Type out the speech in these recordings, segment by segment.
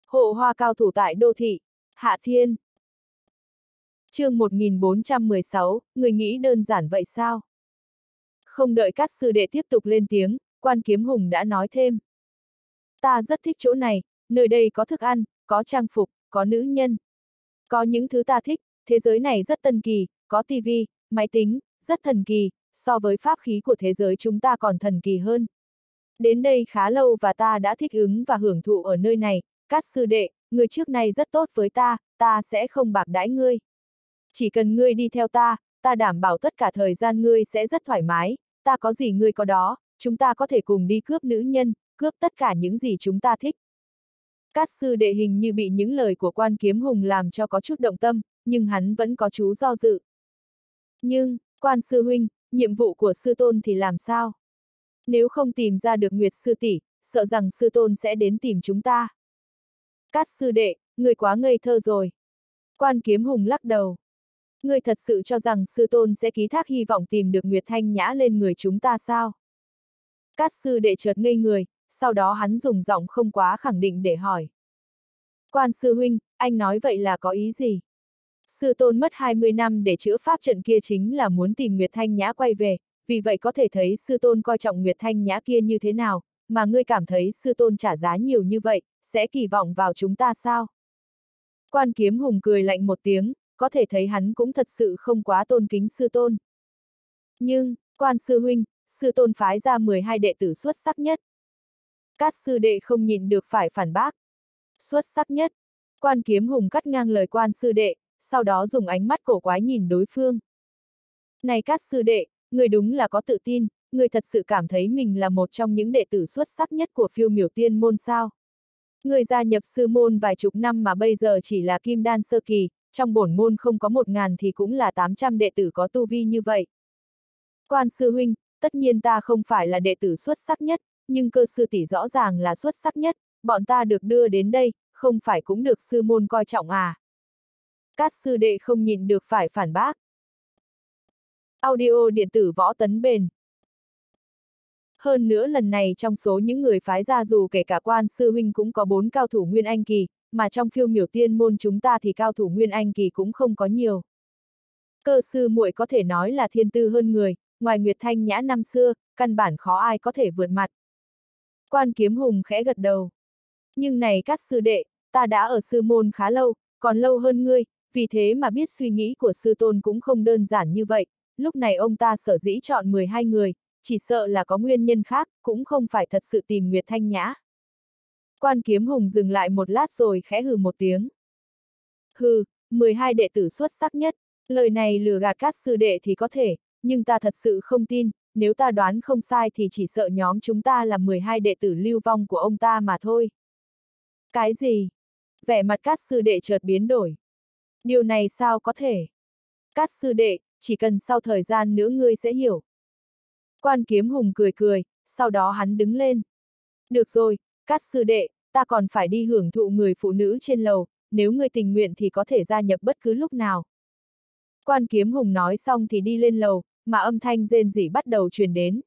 Hộ hoa cao thủ tại đô thị, Hạ Thiên. Chương 1416, người nghĩ đơn giản vậy sao? Không đợi các sư đệ tiếp tục lên tiếng, Quan Kiếm Hùng đã nói thêm. Ta rất thích chỗ này, nơi đây có thức ăn, có trang phục, có nữ nhân. Có những thứ ta thích, thế giới này rất tân kỳ, có tivi, máy tính, rất thần kỳ, so với pháp khí của thế giới chúng ta còn thần kỳ hơn. Đến đây khá lâu và ta đã thích ứng và hưởng thụ ở nơi này, các sư đệ, người trước này rất tốt với ta sẽ không bạc đãi ngươi. Chỉ cần ngươi đi theo ta đảm bảo tất cả thời gian ngươi sẽ rất thoải mái, ta có gì ngươi có đó, chúng ta có thể cùng đi cướp nữ nhân, cướp tất cả những gì chúng ta thích. Các sư đệ hình như bị những lời của Quan Kiếm Hùng làm cho có chút động tâm, nhưng hắn vẫn có chú do dự. Nhưng, Quan sư huynh, nhiệm vụ của sư tôn thì làm sao? Nếu không tìm ra được Nguyệt sư tỷ, sợ rằng sư tôn sẽ đến tìm chúng ta. Các sư đệ, người quá ngây thơ rồi. Quan Kiếm Hùng lắc đầu. Người thật sự cho rằng sư tôn sẽ ký thác hy vọng tìm được Nguyệt Thanh Nhã lên người chúng ta sao? Các sư đệ chợt ngây người, sau đó hắn dùng giọng không quá khẳng định để hỏi. Quan sư huynh, anh nói vậy là có ý gì? Sư tôn mất 20 năm để chữa pháp trận kia chính là muốn tìm Nguyệt Thanh Nhã quay về, vì vậy có thể thấy sư tôn coi trọng Nguyệt Thanh Nhã kia như thế nào, mà ngươi cảm thấy sư tôn trả giá nhiều như vậy, sẽ kỳ vọng vào chúng ta sao? Quan Kiếm Hùng cười lạnh một tiếng, có thể thấy hắn cũng thật sự không quá tôn kính sư tôn. Nhưng, Quan sư huynh, sư tôn phái ra 12 đệ tử xuất sắc nhất. Các sư đệ không nhịn được phải phản bác. Xuất sắc nhất. Quan Kiếm Hùng cắt ngang lời Quan sư đệ, sau đó dùng ánh mắt cổ quái nhìn đối phương. Này các sư đệ, người đúng là có tự tin, người thật sự cảm thấy mình là một trong những đệ tử xuất sắc nhất của Phiêu Miểu Tiên môn sao? Người gia nhập sư môn vài chục năm mà bây giờ chỉ là kim đan sơ kỳ, trong bổn môn không có 1000 thì cũng là 800 đệ tử có tu vi như vậy. Quan sư huynh, tất nhiên ta không phải là đệ tử xuất sắc nhất, nhưng Cơ sư tỷ rõ ràng là xuất sắc nhất, bọn ta được đưa đến đây, không phải cũng được sư môn coi trọng à? Các sư đệ không nhịn được phải phản bác. Audio điện tử Võ Tấn Bền. Hơn nữa lần này trong số những người phái ra dù kể cả Quan sư huynh cũng có 4 cao thủ Nguyên Anh kỳ, mà trong Phiêu Miểu Tiên môn chúng ta thì cao thủ Nguyên Anh kỳ cũng không có nhiều. Cơ sư muội có thể nói là thiên tư hơn người, ngoài Nguyệt Thanh Nhã năm xưa, căn bản khó ai có thể vượt mặt. Quan Kiếm Hùng khẽ gật đầu. Nhưng này các sư đệ, ta đã ở sư môn khá lâu, còn lâu hơn ngươi, vì thế mà biết suy nghĩ của sư tôn cũng không đơn giản như vậy, lúc này ông ta sở dĩ chọn 12 người, chỉ sợ là có nguyên nhân khác, cũng không phải thật sự tìm Nguyệt Thanh Nhã. Quan Kiếm Hùng dừng lại một lát rồi khẽ hừ một tiếng. Hừ, 12 đệ tử xuất sắc nhất, lời này lừa gạt các sư đệ thì có thể, nhưng ta thật sự không tin, nếu ta đoán không sai thì chỉ sợ nhóm chúng ta là 12 đệ tử lưu vong của ông ta mà thôi. Cái gì? Vẻ mặt các sư đệ chợt biến đổi. Điều này sao có thể? Các sư đệ, chỉ cần sau thời gian nữa ngươi sẽ hiểu. Quan Kiếm Hùng cười cười, sau đó hắn đứng lên. Được rồi, các sư đệ, ta còn phải đi hưởng thụ người phụ nữ trên lầu, nếu ngươi tình nguyện thì có thể gia nhập bất cứ lúc nào. Quan Kiếm Hùng nói xong thì đi lên lầu, mà âm thanh rên rỉ bắt đầu truyền đến.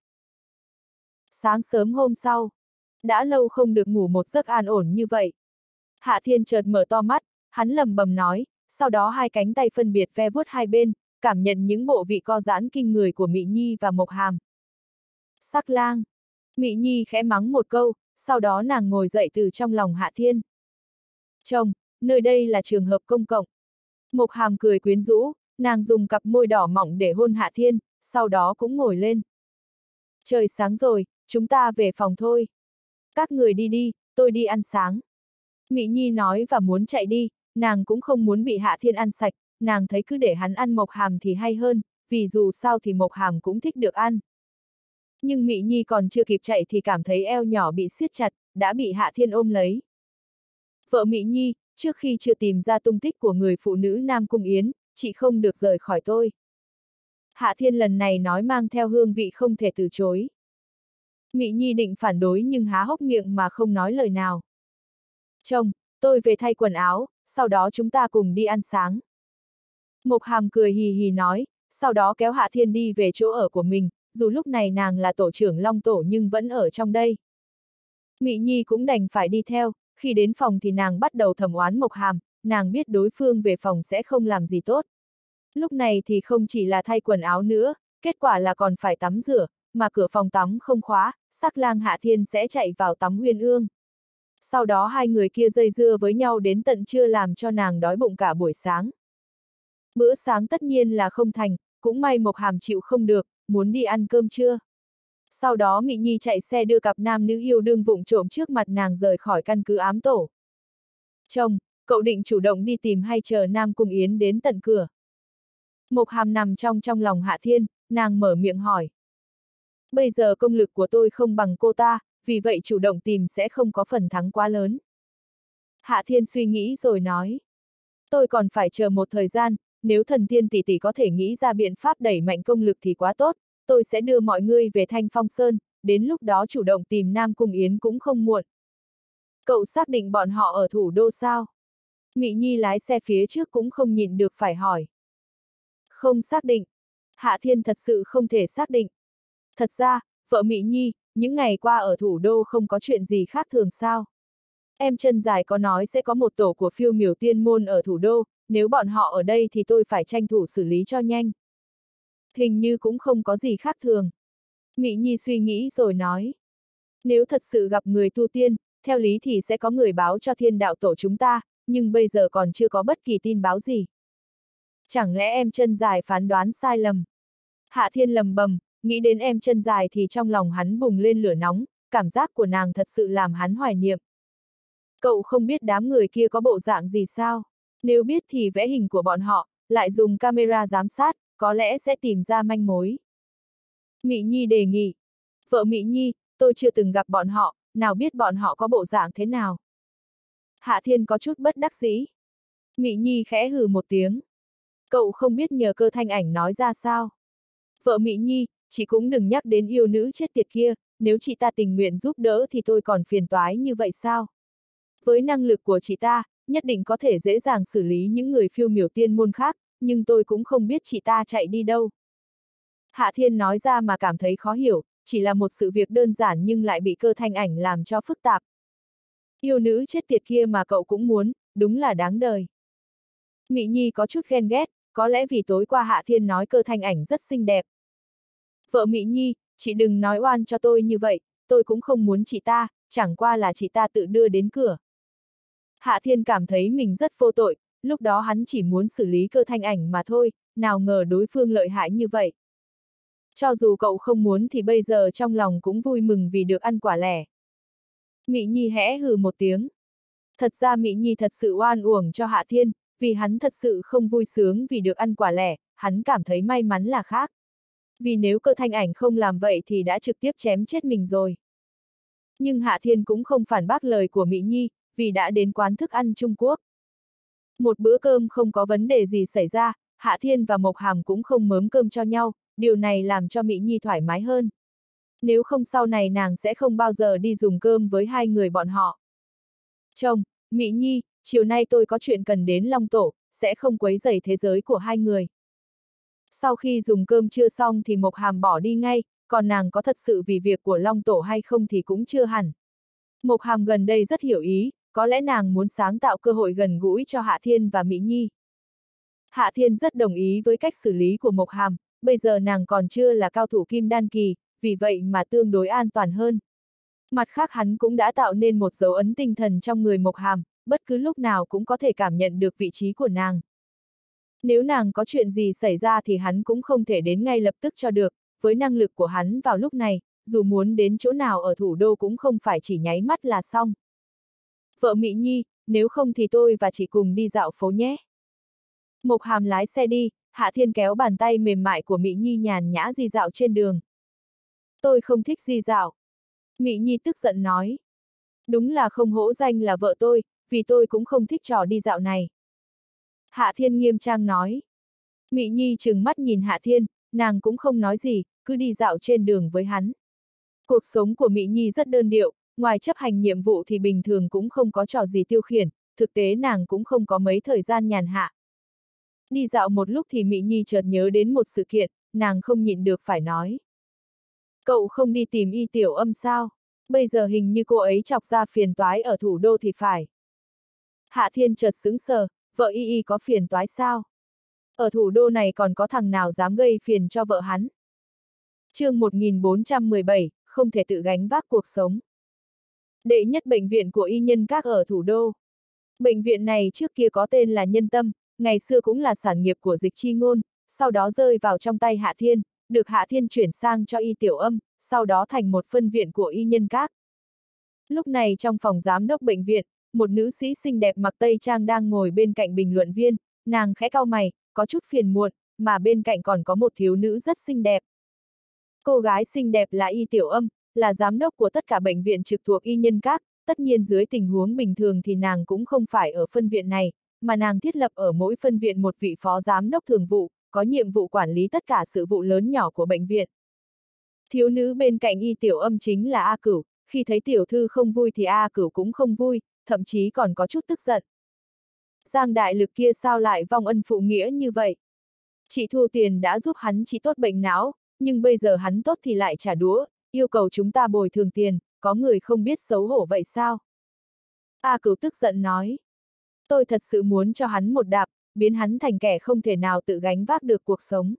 Sáng sớm hôm sau, đã lâu không được ngủ một giấc an ổn như vậy. Hạ Thiên chợt mở to mắt, hắn lầm bầm nói, sau đó hai cánh tay phân biệt ve vuốt hai bên, cảm nhận những bộ vị co giãn kinh người của Mị Nhi và Mộc Hàm. Sắc lang! Mị Nhi khẽ mắng một câu, sau đó nàng ngồi dậy từ trong lòng Hạ Thiên. Chồng, nơi đây là trường hợp công cộng. Mộc Hàm cười quyến rũ, nàng dùng cặp môi đỏ mỏng để hôn Hạ Thiên, sau đó cũng ngồi lên. Trời sáng rồi, chúng ta về phòng thôi. Các người đi đi, tôi đi ăn sáng. Mị Nhi nói và muốn chạy đi, nàng cũng không muốn bị Hạ Thiên ăn sạch, nàng thấy cứ để hắn ăn Mộc Hàm thì hay hơn, vì dù sao thì Mộc Hàm cũng thích được ăn. Nhưng Mị Nhi còn chưa kịp chạy thì cảm thấy eo nhỏ bị siết chặt, đã bị Hạ Thiên ôm lấy. Vợ Mị Nhi, trước khi chưa tìm ra tung tích của người phụ nữ Nam Cung Yến, chị không được rời khỏi tôi. Hạ Thiên lần này nói mang theo hương vị không thể từ chối. Mị Nhi định phản đối nhưng há hốc miệng mà không nói lời nào. Chồng, tôi về thay quần áo, sau đó chúng ta cùng đi ăn sáng. Mộc Hàm cười hì hì nói, sau đó kéo Hạ Thiên đi về chỗ ở của mình, dù lúc này nàng là tổ trưởng Long Tổ nhưng vẫn ở trong đây. Mị Nhi cũng đành phải đi theo, khi đến phòng thì nàng bắt đầu thẩm oán Mộc Hàm, nàng biết đối phương về phòng sẽ không làm gì tốt. Lúc này thì không chỉ là thay quần áo nữa, kết quả là còn phải tắm rửa, mà cửa phòng tắm không khóa, Sắc Lang Hạ Thiên sẽ chạy vào tắm Uyên Ương. Sau đó hai người kia dây dưa với nhau đến tận trưa làm cho nàng đói bụng cả buổi sáng. Bữa sáng tất nhiên là không thành, cũng may Mộc Hàm chịu không được, muốn đi ăn cơm trưa. Sau đó Mị Nhi chạy xe đưa cặp nam nữ yêu đương vụng trộm trước mặt nàng rời khỏi căn cứ ám tổ. Chồng, cậu định chủ động đi tìm hay chờ Nam Cung Yến đến tận cửa? Mộc Hàm nằm trong lòng Hạ Thiên, nàng mở miệng hỏi. Bây giờ công lực của tôi không bằng cô ta, vì vậy chủ động tìm sẽ không có phần thắng quá lớn. Hạ Thiên suy nghĩ rồi nói. Tôi còn phải chờ một thời gian, nếu Thần Tiên tỷ tỷ có thể nghĩ ra biện pháp đẩy mạnh công lực thì quá tốt, tôi sẽ đưa mọi người về Thanh Phong Sơn, đến lúc đó chủ động tìm Nam Cung Yến cũng không muộn. Cậu xác định bọn họ ở thủ đô sao? Mị Nhi lái xe phía trước cũng không nhịn được phải hỏi. Không xác định. Hạ Thiên thật sự không thể xác định. Thật ra, vợ Mị Nhi, những ngày qua ở thủ đô không có chuyện gì khác thường sao? Em chân dài có nói sẽ có một tổ của phiêu miểu tiên môn ở thủ đô, nếu bọn họ ở đây thì tôi phải tranh thủ xử lý cho nhanh. Hình như cũng không có gì khác thường. Mị Nhi suy nghĩ rồi nói. Nếu thật sự gặp người tu tiên, theo lý thì sẽ có người báo cho thiên đạo tổ chúng ta, nhưng bây giờ còn chưa có bất kỳ tin báo gì. Chẳng lẽ em chân dài phán đoán sai lầm? Hạ Thiên lầm bầm, nghĩ đến em chân dài thì trong lòng hắn bùng lên lửa nóng, cảm giác của nàng thật sự làm hắn hoài niệm. Cậu không biết đám người kia có bộ dạng gì sao? Nếu biết thì vẽ hình của bọn họ, lại dùng camera giám sát, có lẽ sẽ tìm ra manh mối. Mị Nhi đề nghị. Vợ Mị Nhi, tôi chưa từng gặp bọn họ, nào biết bọn họ có bộ dạng thế nào? Hạ Thiên có chút bất đắc dĩ. Mị Nhi khẽ hừ một tiếng. Cậu không biết nhờ Cơ Thanh Ảnh nói ra sao? Vợ Mị Nhi, chị cũng đừng nhắc đến yêu nữ chết tiệt kia, nếu chị ta tình nguyện giúp đỡ thì tôi còn phiền toái như vậy sao? Với năng lực của chị ta, nhất định có thể dễ dàng xử lý những người phiêu miểu tiên môn khác, nhưng tôi cũng không biết chị ta chạy đi đâu. Hạ Thiên nói ra mà cảm thấy khó hiểu, chỉ là một sự việc đơn giản nhưng lại bị Cơ Thanh Ảnh làm cho phức tạp. Yêu nữ chết tiệt kia mà cậu cũng muốn, đúng là đáng đời. Mị Nhi có chút ghen ghét, có lẽ vì tối qua Hạ Thiên nói Cơ Thanh Ảnh rất xinh đẹp. Vợ Mị Nhi, chị đừng nói oan cho tôi như vậy, tôi cũng không muốn chị ta, chẳng qua là chị ta tự đưa đến cửa. Hạ Thiên cảm thấy mình rất vô tội, lúc đó hắn chỉ muốn xử lý Cơ Thanh Ảnh mà thôi, nào ngờ đối phương lợi hại như vậy. Cho dù cậu không muốn thì bây giờ trong lòng cũng vui mừng vì được ăn quả lẻ. Mị Nhi hẽ hừ một tiếng. Thật ra Mị Nhi thật sự oan uổng cho Hạ Thiên, vì hắn thật sự không vui sướng vì được ăn quả lẻ, hắn cảm thấy may mắn là khác. Vì nếu Cơ Thanh Ảnh không làm vậy thì đã trực tiếp chém chết mình rồi. Nhưng Hạ Thiên cũng không phản bác lời của Mị Nhi, vì đã đến quán thức ăn Trung Quốc. Một bữa cơm không có vấn đề gì xảy ra, Hạ Thiên và Mộc Hàm cũng không mớm cơm cho nhau, điều này làm cho Mị Nhi thoải mái hơn. Nếu không sau này nàng sẽ không bao giờ đi dùng cơm với hai người bọn họ. Chồng, Mị Nhi, chiều nay tôi có chuyện cần đến Long Tổ, sẽ không quấy rầy thế giới của hai người. Sau khi dùng cơm trưa xong thì Mộc Hàm bỏ đi ngay, còn nàng có thật sự vì việc của Long Tổ hay không thì cũng chưa hẳn. Mộc Hàm gần đây rất hiểu ý, có lẽ nàng muốn sáng tạo cơ hội gần gũi cho Hạ Thiên và Mị Nhi. Hạ Thiên rất đồng ý với cách xử lý của Mộc Hàm, bây giờ nàng còn chưa là cao thủ kim đan kỳ, vì vậy mà tương đối an toàn hơn. Mặt khác hắn cũng đã tạo nên một dấu ấn tinh thần trong người Mộc Hàm, bất cứ lúc nào cũng có thể cảm nhận được vị trí của nàng. Nếu nàng có chuyện gì xảy ra thì hắn cũng không thể đến ngay lập tức cho được, với năng lực của hắn vào lúc này, dù muốn đến chỗ nào ở thủ đô cũng không phải chỉ nháy mắt là xong. Vợ Mị Nhi, nếu không thì tôi và chị cùng đi dạo phố nhé. Mộc Hàm lái xe đi, Hạ Thiên kéo bàn tay mềm mại của Mị Nhi nhàn nhã đi dạo trên đường. Tôi không thích đi dạo. Mị Nhi tức giận nói. Đúng là không hổ danh là vợ tôi, vì tôi cũng không thích trò đi dạo này. Hạ Thiên nghiêm trang nói. Mị Nhi trừng mắt nhìn Hạ Thiên, nàng cũng không nói gì, cứ đi dạo trên đường với hắn. Cuộc sống của Mị Nhi rất đơn điệu, ngoài chấp hành nhiệm vụ thì bình thường cũng không có trò gì tiêu khiển, thực tế nàng cũng không có mấy thời gian nhàn hạ. Đi dạo một lúc thì Mị Nhi chợt nhớ đến một sự kiện, nàng không nhịn được phải nói. Cậu không đi tìm Y Tiểu Âm sao? Bây giờ hình như cô ấy chọc ra phiền toái ở thủ đô thì phải. Hạ Thiên chợt sững sờ, vợ y có phiền toái sao? Ở thủ đô này còn có thằng nào dám gây phiền cho vợ hắn? Chương 1417, không thể tự gánh vác cuộc sống. Đệ nhất bệnh viện của y nhân các ở thủ đô. Bệnh viện này trước kia có tên là Nhân Tâm, ngày xưa cũng là sản nghiệp của Dịch Chi Ngôn, sau đó rơi vào trong tay Hạ Thiên, được Hạ Thiên chuyển sang cho Y Tiểu Âm, sau đó thành một phân viện của y nhân các. Lúc này trong phòng giám đốc bệnh viện, một nữ sĩ xinh đẹp mặc tây trang đang ngồi bên cạnh bình luận viên, nàng khẽ cau mày, có chút phiền muộn, mà bên cạnh còn có một thiếu nữ rất xinh đẹp. Cô gái xinh đẹp là Y Tiểu Âm, là giám đốc của tất cả bệnh viện trực thuộc y nhân các, tất nhiên dưới tình huống bình thường thì nàng cũng không phải ở phân viện này, mà nàng thiết lập ở mỗi phân viện một vị phó giám đốc thường vụ, có nhiệm vụ quản lý tất cả sự vụ lớn nhỏ của bệnh viện. Thiếu nữ bên cạnh Y Tiểu Âm chính là A Cửu, khi thấy tiểu thư không vui thì A Cửu cũng không vui, thậm chí còn có chút tức giận. Giang Đại Lực kia sao lại vong ân phụ nghĩa như vậy? Chị thu tiền đã giúp hắn trị tốt bệnh não, nhưng bây giờ hắn tốt thì lại trả đũa, yêu cầu chúng ta bồi thường tiền, có người không biết xấu hổ vậy sao? A Cửu tức giận nói. Tôi thật sự muốn cho hắn một đạp, biến hắn thành kẻ không thể nào tự gánh vác được cuộc sống.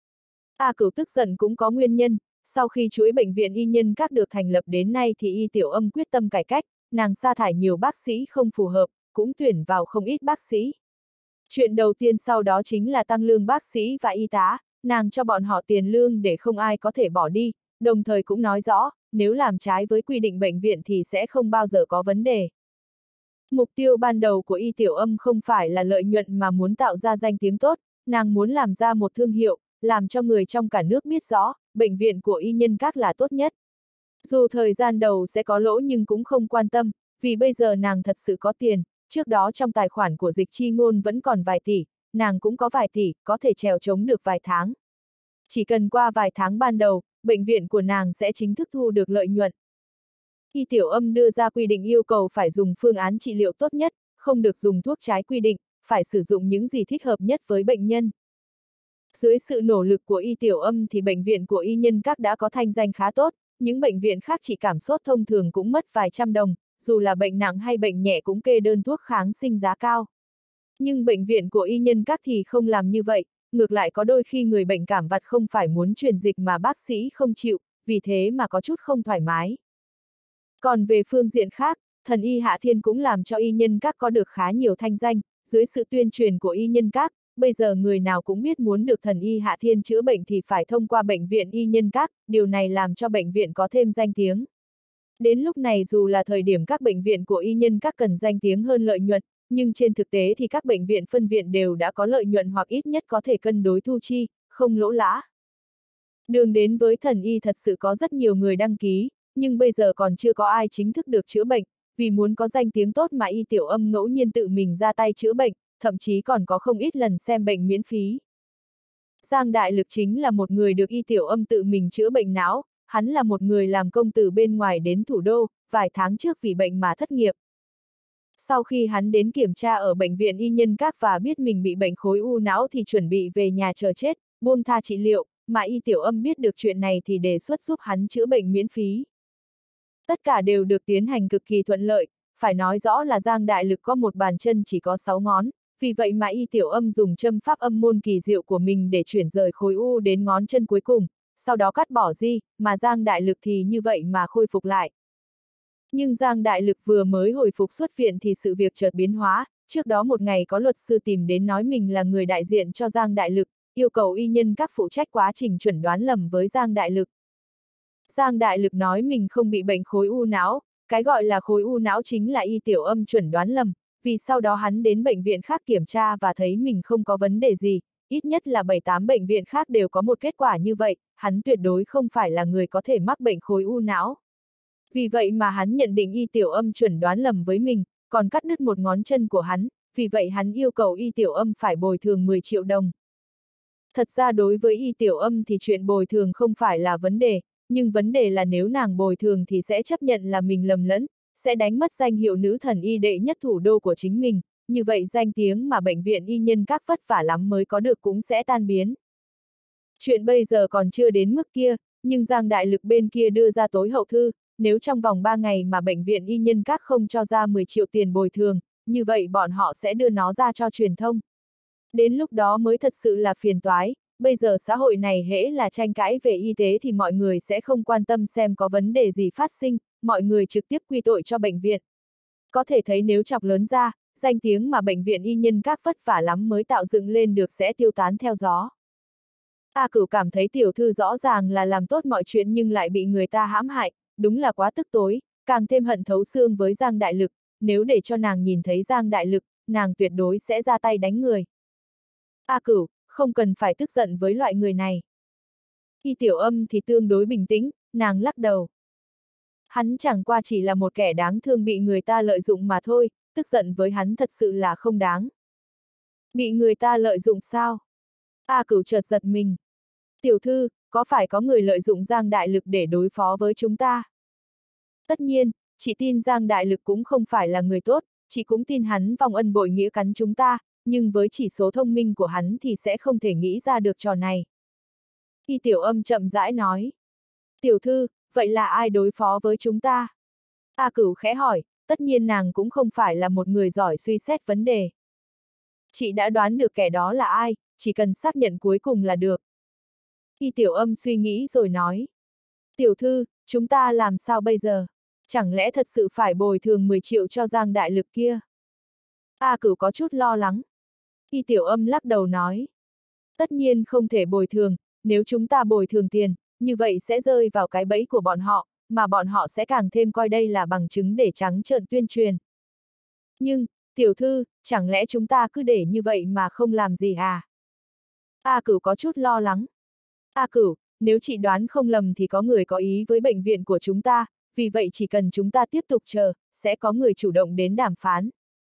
A Cửu tức giận cũng có nguyên nhân, sau khi chuỗi bệnh viện y nhân các được thành lập đến nay thì Y Tiểu Âm quyết tâm cải cách, nàng sa thải nhiều bác sĩ không phù hợp, cũng tuyển vào không ít bác sĩ. Chuyện đầu tiên sau đó chính là tăng lương bác sĩ và y tá, nàng cho bọn họ tiền lương để không ai có thể bỏ đi, đồng thời cũng nói rõ, nếu làm trái với quy định bệnh viện thì sẽ không bao giờ có vấn đề. Mục tiêu ban đầu của Y Tiểu Âm không phải là lợi nhuận mà muốn tạo ra danh tiếng tốt, nàng muốn làm ra một thương hiệu, làm cho người trong cả nước biết rõ, bệnh viện của y nhân các là tốt nhất. Dù thời gian đầu sẽ có lỗ nhưng cũng không quan tâm, vì bây giờ nàng thật sự có tiền, trước đó trong tài khoản của Dịch Chi Ngôn vẫn còn vài tỷ, nàng cũng có vài tỷ, có thể trèo chống được vài tháng. Chỉ cần qua vài tháng ban đầu, bệnh viện của nàng sẽ chính thức thu được lợi nhuận. Y Tiểu Âm đưa ra quy định yêu cầu phải dùng phương án trị liệu tốt nhất, không được dùng thuốc trái quy định, phải sử dụng những gì thích hợp nhất với bệnh nhân. Dưới sự nỗ lực của Y Tiểu Âm thì bệnh viện của y nhân các đã có thanh danh khá tốt, những bệnh viện khác chỉ cảm sốt thông thường cũng mất vài trăm đồng, dù là bệnh nặng hay bệnh nhẹ cũng kê đơn thuốc kháng sinh giá cao. Nhưng bệnh viện của y nhân các thì không làm như vậy, ngược lại có đôi khi người bệnh cảm vặt không phải muốn truyền dịch mà bác sĩ không chịu, vì thế mà có chút không thoải mái. Còn về phương diện khác, thần y Hạ Thiên cũng làm cho y nhân các có được khá nhiều thanh danh, dưới sự tuyên truyền của y nhân các, bây giờ người nào cũng biết muốn được thần y Hạ Thiên chữa bệnh thì phải thông qua bệnh viện y nhân các, điều này làm cho bệnh viện có thêm danh tiếng. Đến lúc này dù là thời điểm các bệnh viện của y nhân các cần danh tiếng hơn lợi nhuận, nhưng trên thực tế thì các bệnh viện phân viện đều đã có lợi nhuận hoặc ít nhất có thể cân đối thu chi, không lỗ lã. Đường đến với thần y thật sự có rất nhiều người đăng ký, nhưng bây giờ còn chưa có ai chính thức được chữa bệnh, vì muốn có danh tiếng tốt mà Y Tiểu Âm ngẫu nhiên tự mình ra tay chữa bệnh, thậm chí còn có không ít lần xem bệnh miễn phí. Giang Đại Lực chính là một người được Y Tiểu Âm tự mình chữa bệnh não, hắn là một người làm công từ bên ngoài đến thủ đô, vài tháng trước vì bệnh mà thất nghiệp. Sau khi hắn đến kiểm tra ở bệnh viện y nhân các và biết mình bị bệnh khối u não thì chuẩn bị về nhà chờ chết, buông tha trị liệu, mà Y Tiểu Âm biết được chuyện này thì đề xuất giúp hắn chữa bệnh miễn phí. Tất cả đều được tiến hành cực kỳ thuận lợi, phải nói rõ là Giang Đại Lực có một bàn chân chỉ có 6 ngón, vì vậy mà Y Tiểu Âm dùng châm pháp âm môn kỳ diệu của mình để chuyển rời khối u đến ngón chân cuối cùng, sau đó cắt bỏ di, mà Giang Đại Lực thì như vậy mà khôi phục lại. Nhưng Giang Đại Lực vừa mới hồi phục xuất viện thì sự việc chợt biến hóa, trước đó một ngày có luật sư tìm đến nói mình là người đại diện cho Giang Đại Lực, yêu cầu y nhân các phụ trách quá trình chẩn đoán lầm với Giang Đại Lực. Giang Đại Lực nói mình không bị bệnh khối u não, cái gọi là khối u não chính là Y Tiểu Âm chẩn đoán lầm, vì sau đó hắn đến bệnh viện khác kiểm tra và thấy mình không có vấn đề gì, ít nhất là 7-8 bệnh viện khác đều có một kết quả như vậy, hắn tuyệt đối không phải là người có thể mắc bệnh khối u não. Vì vậy mà hắn nhận định Y Tiểu Âm chẩn đoán lầm với mình, còn cắt đứt một ngón chân của hắn, vì vậy hắn yêu cầu Y Tiểu Âm phải bồi thường 10 triệu đồng. Thật ra đối với Y Tiểu Âm thì chuyện bồi thường không phải là vấn đề, nhưng vấn đề là nếu nàng bồi thường thì sẽ chấp nhận là mình lầm lẫn, sẽ đánh mất danh hiệu nữ thần y đệ nhất thủ đô của chính mình, như vậy danh tiếng mà bệnh viện y nhân các vất vả lắm mới có được cũng sẽ tan biến. Chuyện bây giờ còn chưa đến mức kia, nhưng Giang Đại Lực bên kia đưa ra tối hậu thư, nếu trong vòng 3 ngày mà bệnh viện y nhân các không cho ra 10 triệu tiền bồi thường, như vậy bọn họ sẽ đưa nó ra cho truyền thông. Đến lúc đó mới thật sự là phiền toái, bây giờ xã hội này hễ là tranh cãi về y tế thì mọi người sẽ không quan tâm xem có vấn đề gì phát sinh, mọi người trực tiếp quy tội cho bệnh viện. Có thể thấy nếu chọc lớn ra, danh tiếng mà bệnh viện y nhân các vất vả lắm mới tạo dựng lên được sẽ tiêu tán theo gió. A Cửu cảm thấy tiểu thư rõ ràng là làm tốt mọi chuyện nhưng lại bị người ta hãm hại, đúng là quá tức tối, càng thêm hận thấu xương với Giang Đại Lực, nếu để cho nàng nhìn thấy Giang Đại Lực, nàng tuyệt đối sẽ ra tay đánh người. A Cửu, không cần phải tức giận với loại người này. Y Tiểu Âm thì tương đối bình tĩnh, nàng lắc đầu. Hắn chẳng qua chỉ là một kẻ đáng thương bị người ta lợi dụng mà thôi, tức giận với hắn thật sự là không đáng. Bị người ta lợi dụng sao? A Cửu chợt giật mình. Tiểu thư, có phải có người lợi dụng Giang Đại Lực để đối phó với chúng ta? Tất nhiên, chị tin Giang Đại Lực cũng không phải là người tốt, chị cũng tin hắn vong ân bội nghĩa cắn chúng ta, nhưng với chỉ số thông minh của hắn thì sẽ không thể nghĩ ra được trò này. Y Tiểu Âm chậm rãi nói. Tiểu thư, vậy là ai đối phó với chúng ta? A Cửu khẽ hỏi, tất nhiên nàng cũng không phải là một người giỏi suy xét vấn đề. Chị đã đoán được kẻ đó là ai, chỉ cần xác nhận cuối cùng là được. Y Tiểu Âm suy nghĩ rồi nói. Tiểu thư, chúng ta làm sao bây giờ? Chẳng lẽ thật sự phải bồi thường 10 triệu cho Giang Đại Lực kia? A Cửu có chút lo lắng. Y Tiểu Âm lắc đầu nói. Tất nhiên không thể bồi thường, nếu chúng ta bồi thường tiền, như vậy sẽ rơi vào cái bẫy của bọn họ, mà bọn họ sẽ càng thêm coi đây là bằng chứng để trắng trợn tuyên truyền. Nhưng, tiểu thư, chẳng lẽ chúng ta cứ để như vậy mà không làm gì à? A Cửu có chút lo lắng. A Cửu, nếu chị đoán không lầm thì có người có ý với bệnh viện của chúng ta, vì vậy chỉ cần chúng ta tiếp tục chờ, sẽ có người chủ động đến đàm phán.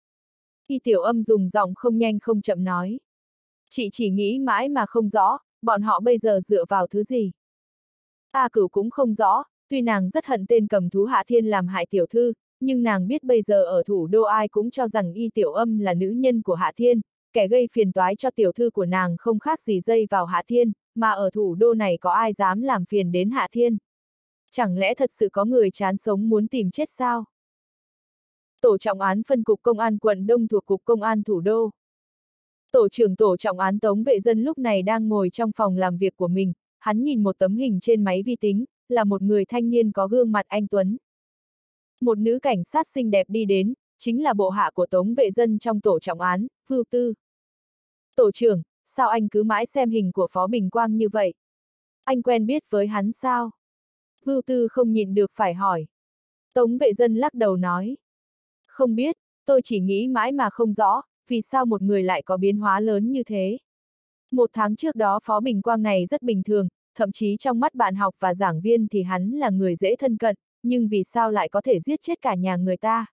Y Tiểu Âm dùng giọng không nhanh không chậm nói. Chị chỉ nghĩ mãi mà không rõ, bọn họ bây giờ dựa vào thứ gì. A Cửu cũng không rõ, tuy nàng rất hận tên cầm thú Hạ Thiên làm hại tiểu thư, nhưng nàng biết bây giờ ở thủ đô ai cũng cho rằng Y Tiểu Âm là nữ nhân của Hạ Thiên, kẻ gây phiền toái cho tiểu thư của nàng không khác gì dây vào Hạ Thiên, mà ở thủ đô này có ai dám làm phiền đến Hạ Thiên. Chẳng lẽ thật sự có người chán sống muốn tìm chết sao? Tổ trọng án phân cục công an quận Đông thuộc cục công an thủ đô. Tổ trưởng tổ trọng án Tống Vệ Dân lúc này đang ngồi trong phòng làm việc của mình, hắn nhìn một tấm hình trên máy vi tính, là một người thanh niên có gương mặt anh tuấn. Một nữ cảnh sát xinh đẹp đi đến, chính là bộ hạ của Tống Vệ Dân trong tổ trọng án, Vưu Tư. Tổ trưởng, sao anh cứ mãi xem hình của Phó Bình Quang như vậy? Anh quen biết với hắn sao? Vưu Tư không nhịn được phải hỏi. Tống Vệ Dân lắc đầu nói. Không biết, tôi chỉ nghĩ mãi mà không rõ, vì sao một người lại có biến hóa lớn như thế. 1 tháng trước đó Phó Bình Quang này rất bình thường, thậm chí trong mắt bạn học và giảng viên thì hắn là người dễ thân cận, nhưng vì sao lại có thể giết chết cả nhà người ta?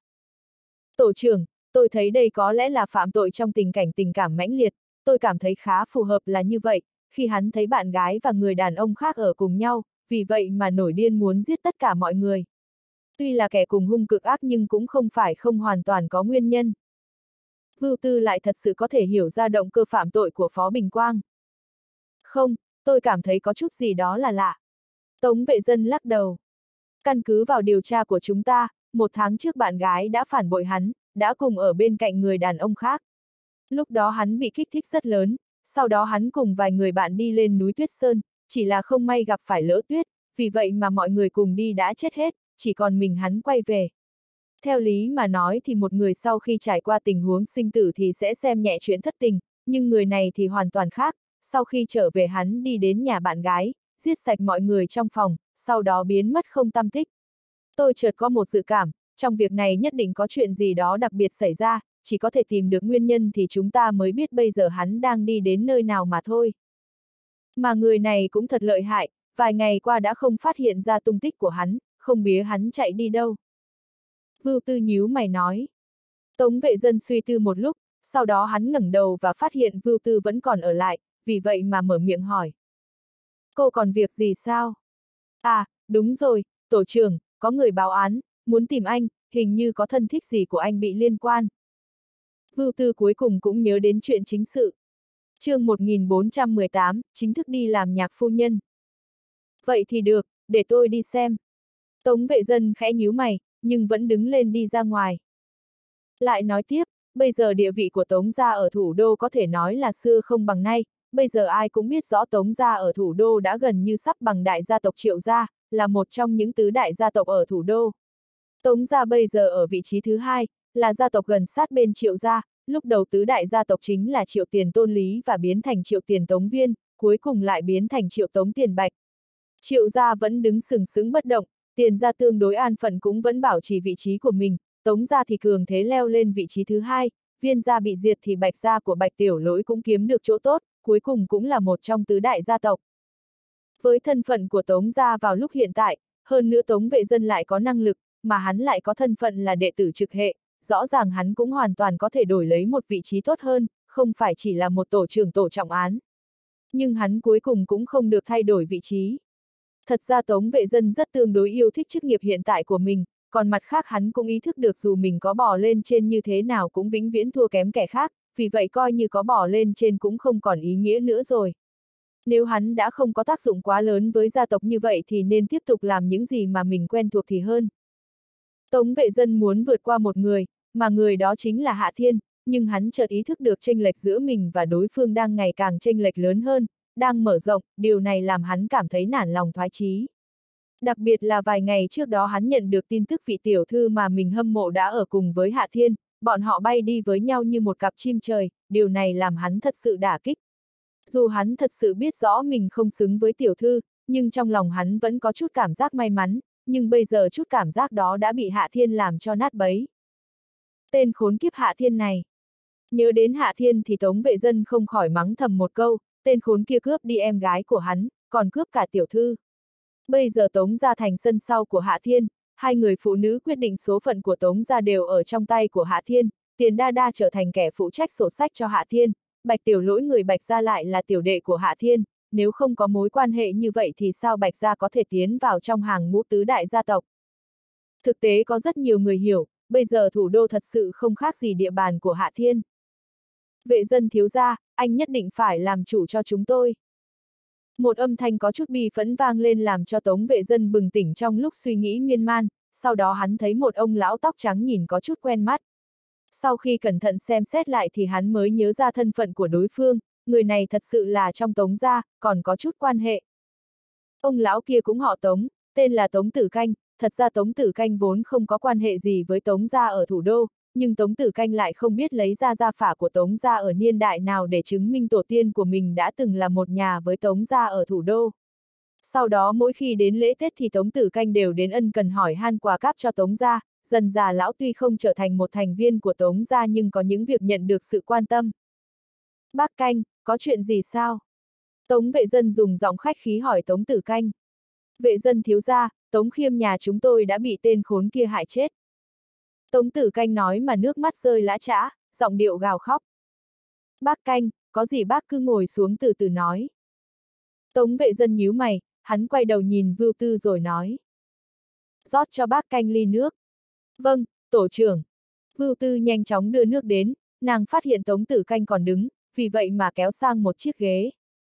Tổ trưởng, tôi thấy đây có lẽ là phạm tội trong tình cảm mãnh liệt, tôi cảm thấy khá phù hợp là như vậy, khi hắn thấy bạn gái và người đàn ông khác ở cùng nhau, vì vậy mà nổi điên muốn giết tất cả mọi người. Tuy là kẻ cùng hung cực ác nhưng cũng không phải không hoàn toàn có nguyên nhân. Vưu Tư lại thật sự có thể hiểu ra động cơ phạm tội của Phó Bình Quang. Không, tôi cảm thấy có chút gì đó là lạ. Tống Vệ Dân lắc đầu. Căn cứ vào điều tra của chúng ta, 1 tháng trước bạn gái đã phản bội hắn, đã cùng ở bên cạnh người đàn ông khác. Lúc đó hắn bị kích thích rất lớn, sau đó hắn cùng vài người bạn đi lên núi Tuyết Sơn, chỉ là không may gặp phải lỡ tuyết, vì vậy mà mọi người cùng đi đã chết hết, chỉ còn mình hắn quay về. Theo lý mà nói thì một người sau khi trải qua tình huống sinh tử thì sẽ xem nhẹ chuyện thất tình, nhưng người này thì hoàn toàn khác, sau khi trở về hắn đi đến nhà bạn gái, giết sạch mọi người trong phòng, sau đó biến mất không tăm tích. Tôi chợt có một dự cảm, trong việc này nhất định có chuyện gì đó đặc biệt xảy ra, chỉ có thể tìm được nguyên nhân thì chúng ta mới biết bây giờ hắn đang đi đến nơi nào mà thôi. Mà người này cũng thật lợi hại, vài ngày qua đã không phát hiện ra tung tích của hắn, không biết hắn chạy đi đâu. Vưu Tư nhíu mày nói. Tống Vệ Dân suy tư một lúc, sau đó hắn ngẩng đầu và phát hiện Vưu Tư vẫn còn ở lại, vì vậy mà mở miệng hỏi. Cô còn việc gì sao? À, đúng rồi, tổ trưởng, có người báo án, muốn tìm anh, hình như có thân thích gì của anh bị liên quan. Vưu Tư cuối cùng cũng nhớ đến chuyện chính sự. Chương 1418, chính thức đi làm nhạc phu nhân. Vậy thì được, để tôi đi xem. Tống Vệ Dân khẽ nhíu mày, nhưng vẫn đứng lên đi ra ngoài. Lại nói tiếp, bây giờ địa vị của Tống gia ở thủ đô có thể nói là xưa không bằng nay, bây giờ ai cũng biết rõ Tống gia ở thủ đô đã gần như sắp bằng đại gia tộc Triệu gia, là một trong những tứ đại gia tộc ở thủ đô. Tống gia bây giờ ở vị trí thứ hai, là gia tộc gần sát bên Triệu gia, lúc đầu tứ đại gia tộc chính là Triệu Tiền Tôn Lý và biến thành Triệu Tiền Tống Viên, cuối cùng lại biến thành Triệu Tống Tiền Bạch. Triệu gia vẫn đứng sừng sững bất động, Tiền gia tương đối an phận cũng vẫn bảo trì vị trí của mình, Tống gia thì cường thế leo lên vị trí thứ hai, Viên gia bị diệt thì Bạch gia của Bạch Tiểu Lỗi cũng kiếm được chỗ tốt, cuối cùng cũng là một trong tứ đại gia tộc. Với thân phận của Tống gia vào lúc hiện tại, hơn nữa Tống Vệ Dân lại có năng lực, mà hắn lại có thân phận là đệ tử trực hệ, rõ ràng hắn cũng hoàn toàn có thể đổi lấy một vị trí tốt hơn, không phải chỉ là một tổ trưởng tổ trọng án. Nhưng hắn cuối cùng cũng không được thay đổi vị trí. Thật ra Tống Vệ Dân rất tương đối yêu thích chức nghiệp hiện tại của mình, còn mặt khác hắn cũng ý thức được dù mình có bò lên trên như thế nào cũng vĩnh viễn thua kém kẻ khác, vì vậy coi như có bò lên trên cũng không còn ý nghĩa nữa rồi. Nếu hắn đã không có tác dụng quá lớn với gia tộc như vậy thì nên tiếp tục làm những gì mà mình quen thuộc thì hơn. Tống Vệ Dân muốn vượt qua một người, mà người đó chính là Hạ Thiên, nhưng hắn chợt ý thức được chênh lệch giữa mình và đối phương đang ngày càng chênh lệch lớn hơn, đang mở rộng, điều này làm hắn cảm thấy nản lòng thoái chí. Đặc biệt là vài ngày trước đó hắn nhận được tin tức vị tiểu thư mà mình hâm mộ đã ở cùng với Hạ Thiên, bọn họ bay đi với nhau như một cặp chim trời, điều này làm hắn thật sự đả kích. Dù hắn thật sự biết rõ mình không xứng với tiểu thư, nhưng trong lòng hắn vẫn có chút cảm giác may mắn, nhưng bây giờ chút cảm giác đó đã bị Hạ Thiên làm cho nát bấy. Tên khốn kiếp Hạ Thiên này. Nhớ đến Hạ Thiên thì Tống Vệ Dân không khỏi mắng thầm một câu, tên khốn kia cướp đi em gái của hắn, còn cướp cả tiểu thư. Bây giờ Tống gia thành sân sau của Hạ Thiên, hai người phụ nữ quyết định số phận của Tống gia đều ở trong tay của Hạ Thiên, Tiền Đa Đa trở thành kẻ phụ trách sổ sách cho Hạ Thiên, Bạch Tiểu Lỗi người Bạch gia lại là tiểu đệ của Hạ Thiên, nếu không có mối quan hệ như vậy thì sao Bạch gia có thể tiến vào trong hàng ngũ tứ đại gia tộc. Thực tế có rất nhiều người hiểu, bây giờ thủ đô thật sự không khác gì địa bàn của Hạ Thiên. Vệ Dân thiếu gia, anh nhất định phải làm chủ cho chúng tôi. Một âm thanh có chút bi phẫn vang lên làm cho Tống Vệ Dân bừng tỉnh trong lúc suy nghĩ miên man, sau đó hắn thấy một ông lão tóc trắng nhìn có chút quen mắt. Sau khi cẩn thận xem xét lại thì hắn mới nhớ ra thân phận của đối phương, người này thật sự là trong Tống gia, còn có chút quan hệ. Ông lão kia cũng họ Tống, tên là Tống Tử Canh, thật ra Tống Tử Canh vốn không có quan hệ gì với Tống gia ở thủ đô, nhưng Tống Tử Canh lại không biết lấy ra gia phả của Tống gia ở niên đại nào để chứng minh tổ tiên của mình đã từng là một nhà với Tống gia ở thủ đô. Sau đó mỗi khi đến lễ Tết thì Tống Tử Canh đều đến ân cần hỏi han quà cáp cho Tống gia, dần già lão tuy không trở thành một thành viên của Tống gia nhưng có những việc nhận được sự quan tâm. Bác Canh, có chuyện gì sao? Tống Vệ Dân dùng giọng khách khí hỏi Tống Tử Canh. Vệ Dân thiếu gia, Tống Khiêm nhà chúng tôi đã bị tên khốn kia hại chết. Tống Tử Canh nói mà nước mắt rơi lã chã, giọng điệu gào khóc. Bác Canh, có gì bác cứ ngồi xuống từ từ nói. Tống Vệ Dân nhíu mày, hắn quay đầu nhìn Vưu Tư rồi nói. Rót cho bác Canh ly nước. Vâng, tổ trưởng. Vưu Tư nhanh chóng đưa nước đến, nàng phát hiện Tống Tử Canh còn đứng, vì vậy mà kéo sang một chiếc ghế.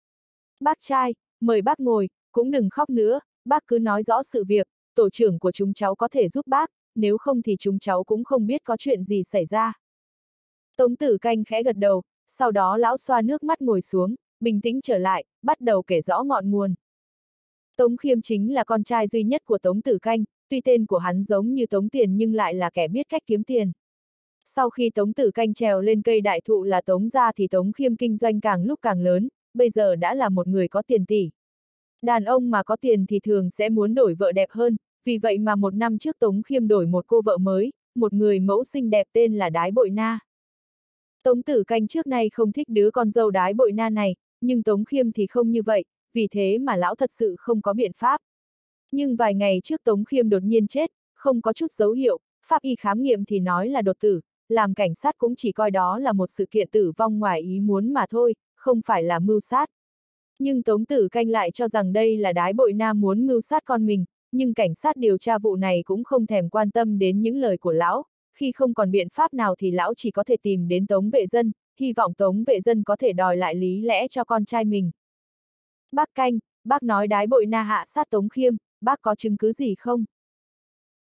Bác trai, mời bác ngồi, cũng đừng khóc nữa, bác cứ nói rõ sự việc, tổ trưởng của chúng cháu có thể giúp bác, nếu không thì chúng cháu cũng không biết có chuyện gì xảy ra. Tống Tử Canh khẽ gật đầu, sau đó lão xoa nước mắt ngồi xuống, bình tĩnh trở lại, bắt đầu kể rõ ngọn nguồn. Tống Khiêm chính là con trai duy nhất của Tống Tử Canh, tuy tên của hắn giống như Tống Tiền nhưng lại là kẻ biết cách kiếm tiền. Sau khi Tống Tử Canh trèo lên cây đại thụ là Tống gia thì Tống Khiêm kinh doanh càng lúc càng lớn, bây giờ đã là một người có tiền tỷ. Đàn ông mà có tiền thì thường sẽ muốn đổi vợ đẹp hơn, vì vậy mà một năm trước Tống Khiêm đổi một cô vợ mới, một người mẫu xinh đẹp tên là Đái Bội Na. Tống Tử Canh trước nay không thích đứa con dâu Đái Bội Na này, nhưng Tống Khiêm thì không như vậy, vì thế mà lão thật sự không có biện pháp. Nhưng vài ngày trước Tống Khiêm đột nhiên chết, không có chút dấu hiệu, pháp y khám nghiệm thì nói là đột tử, làm cảnh sát cũng chỉ coi đó là một sự kiện tử vong ngoài ý muốn mà thôi, không phải là mưu sát. Nhưng Tống Tử Canh lại cho rằng đây là Đái Bội Na muốn mưu sát con mình, nhưng cảnh sát điều tra vụ này cũng không thèm quan tâm đến những lời của lão, khi không còn biện pháp nào thì lão chỉ có thể tìm đến Tống Vệ Dân, hy vọng Tống Vệ Dân có thể đòi lại lý lẽ cho con trai mình. Bác Canh, bác nói Đái Bội Na hạ sát Tống Khiêm, bác có chứng cứ gì không?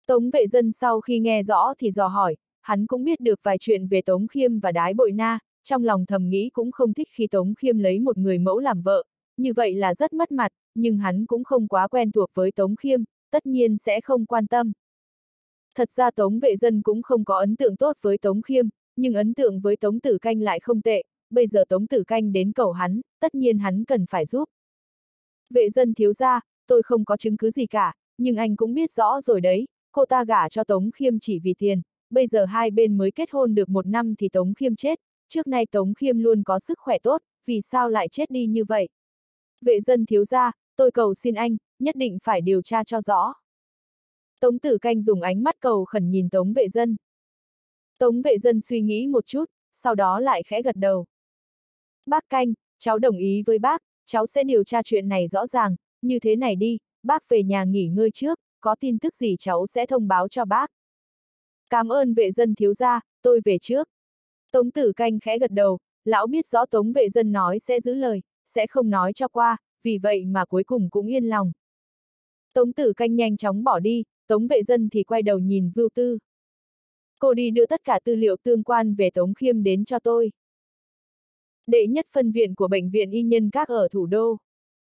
Tống Vệ Dân sau khi nghe rõ thì dò hỏi, hắn cũng biết được vài chuyện về Tống Khiêm và Đái Bội Na, trong lòng thầm nghĩ cũng không thích khi Tống Khiêm lấy một người mẫu làm vợ, như vậy là rất mất mặt, nhưng hắn cũng không quá quen thuộc với Tống Khiêm, tất nhiên sẽ không quan tâm. Thật ra Tống Vệ Dân cũng không có ấn tượng tốt với Tống Khiêm, nhưng ấn tượng với Tống Tử Canh lại không tệ, bây giờ Tống Tử Canh đến cầu hắn, tất nhiên hắn cần phải giúp. Vệ Dân thiếu gia, tôi không có chứng cứ gì cả, nhưng anh cũng biết rõ rồi đấy, cô ta gả cho Tống Khiêm chỉ vì tiền, bây giờ hai bên mới kết hôn được 1 năm thì Tống Khiêm chết, trước nay Tống Khiêm luôn có sức khỏe tốt, vì sao lại chết đi như vậy? Vệ Dân thiếu gia, tôi cầu xin anh, nhất định phải điều tra cho rõ. Tống Tử Canh dùng ánh mắt cầu khẩn nhìn Tống Vệ Dân. Tống Vệ Dân suy nghĩ một chút, sau đó lại khẽ gật đầu. Bác Canh, cháu đồng ý với bác, cháu sẽ điều tra chuyện này rõ ràng, như thế này đi, bác về nhà nghỉ ngơi trước, có tin tức gì cháu sẽ thông báo cho bác. Cảm ơn Vệ Dân thiếu gia, tôi về trước. Tống Tử Canh khẽ gật đầu, lão biết rõ Tống Vệ Dân nói sẽ giữ lời, sẽ không nói cho qua, vì vậy mà cuối cùng cũng yên lòng. Tống Tử Canh nhanh chóng bỏ đi, Tống Vệ Dân thì quay đầu nhìn Vưu Tư. Cô đi đưa tất cả tư liệu tương quan về Tống Khiêm đến cho tôi. Đệ nhất phân viện của Bệnh viện Y Nhân Các ở thủ đô.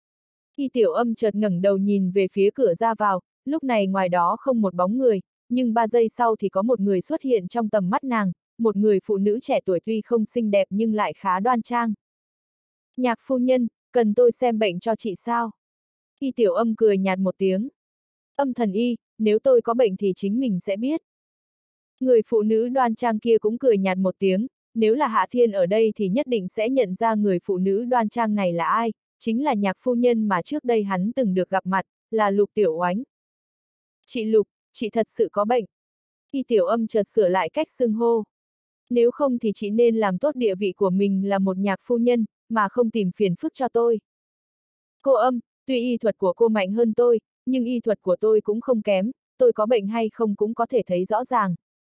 Y Tiểu Âm chợt ngẩng đầu nhìn về phía cửa ra vào, lúc này ngoài đó không một bóng người, nhưng 3 giây sau thì có một người xuất hiện trong tầm mắt nàng, một người phụ nữ trẻ tuổi tuy không xinh đẹp nhưng lại khá đoan trang. Nhạc phu nhân, cần tôi xem bệnh cho chị sao? Y Tiểu Âm cười nhạt một tiếng. Âm thần y, nếu tôi có bệnh thì chính mình sẽ biết. Người phụ nữ đoan trang kia cũng cười nhạt một tiếng, nếu là Hạ Thiên ở đây thì nhất định sẽ nhận ra người phụ nữ đoan trang này là ai, chính là nhạc phu nhân mà trước đây hắn từng được gặp mặt, là Lục Tiểu Oánh. Chị Lục, chị thật sự có bệnh. Y Tiểu Âm chợt sửa lại cách xưng hô. Nếu không thì chị nên làm tốt địa vị của mình là một nhạc phu nhân, mà không tìm phiền phức cho tôi. Cô Âm, tuy y thuật của cô mạnh hơn tôi, nhưng y thuật của tôi cũng không kém, tôi có bệnh hay không cũng có thể thấy rõ ràng.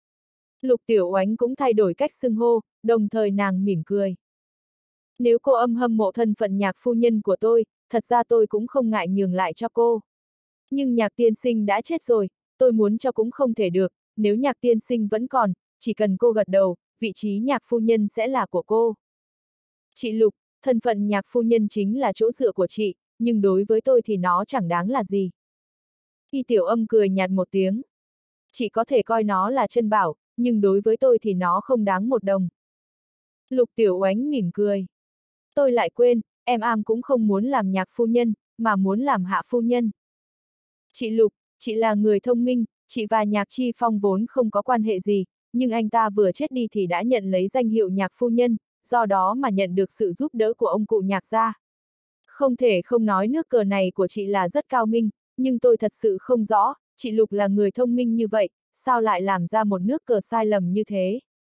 Lục Tiểu Oánh cũng thay đổi cách xưng hô, đồng thời nàng mỉm cười. Nếu cô Âm hâm mộ thân phận nhạc phu nhân của tôi, thật ra tôi cũng không ngại nhường lại cho cô. Nhưng nhạc tiên sinh đã chết rồi, tôi muốn cho cũng không thể được, nếu nhạc tiên sinh vẫn còn, chỉ cần cô gật đầu, vị trí nhạc phu nhân sẽ là của cô. Chị Lục, thân phận nhạc phu nhân chính là chỗ dựa của chị, nhưng đối với tôi thì nó chẳng đáng là gì. Y Tiểu Âm cười nhạt một tiếng. Chị có thể coi nó là chân bảo, nhưng đối với tôi thì nó không đáng 1 đồng. Lục Tiểu Oánh mỉm cười. Tôi lại quên, em am cũng không muốn làm nhạc phu nhân, mà muốn làm hạ phu nhân. Chị Lục, chị là người thông minh, chị và Nhạc Chi Phong vốn không có quan hệ gì, nhưng anh ta vừa chết đi thì đã nhận lấy danh hiệu nhạc phu nhân, do đó mà nhận được sự giúp đỡ của ông cụ nhạc gia. Không thể không nói nước cờ này của chị là rất cao minh, nhưng tôi thật sự không rõ, chị Lục là người thông minh như vậy, sao lại làm ra một nước cờ sai lầm như thế?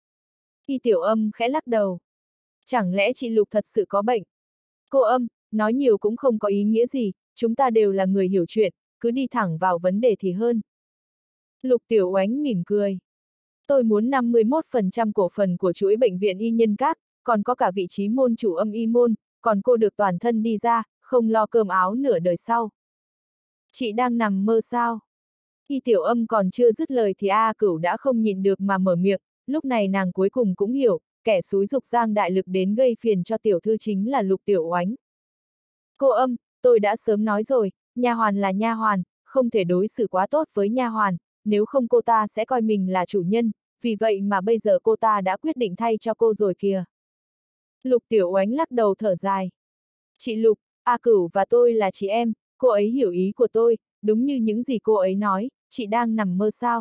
Y Tiểu Âm khẽ lắc đầu. Chẳng lẽ chị Lục thật sự có bệnh? Cô Âm, nói nhiều cũng không có ý nghĩa gì, chúng ta đều là người hiểu chuyện, cứ đi thẳng vào vấn đề thì hơn. Lục Tiểu Oánh mỉm cười. Tôi muốn 51% cổ phần của chuỗi bệnh viện Y Nhân Các, còn có cả vị trí môn chủ Âm Y môn, còn cô được toàn thân đi ra, không lo cơm áo nửa đời sau. Chị đang nằm mơ sao? Y Tiểu Âm còn chưa dứt lời thì A Cửu đã không nhịn được mà mở miệng, lúc này nàng cuối cùng cũng hiểu, kẻ xúi giục Giang Đại Lực đến gây phiền cho tiểu thư chính là Lục Tiểu Oánh. Cô Âm, tôi đã sớm nói rồi, nha hoàn là nha hoàn, không thể đối xử quá tốt với nha hoàn, nếu không cô ta sẽ coi mình là chủ nhân, vì vậy mà bây giờ cô ta đã quyết định thay cho cô rồi kìa. Lục Tiểu Oánh lắc đầu thở dài. Chị Lục, A Cửu và tôi là chị em, cô ấy hiểu ý của tôi, đúng như những gì cô ấy nói, chị đang nằm mơ sao?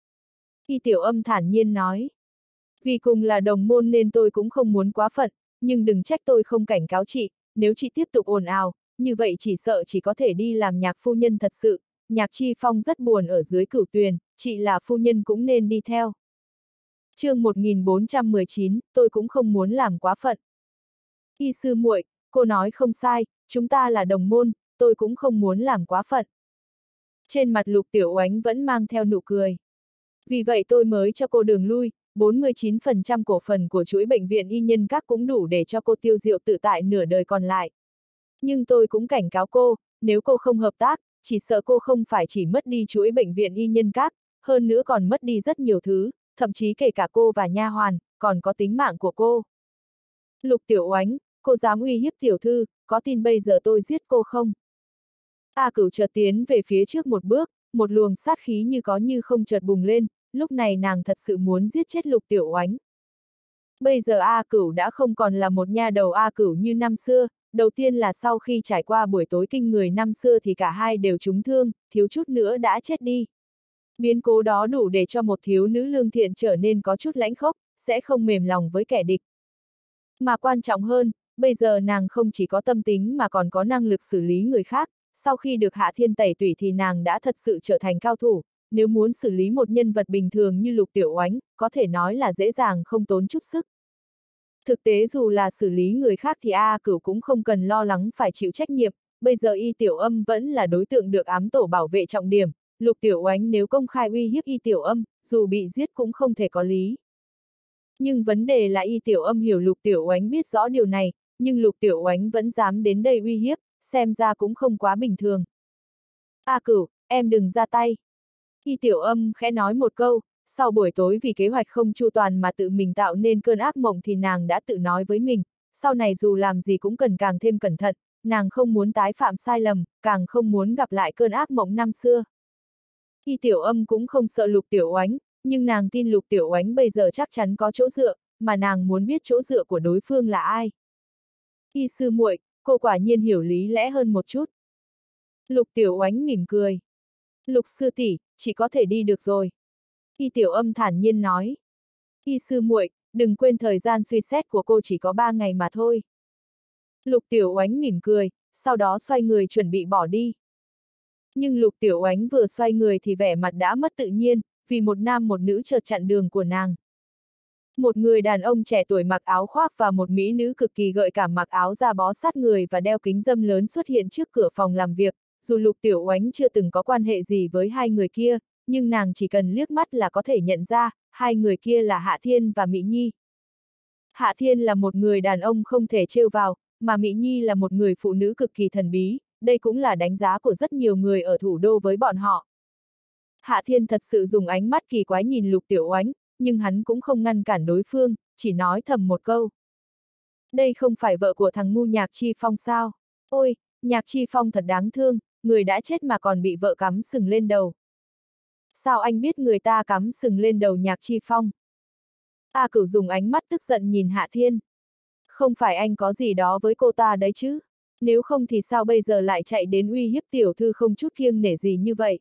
Y Tiểu Âm thản nhiên nói. Vì cùng là đồng môn nên tôi cũng không muốn quá phận, nhưng đừng trách tôi không cảnh cáo chị, nếu chị tiếp tục ồn ào, như vậy chỉ sợ chỉ có thể đi làm nhạc phu nhân thật sự, Nhạc Chi Phong rất buồn ở dưới Cửu Tuyền, chị là phu nhân cũng nên đi theo. Chương 1419, tôi cũng không muốn làm quá phận. Y sư muội, cô nói không sai, chúng ta là đồng môn, tôi cũng không muốn làm quá phận. Trên mặt Lục Tiểu Oánh vẫn mang theo nụ cười. Vì vậy tôi mới cho cô đường lui, 49% cổ phần của chuỗi bệnh viện Y Nhân Các cũng đủ để cho cô tiêu diệu tự tại nửa đời còn lại. Nhưng tôi cũng cảnh cáo cô, nếu cô không hợp tác, chỉ sợ cô không phải chỉ mất đi chuỗi bệnh viện Y Nhân Các, hơn nữa còn mất đi rất nhiều thứ, thậm chí kể cả cô và nha hoàn, còn có tính mạng của cô. Lục Tiểu Oánh, cô dám uy hiếp tiểu thư, có tin bây giờ tôi giết cô không? A Cửu chợt tiến về phía trước một bước, một luồng sát khí như có như không chợt bùng lên, lúc này nàng thật sự muốn giết chết Lục Tiểu Oánh. Bây giờ A Cửu đã không còn là một nha đầu A Cửu như năm xưa, đầu tiên là sau khi trải qua buổi tối kinh người năm xưa thì cả hai đều trúng thương, thiếu chút nữa đã chết đi. Biến cố đó đủ để cho một thiếu nữ lương thiện trở nên có chút lãnh khốc, sẽ không mềm lòng với kẻ địch. Mà quan trọng hơn, bây giờ nàng không chỉ có tâm tính mà còn có năng lực xử lý người khác, sau khi được Hạ Thiên tẩy tủy thì nàng đã thật sự trở thành cao thủ, nếu muốn xử lý một nhân vật bình thường như Lục Tiểu Oánh, có thể nói là dễ dàng không tốn chút sức. Thực tế dù là xử lý người khác thì A Cửu cũng không cần lo lắng phải chịu trách nhiệm, bây giờ Y Tiểu Âm vẫn là đối tượng được ám tổ bảo vệ trọng điểm, Lục Tiểu Oánh nếu công khai uy hiếp Y Tiểu Âm, dù bị giết cũng không thể có lý. Nhưng vấn đề là Y Tiểu Âm hiểu Lục Tiểu Oánh biết rõ điều này, nhưng Lục Tiểu Oánh vẫn dám đến đây uy hiếp, xem ra cũng không quá bình thường. A Cửu, em đừng ra tay. Y Tiểu Âm khẽ nói một câu, sau buổi tối vì kế hoạch không chu toàn mà tự mình tạo nên cơn ác mộng thì nàng đã tự nói với mình, sau này dù làm gì cũng cần càng thêm cẩn thận, nàng không muốn tái phạm sai lầm, càng không muốn gặp lại cơn ác mộng năm xưa. Y Tiểu Âm cũng không sợ Lục Tiểu Oánh, nhưng nàng tin Lục Tiểu Oánh bây giờ chắc chắn có chỗ dựa, mà nàng muốn biết chỗ dựa của đối phương là ai. Y sư muội, cô quả nhiên hiểu lý lẽ hơn một chút. Lục Tiểu Oánh mỉm cười. Lục sư tỷ, chỉ có thể đi được rồi. Y Tiểu Âm thản nhiên nói. Y sư muội, đừng quên thời gian suy xét của cô chỉ có 3 ngày mà thôi. Lục Tiểu Oánh mỉm cười, sau đó xoay người chuẩn bị bỏ đi. Nhưng Lục Tiểu Oánh vừa xoay người thì vẻ mặt đã mất tự nhiên, vì một nam một nữ chợt chặn đường của nàng. Một người đàn ông trẻ tuổi mặc áo khoác và một mỹ nữ cực kỳ gợi cảm mặc áo da bó sát người và đeo kính râm lớn xuất hiện trước cửa phòng làm việc, dù Lục Tiểu Oánh chưa từng có quan hệ gì với hai người kia, nhưng nàng chỉ cần liếc mắt là có thể nhận ra, hai người kia là Hạ Thiên và Mị Nhi. Hạ Thiên là một người đàn ông không thể trêu vào, mà Mị Nhi là một người phụ nữ cực kỳ thần bí, đây cũng là đánh giá của rất nhiều người ở thủ đô với bọn họ. Hạ Thiên thật sự dùng ánh mắt kỳ quái nhìn Lục Tiểu Oánh, nhưng hắn cũng không ngăn cản đối phương, chỉ nói thầm một câu. Đây không phải vợ của thằng ngu Nhạc Chi Phong sao? Ôi, Nhạc Chi Phong thật đáng thương, người đã chết mà còn bị vợ cắm sừng lên đầu. Sao anh biết người ta cắm sừng lên đầu Nhạc Chi Phong? A Cửu dùng ánh mắt tức giận nhìn Hạ Thiên. Không phải anh có gì đó với cô ta đấy chứ? Nếu không thì sao bây giờ lại chạy đến uy hiếp tiểu thư không chút kiêng nể gì như vậy?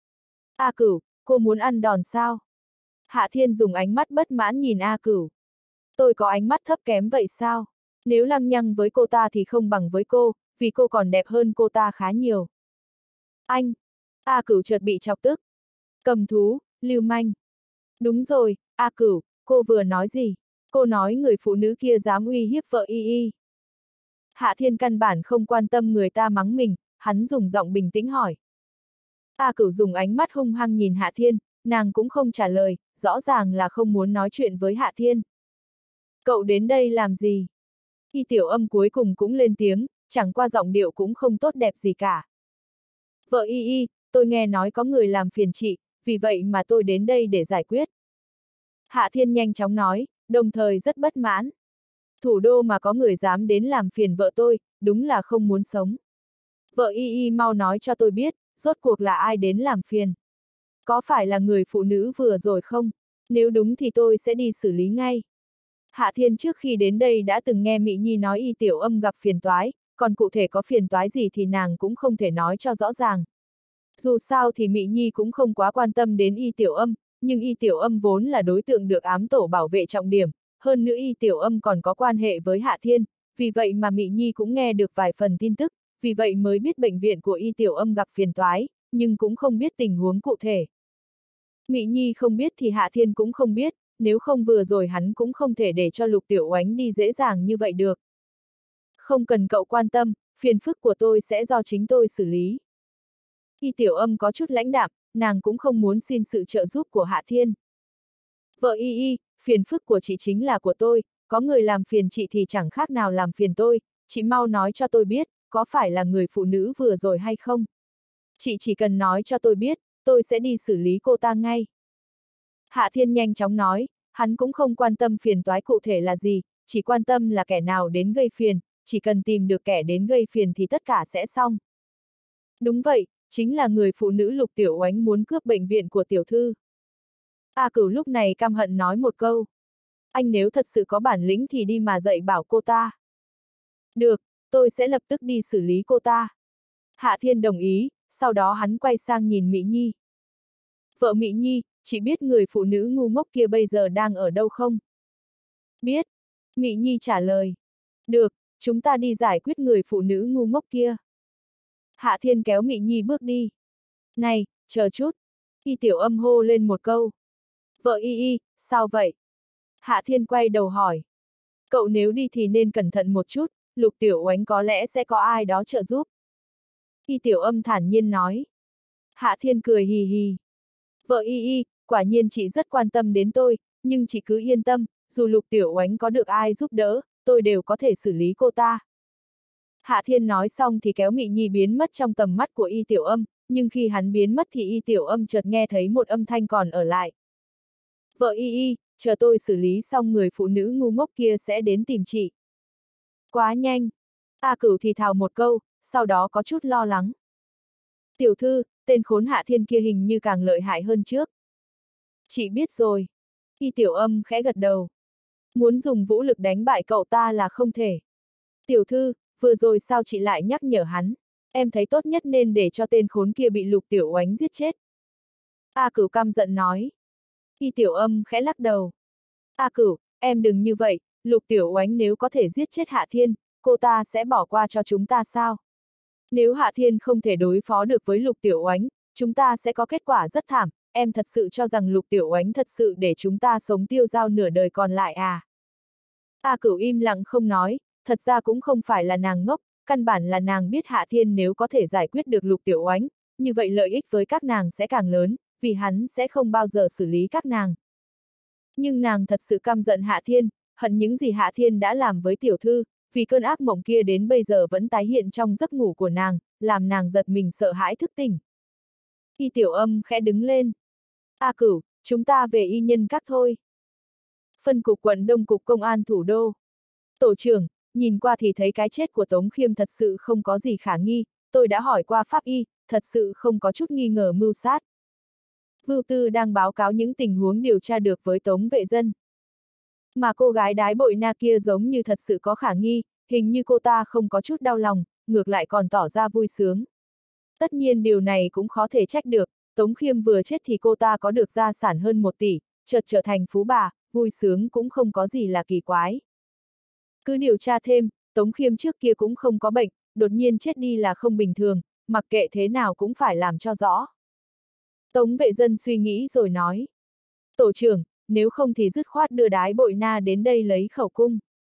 A Cửu, cô muốn ăn đòn sao? Hạ Thiên dùng ánh mắt bất mãn nhìn A Cửu. Tôi có ánh mắt thấp kém vậy sao? Nếu lăng nhăng với cô ta thì không bằng với cô, vì cô còn đẹp hơn cô ta khá nhiều. Anh! A Cửu chợt bị chọc tức. Cầm thú, lưu manh. Đúng rồi, A Cửu, cô vừa nói gì? Cô nói người phụ nữ kia dám uy hiếp vợ y. Hạ Thiên căn bản không quan tâm người ta mắng mình, hắn dùng giọng bình tĩnh hỏi. A Cửu dùng ánh mắt hung hăng nhìn Hạ Thiên, nàng cũng không trả lời, rõ ràng là không muốn nói chuyện với Hạ Thiên. Cậu đến đây làm gì? Y Tiểu Âm cuối cùng cũng lên tiếng, chẳng qua giọng điệu cũng không tốt đẹp gì cả. Vợ y, tôi nghe nói có người làm phiền chị, vì vậy mà tôi đến đây để giải quyết. Hạ Thiên nhanh chóng nói, đồng thời rất bất mãn. Thủ đô mà có người dám đến làm phiền vợ tôi, đúng là không muốn sống. Vợ y mau nói cho tôi biết, rốt cuộc là ai đến làm phiền. Có phải là người phụ nữ vừa rồi không? Nếu đúng thì tôi sẽ đi xử lý ngay. Hạ Thiên trước khi đến đây đã từng nghe Mị Nhi nói Y Tiểu Âm gặp phiền toái, còn cụ thể có phiền toái gì thì nàng cũng không thể nói cho rõ ràng. Dù sao thì Mị Nhi cũng không quá quan tâm đến Y Tiểu Âm, nhưng Y Tiểu Âm vốn là đối tượng được ám tổ bảo vệ trọng điểm, hơn nữa Y Tiểu Âm còn có quan hệ với Hạ Thiên, vì vậy mà Mị Nhi cũng nghe được vài phần tin tức, vì vậy mới biết bệnh viện của Y Tiểu Âm gặp phiền toái, nhưng cũng không biết tình huống cụ thể. Mị Nhi không biết thì Hạ Thiên cũng không biết, nếu không vừa rồi hắn cũng không thể để cho Lục Tiểu Oánh đi dễ dàng như vậy được. Không cần cậu quan tâm, phiền phức của tôi sẽ do chính tôi xử lý. Y Tiểu Âm có chút lãnh đạm, nàng cũng không muốn xin sự trợ giúp của Hạ Thiên. Vợ y, phiền phức của chị chính là của tôi, có người làm phiền chị thì chẳng khác nào làm phiền tôi, chị mau nói cho tôi biết, có phải là người phụ nữ vừa rồi hay không? Chị chỉ cần nói cho tôi biết tôi sẽ đi xử lý cô ta ngay. Hạ Thiên nhanh chóng nói, hắn cũng không quan tâm phiền toái cụ thể là gì, chỉ quan tâm là kẻ nào đến gây phiền, chỉ cần tìm được kẻ đến gây phiền thì tất cả sẽ xong. Đúng vậy, chính là người phụ nữ Lục Tiểu Oánh muốn cướp bệnh viện của tiểu thư. A Cửu lúc này căm hận nói một câu. Anh nếu thật sự có bản lĩnh thì đi mà dạy bảo cô ta. Được, tôi sẽ lập tức đi xử lý cô ta. Hạ Thiên đồng ý, sau đó hắn quay sang nhìn Mị Nhi. Vợ Mị Nhi, chị biết người phụ nữ ngu ngốc kia bây giờ đang ở đâu không? Biết. Mị Nhi trả lời. Được, chúng ta đi giải quyết người phụ nữ ngu ngốc kia. Hạ Thiên kéo Mị Nhi bước đi. Này, chờ chút. Y Tiểu Âm hô lên một câu. Vợ Y, sao vậy? Hạ Thiên quay đầu hỏi. Cậu nếu đi thì nên cẩn thận một chút, Lục Tiểu Oánh có lẽ sẽ có ai đó trợ giúp. Y Tiểu Âm thản nhiên nói. Hạ Thiên cười hì hì. Vợ Y, quả nhiên chị rất quan tâm đến tôi, nhưng chị cứ yên tâm, dù Lục Tiểu Oánh có được ai giúp đỡ, tôi đều có thể xử lý cô ta. Hạ Thiên nói xong thì kéo Mị Nhi biến mất trong tầm mắt của Y Tiểu Âm, nhưng khi hắn biến mất thì Y Tiểu Âm chợt nghe thấy một âm thanh còn ở lại. Vợ Y, chờ tôi xử lý xong người phụ nữ ngu ngốc kia sẽ đến tìm chị. Quá nhanh. A Cửu thì thào một câu, sau đó có chút lo lắng. Tiểu thư, tên khốn Hạ Thiên kia hình như càng lợi hại hơn trước. Chị biết rồi. Y Tiểu Âm khẽ gật đầu. Muốn dùng vũ lực đánh bại cậu ta là không thể. Tiểu thư, vừa rồi sao chị lại nhắc nhở hắn? Em thấy tốt nhất nên để cho tên khốn kia bị Lục Tiểu Oánh giết chết. A Cửu căm giận nói. Y Tiểu Âm khẽ lắc đầu. A Cửu, em đừng như vậy, Lục Tiểu Oánh nếu có thể giết chết Hạ Thiên, cô ta sẽ bỏ qua cho chúng ta sao? Nếu Hạ Thiên không thể đối phó được với Lục Tiểu Oánh, chúng ta sẽ có kết quả rất thảm, em thật sự cho rằng Lục Tiểu Oánh thật sự để chúng ta sống tiêu dao nửa đời còn lại à? A Cửu im lặng không nói, thật ra cũng không phải là nàng ngốc, căn bản là nàng biết Hạ Thiên nếu có thể giải quyết được Lục Tiểu Oánh, như vậy lợi ích với các nàng sẽ càng lớn, vì hắn sẽ không bao giờ xử lý các nàng. Nhưng nàng thật sự căm giận Hạ Thiên, hận những gì Hạ Thiên đã làm với tiểu thư, vì cơn ác mộng kia đến bây giờ vẫn tái hiện trong giấc ngủ của nàng, làm nàng giật mình sợ hãi thức tỉnh. Y Tiểu Âm khẽ đứng lên. A Cửu, chúng ta về Y Nhân Các thôi. Phân cục quận Đông cục công an thủ đô. Tổ trưởng, nhìn qua thì thấy cái chết của Tống Khiêm thật sự không có gì khả nghi, tôi đã hỏi qua pháp y, thật sự không có chút nghi ngờ mưu sát. Vưu Tư đang báo cáo những tình huống điều tra được với Tống Vệ Dân. Mà cô gái đái bội na kia giống như thật sự có khả nghi, hình như cô ta không có chút đau lòng, ngược lại còn tỏ ra vui sướng. Tất nhiên điều này cũng khó thể trách được, Tống Khiêm vừa chết thì cô ta có được gia sản hơn 1 tỷ, chợt trở thành phú bà, vui sướng cũng không có gì là kỳ quái. Cứ điều tra thêm, Tống Khiêm trước kia cũng không có bệnh, đột nhiên chết đi là không bình thường, mặc kệ thế nào cũng phải làm cho rõ. Tống Vệ Dân suy nghĩ rồi nói. Tổ trưởng, nếu không thì dứt khoát đưa đái bội na đến đây lấy khẩu cung.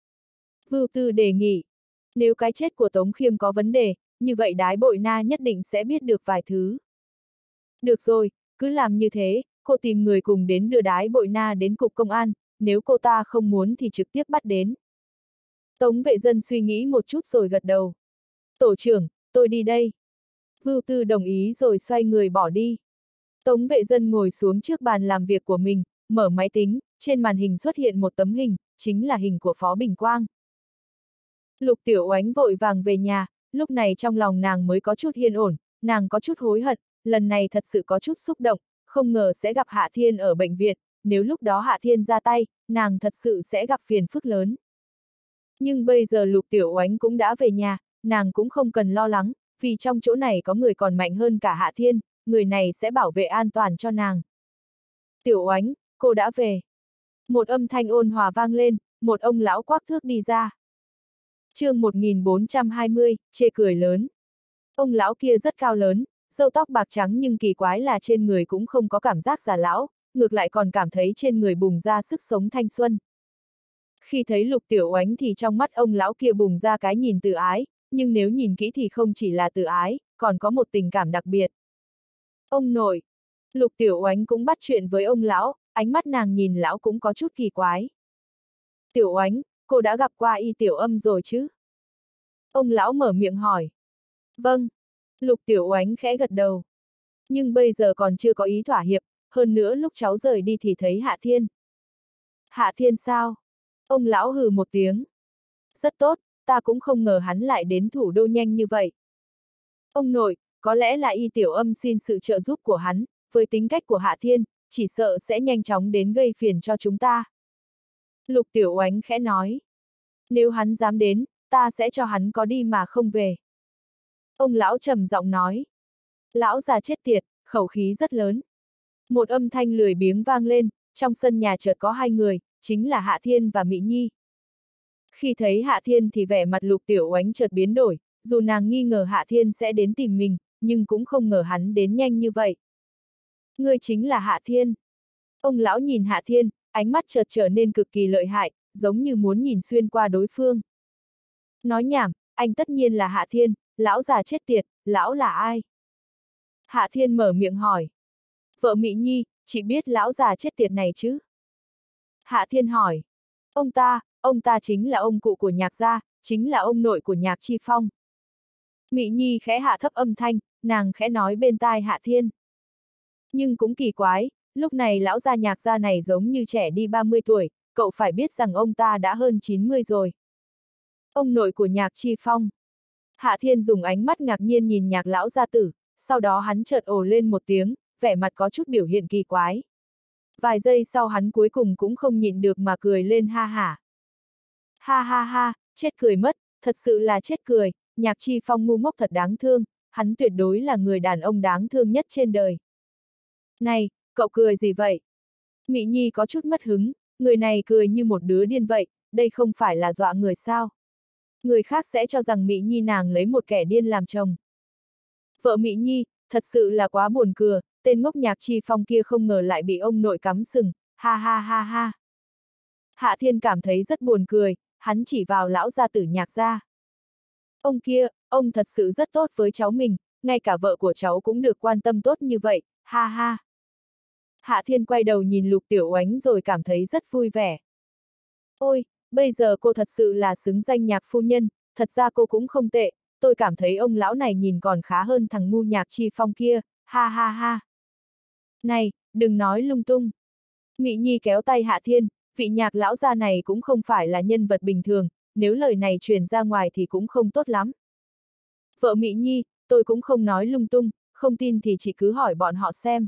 Vưu Tư đề nghị. Nếu cái chết của Tống Khiêm có vấn đề, như vậy đái bội na nhất định sẽ biết được vài thứ. Được rồi, cứ làm như thế, cô tìm người cùng đến đưa đái bội na đến cục công an, nếu cô ta không muốn thì trực tiếp bắt đến. Tống Vệ Dân suy nghĩ một chút rồi gật đầu. Tổ trưởng, tôi đi đây. Vưu Tư đồng ý rồi xoay người bỏ đi. Tống Vệ Dân ngồi xuống trước bàn làm việc của mình, mở máy tính, trên màn hình xuất hiện một tấm hình, chính là hình của Phó Bình Quang. Lục Tiểu Oánh vội vàng về nhà, lúc này trong lòng nàng mới có chút yên ổn, nàng có chút hối hận, lần này thật sự có chút xúc động, không ngờ sẽ gặp Hạ Thiên ở bệnh viện, nếu lúc đó Hạ Thiên ra tay, nàng thật sự sẽ gặp phiền phức lớn. Nhưng bây giờ Lục Tiểu Oánh cũng đã về nhà, nàng cũng không cần lo lắng, vì trong chỗ này có người còn mạnh hơn cả Hạ Thiên, người này sẽ bảo vệ an toàn cho nàng. Tiểu Oánh, cô đã về. Một âm thanh ôn hòa vang lên, một ông lão quắc thước đi ra. Chương 1420, chê cười lớn. Ông lão kia rất cao lớn, râu tóc bạc trắng nhưng kỳ quái là trên người cũng không có cảm giác già lão, ngược lại còn cảm thấy trên người bùng ra sức sống thanh xuân. Khi thấy Lục Tiểu Oánh thì trong mắt ông lão kia bùng ra cái nhìn từ ái, nhưng nếu nhìn kỹ thì không chỉ là từ ái, còn có một tình cảm đặc biệt. Ông nội. Lục Tiểu Oánh cũng bắt chuyện với ông lão, ánh mắt nàng nhìn lão cũng có chút kỳ quái. Tiểu Oánh, cô đã gặp qua Y Tiểu Âm rồi chứ? Ông lão mở miệng hỏi. Vâng. Lục Tiểu Oánh khẽ gật đầu. Nhưng bây giờ còn chưa có ý thỏa hiệp, hơn nữa lúc cháu rời đi thì thấy Hạ Thiên. Hạ Thiên sao? Ông lão hừ một tiếng. Rất tốt, ta cũng không ngờ hắn lại đến thủ đô nhanh như vậy. Ông nội, có lẽ là Y Tiểu Âm xin sự trợ giúp của hắn, với tính cách của Hạ Thiên, chỉ sợ sẽ nhanh chóng đến gây phiền cho chúng ta. Lục Tiểu Oánh khẽ nói. Nếu hắn dám đến, ta sẽ cho hắn có đi mà không về. Ông lão trầm giọng nói. Lão già chết tiệt, khẩu khí rất lớn. Một âm thanh lười biếng vang lên, trong sân nhà chợt có hai người, chính là Hạ Thiên và Mị Nhi. Khi thấy Hạ Thiên thì vẻ mặt Lục Tiểu Oánh chợt biến đổi, dù nàng nghi ngờ Hạ Thiên sẽ đến tìm mình, nhưng cũng không ngờ hắn đến nhanh như vậy. Ngươi chính là Hạ Thiên. Ông lão nhìn Hạ Thiên, ánh mắt chợt trở nên cực kỳ lợi hại, giống như muốn nhìn xuyên qua đối phương. Nói nhảm, anh tất nhiên là Hạ Thiên, lão già chết tiệt, lão là ai? Hạ Thiên mở miệng hỏi. Vợ Mị Nhi, chị biết lão già chết tiệt này chứ? Hạ Thiên hỏi. Ông ta chính là ông cụ của Nhạc gia, chính là ông nội của Nhạc Chi Phong. Mị Nhi khẽ hạ thấp âm thanh, nàng khẽ nói bên tai Hạ Thiên. Nhưng cũng kỳ quái, lúc này lão gia Nhạc gia này giống như trẻ đi 30 tuổi, cậu phải biết rằng ông ta đã hơn 90 rồi. Ông nội của Nhạc Chi Phong. Hạ Thiên dùng ánh mắt ngạc nhiên nhìn Nhạc lão gia tử, sau đó hắn chợt ồ lên một tiếng, vẻ mặt có chút biểu hiện kỳ quái. Vài giây sau hắn cuối cùng cũng không nhịn được mà cười lên ha hả. Ha ha ha, chết cười mất, thật sự là chết cười, Nhạc Chi Phong ngu ngốc thật đáng thương, hắn tuyệt đối là người đàn ông đáng thương nhất trên đời. Này, cậu cười gì vậy? Mị Nhi có chút mất hứng, người này cười như một đứa điên vậy, đây không phải là dọa người sao? Người khác sẽ cho rằng Mị Nhi nàng lấy một kẻ điên làm chồng. Vợ Mị Nhi, thật sự là quá buồn cười, tên ngốc Nhạc Chi Phong kia không ngờ lại bị ông nội cắm sừng, ha ha ha ha. Hạ Thiên cảm thấy rất buồn cười, hắn chỉ vào lão gia tử Nhạc gia. Ông kia, ông thật sự rất tốt với cháu mình, ngay cả vợ của cháu cũng được quan tâm tốt như vậy, ha ha. Hạ Thiên quay đầu nhìn Lục Tiểu Oánh rồi cảm thấy rất vui vẻ. Ôi, bây giờ cô thật sự là xứng danh Nhạc phu nhân, thật ra cô cũng không tệ, tôi cảm thấy ông lão này nhìn còn khá hơn thằng ngu Nhạc Chi Phong kia, ha ha ha. Này, đừng nói lung tung. Mị Nhi kéo tay Hạ Thiên, vị Nhạc lão gia này cũng không phải là nhân vật bình thường, nếu lời này truyền ra ngoài thì cũng không tốt lắm. Vợ Mị Nhi, tôi cũng không nói lung tung, không tin thì chị cứ hỏi bọn họ xem.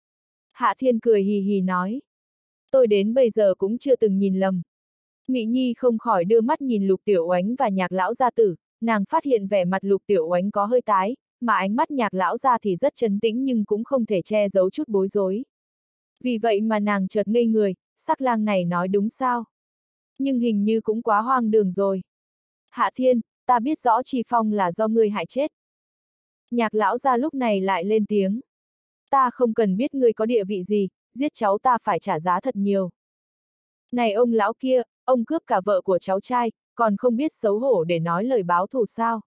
Hạ Thiên cười hì hì nói. Tôi đến bây giờ cũng chưa từng nhìn lầm. Mị Nhi không khỏi đưa mắt nhìn Lục Tiểu Oánh và Nhạc lão gia tử, nàng phát hiện vẻ mặt Lục Tiểu Oánh có hơi tái, mà ánh mắt Nhạc lão gia thì rất trấn tĩnh nhưng cũng không thể che giấu chút bối rối. Vì vậy mà nàng chợt ngây người, sắc lang này nói đúng sao? Nhưng hình như cũng quá hoang đường rồi. Hạ Thiên, ta biết rõ Chi Phong là do ngươi hại chết. Nhạc lão gia lúc này lại lên tiếng. Ta không cần biết ngươi có địa vị gì, giết cháu ta phải trả giá thật nhiều. Này ông lão kia, ông cướp cả vợ của cháu trai, còn không biết xấu hổ để nói lời báo thù sao?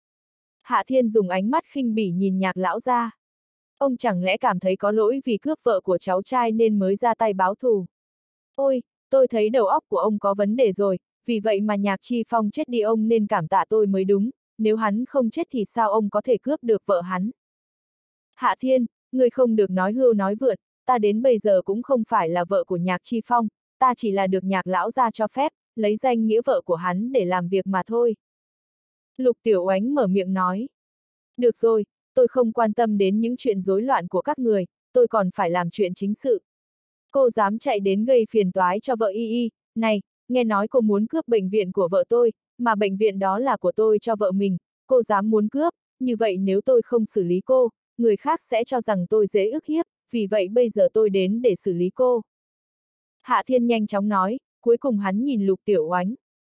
Hạ Thiên dùng ánh mắt khinh bỉ nhìn Nhạc lão gia. Ông chẳng lẽ cảm thấy có lỗi vì cướp vợ của cháu trai nên mới ra tay báo thù? Ôi, tôi thấy đầu óc của ông có vấn đề rồi, vì vậy mà Nhạc Chi Phong chết đi ông nên cảm tạ tôi mới đúng, nếu hắn không chết thì sao ông có thể cướp được vợ hắn? Hạ Thiên, ngươi không được nói hưu nói vượn, ta đến bây giờ cũng không phải là vợ của Nhạc Chi Phong, ta chỉ là được Nhạc lão gia cho phép, lấy danh nghĩa vợ của hắn để làm việc mà thôi. Lục Tiểu Oánh mở miệng nói. Được rồi, tôi không quan tâm đến những chuyện rối loạn của các người, tôi còn phải làm chuyện chính sự. Cô dám chạy đến gây phiền toái cho vợ Y, này, nghe nói cô muốn cướp bệnh viện của vợ tôi, mà bệnh viện đó là của tôi cho vợ mình, cô dám muốn cướp, như vậy nếu tôi không xử lý cô, người khác sẽ cho rằng tôi dễ ức hiếp, vì vậy bây giờ tôi đến để xử lý cô. Hạ Thiên nhanh chóng nói, cuối cùng hắn nhìn Lục Tiểu Oánh.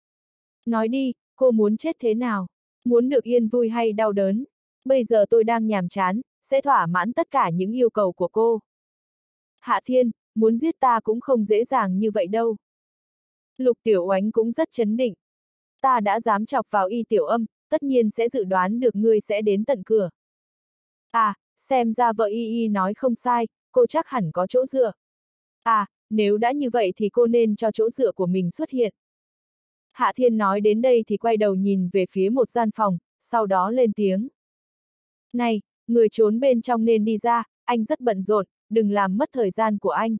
Nói đi, cô muốn chết thế nào? Muốn được yên vui hay đau đớn? Bây giờ tôi đang nhàm chán, sẽ thỏa mãn tất cả những yêu cầu của cô. Hạ Thiên, muốn giết ta cũng không dễ dàng như vậy đâu. Lục Tiểu Oánh cũng rất trấn định. Ta đã dám chọc vào Y Tiểu Âm, tất nhiên sẽ dự đoán được ngươi sẽ đến tận cửa. À, xem ra vợ Y nói không sai, cô chắc hẳn có chỗ dựa. À, nếu đã như vậy thì cô nên cho chỗ dựa của mình xuất hiện. Hạ Thiên nói đến đây thì quay đầu nhìn về phía một gian phòng, sau đó lên tiếng. Này, người trốn bên trong nên đi ra, anh rất bận rộn, đừng làm mất thời gian của anh.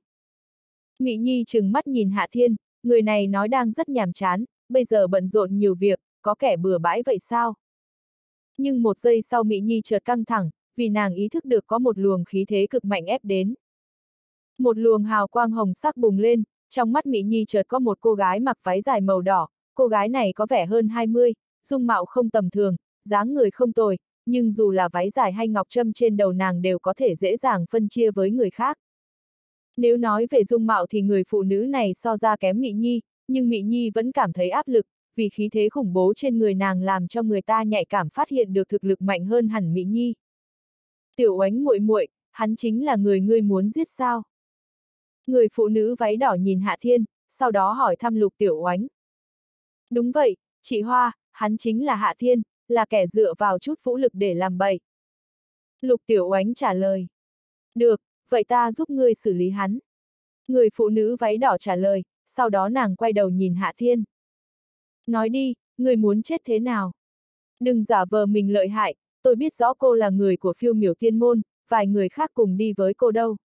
Mị Nhi trừng mắt nhìn Hạ Thiên, người này nói đang rất nhàm chán, bây giờ bận rộn nhiều việc, có kẻ bừa bãi vậy sao? Nhưng một giây sau Mị Nhi chợt căng thẳng, vì nàng ý thức được có một luồng khí thế cực mạnh ép đến. Một luồng hào quang hồng sắc bùng lên, trong mắt Mị Nhi chợt có một cô gái mặc váy dài màu đỏ, cô gái này có vẻ hơn 20, dung mạo không tầm thường, dáng người không tồi, nhưng dù là váy dài hay ngọc trâm trên đầu nàng đều có thể dễ dàng phân chia với người khác. Nếu nói về dung mạo thì người phụ nữ này so ra kém Mị Nhi, nhưng Mị Nhi vẫn cảm thấy áp lực, vì khí thế khủng bố trên người nàng làm cho người ta nhạy cảm phát hiện được thực lực mạnh hơn hẳn Mị Nhi. Tiểu Oánh muội muội, hắn chính là người ngươi muốn giết sao? Người phụ nữ váy đỏ nhìn Hạ Thiên, sau đó hỏi thăm Lục Tiểu Oánh. Đúng vậy, chị Hoa, hắn chính là Hạ Thiên, là kẻ dựa vào chút vũ lực để làm bậy. Lục Tiểu Oánh trả lời. Được, vậy ta giúp ngươi xử lý hắn. Người phụ nữ váy đỏ trả lời, sau đó nàng quay đầu nhìn Hạ Thiên. Nói đi, ngươi muốn chết thế nào? Đừng giả vờ mình lợi hại, tôi biết rõ cô là người của Phiêu Miểu Tiên Môn, vài người khác cùng đi với cô đâu.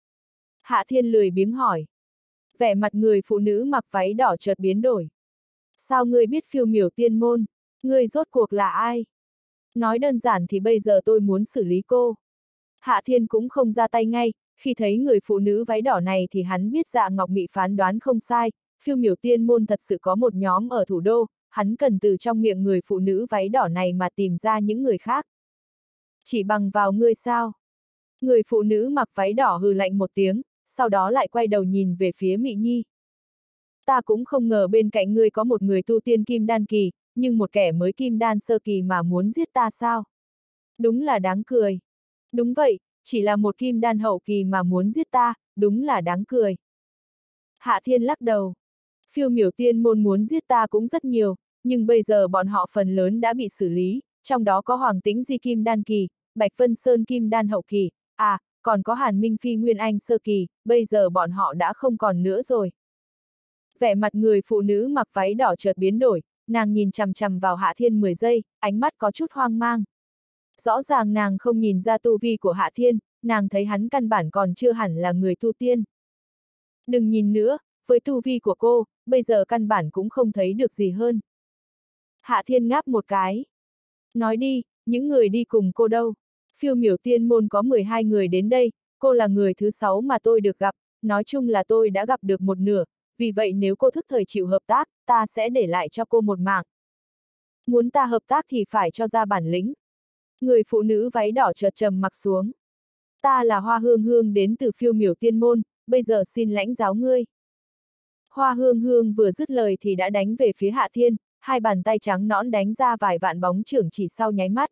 Hạ Thiên lười biếng hỏi. Vẻ mặt người phụ nữ mặc váy đỏ chợt biến đổi. Sao ngươi biết Phiêu Miểu Tiên Môn? Ngươi rốt cuộc là ai? Nói đơn giản thì bây giờ tôi muốn xử lý cô. Hạ Thiên cũng không ra tay ngay, khi thấy người phụ nữ váy đỏ này thì hắn biết Dạ Ngọc Mị phán đoán không sai, Phiêu Miểu Tiên Môn thật sự có một nhóm ở thủ đô, hắn cần từ trong miệng người phụ nữ váy đỏ này mà tìm ra những người khác. Chỉ bằng vào ngươi sao? Người phụ nữ mặc váy đỏ hừ lạnh một tiếng, sau đó lại quay đầu nhìn về phía Mị Nhi. Ta cũng không ngờ bên cạnh ngươi có một người tu tiên kim đan kỳ, nhưng một kẻ mới kim đan sơ kỳ mà muốn giết ta sao? Đúng là đáng cười. Đúng vậy, chỉ là một kim đan hậu kỳ mà muốn giết ta, đúng là đáng cười. Hạ Thiên lắc đầu. Phiêu Miểu Tiên Môn muốn giết ta cũng rất nhiều, nhưng bây giờ bọn họ phần lớn đã bị xử lý, trong đó có Hoàng Tĩnh Di kim đan kỳ, Bạch Vân Sơn kim đan hậu kỳ, còn có Hàn Minh Phi Nguyên Anh sơ kỳ, bây giờ bọn họ đã không còn nữa rồi. Vẻ mặt người phụ nữ mặc váy đỏ chợt biến đổi, nàng nhìn chằm chằm vào Hạ Thiên 10 giây, ánh mắt có chút hoang mang. Rõ ràng nàng không nhìn ra tu vi của Hạ Thiên, nàng thấy hắn căn bản còn chưa hẳn là người tu tiên. Đừng nhìn nữa, với tu vi của cô, bây giờ căn bản cũng không thấy được gì hơn. Hạ Thiên ngáp một cái. Nói đi, những người đi cùng cô đâu? Phiêu Miểu Tiên Môn có 12 người đến đây, cô là người thứ 6 mà tôi được gặp, nói chung là tôi đã gặp được một nửa, vì vậy nếu cô thức thời chịu hợp tác, ta sẽ để lại cho cô một mạng. Muốn ta hợp tác thì phải cho ra bản lĩnh. Người phụ nữ váy đỏ chợt trầm mặc xuống. Ta là Hoa Hương Hương đến từ Phiêu Miểu Tiên Môn, bây giờ xin lãnh giáo ngươi. Hoa Hương Hương vừa dứt lời thì đã đánh về phía Hạ Thiên, hai bàn tay trắng nõn đánh ra vài vạn bóng chưởng chỉ sau nháy mắt.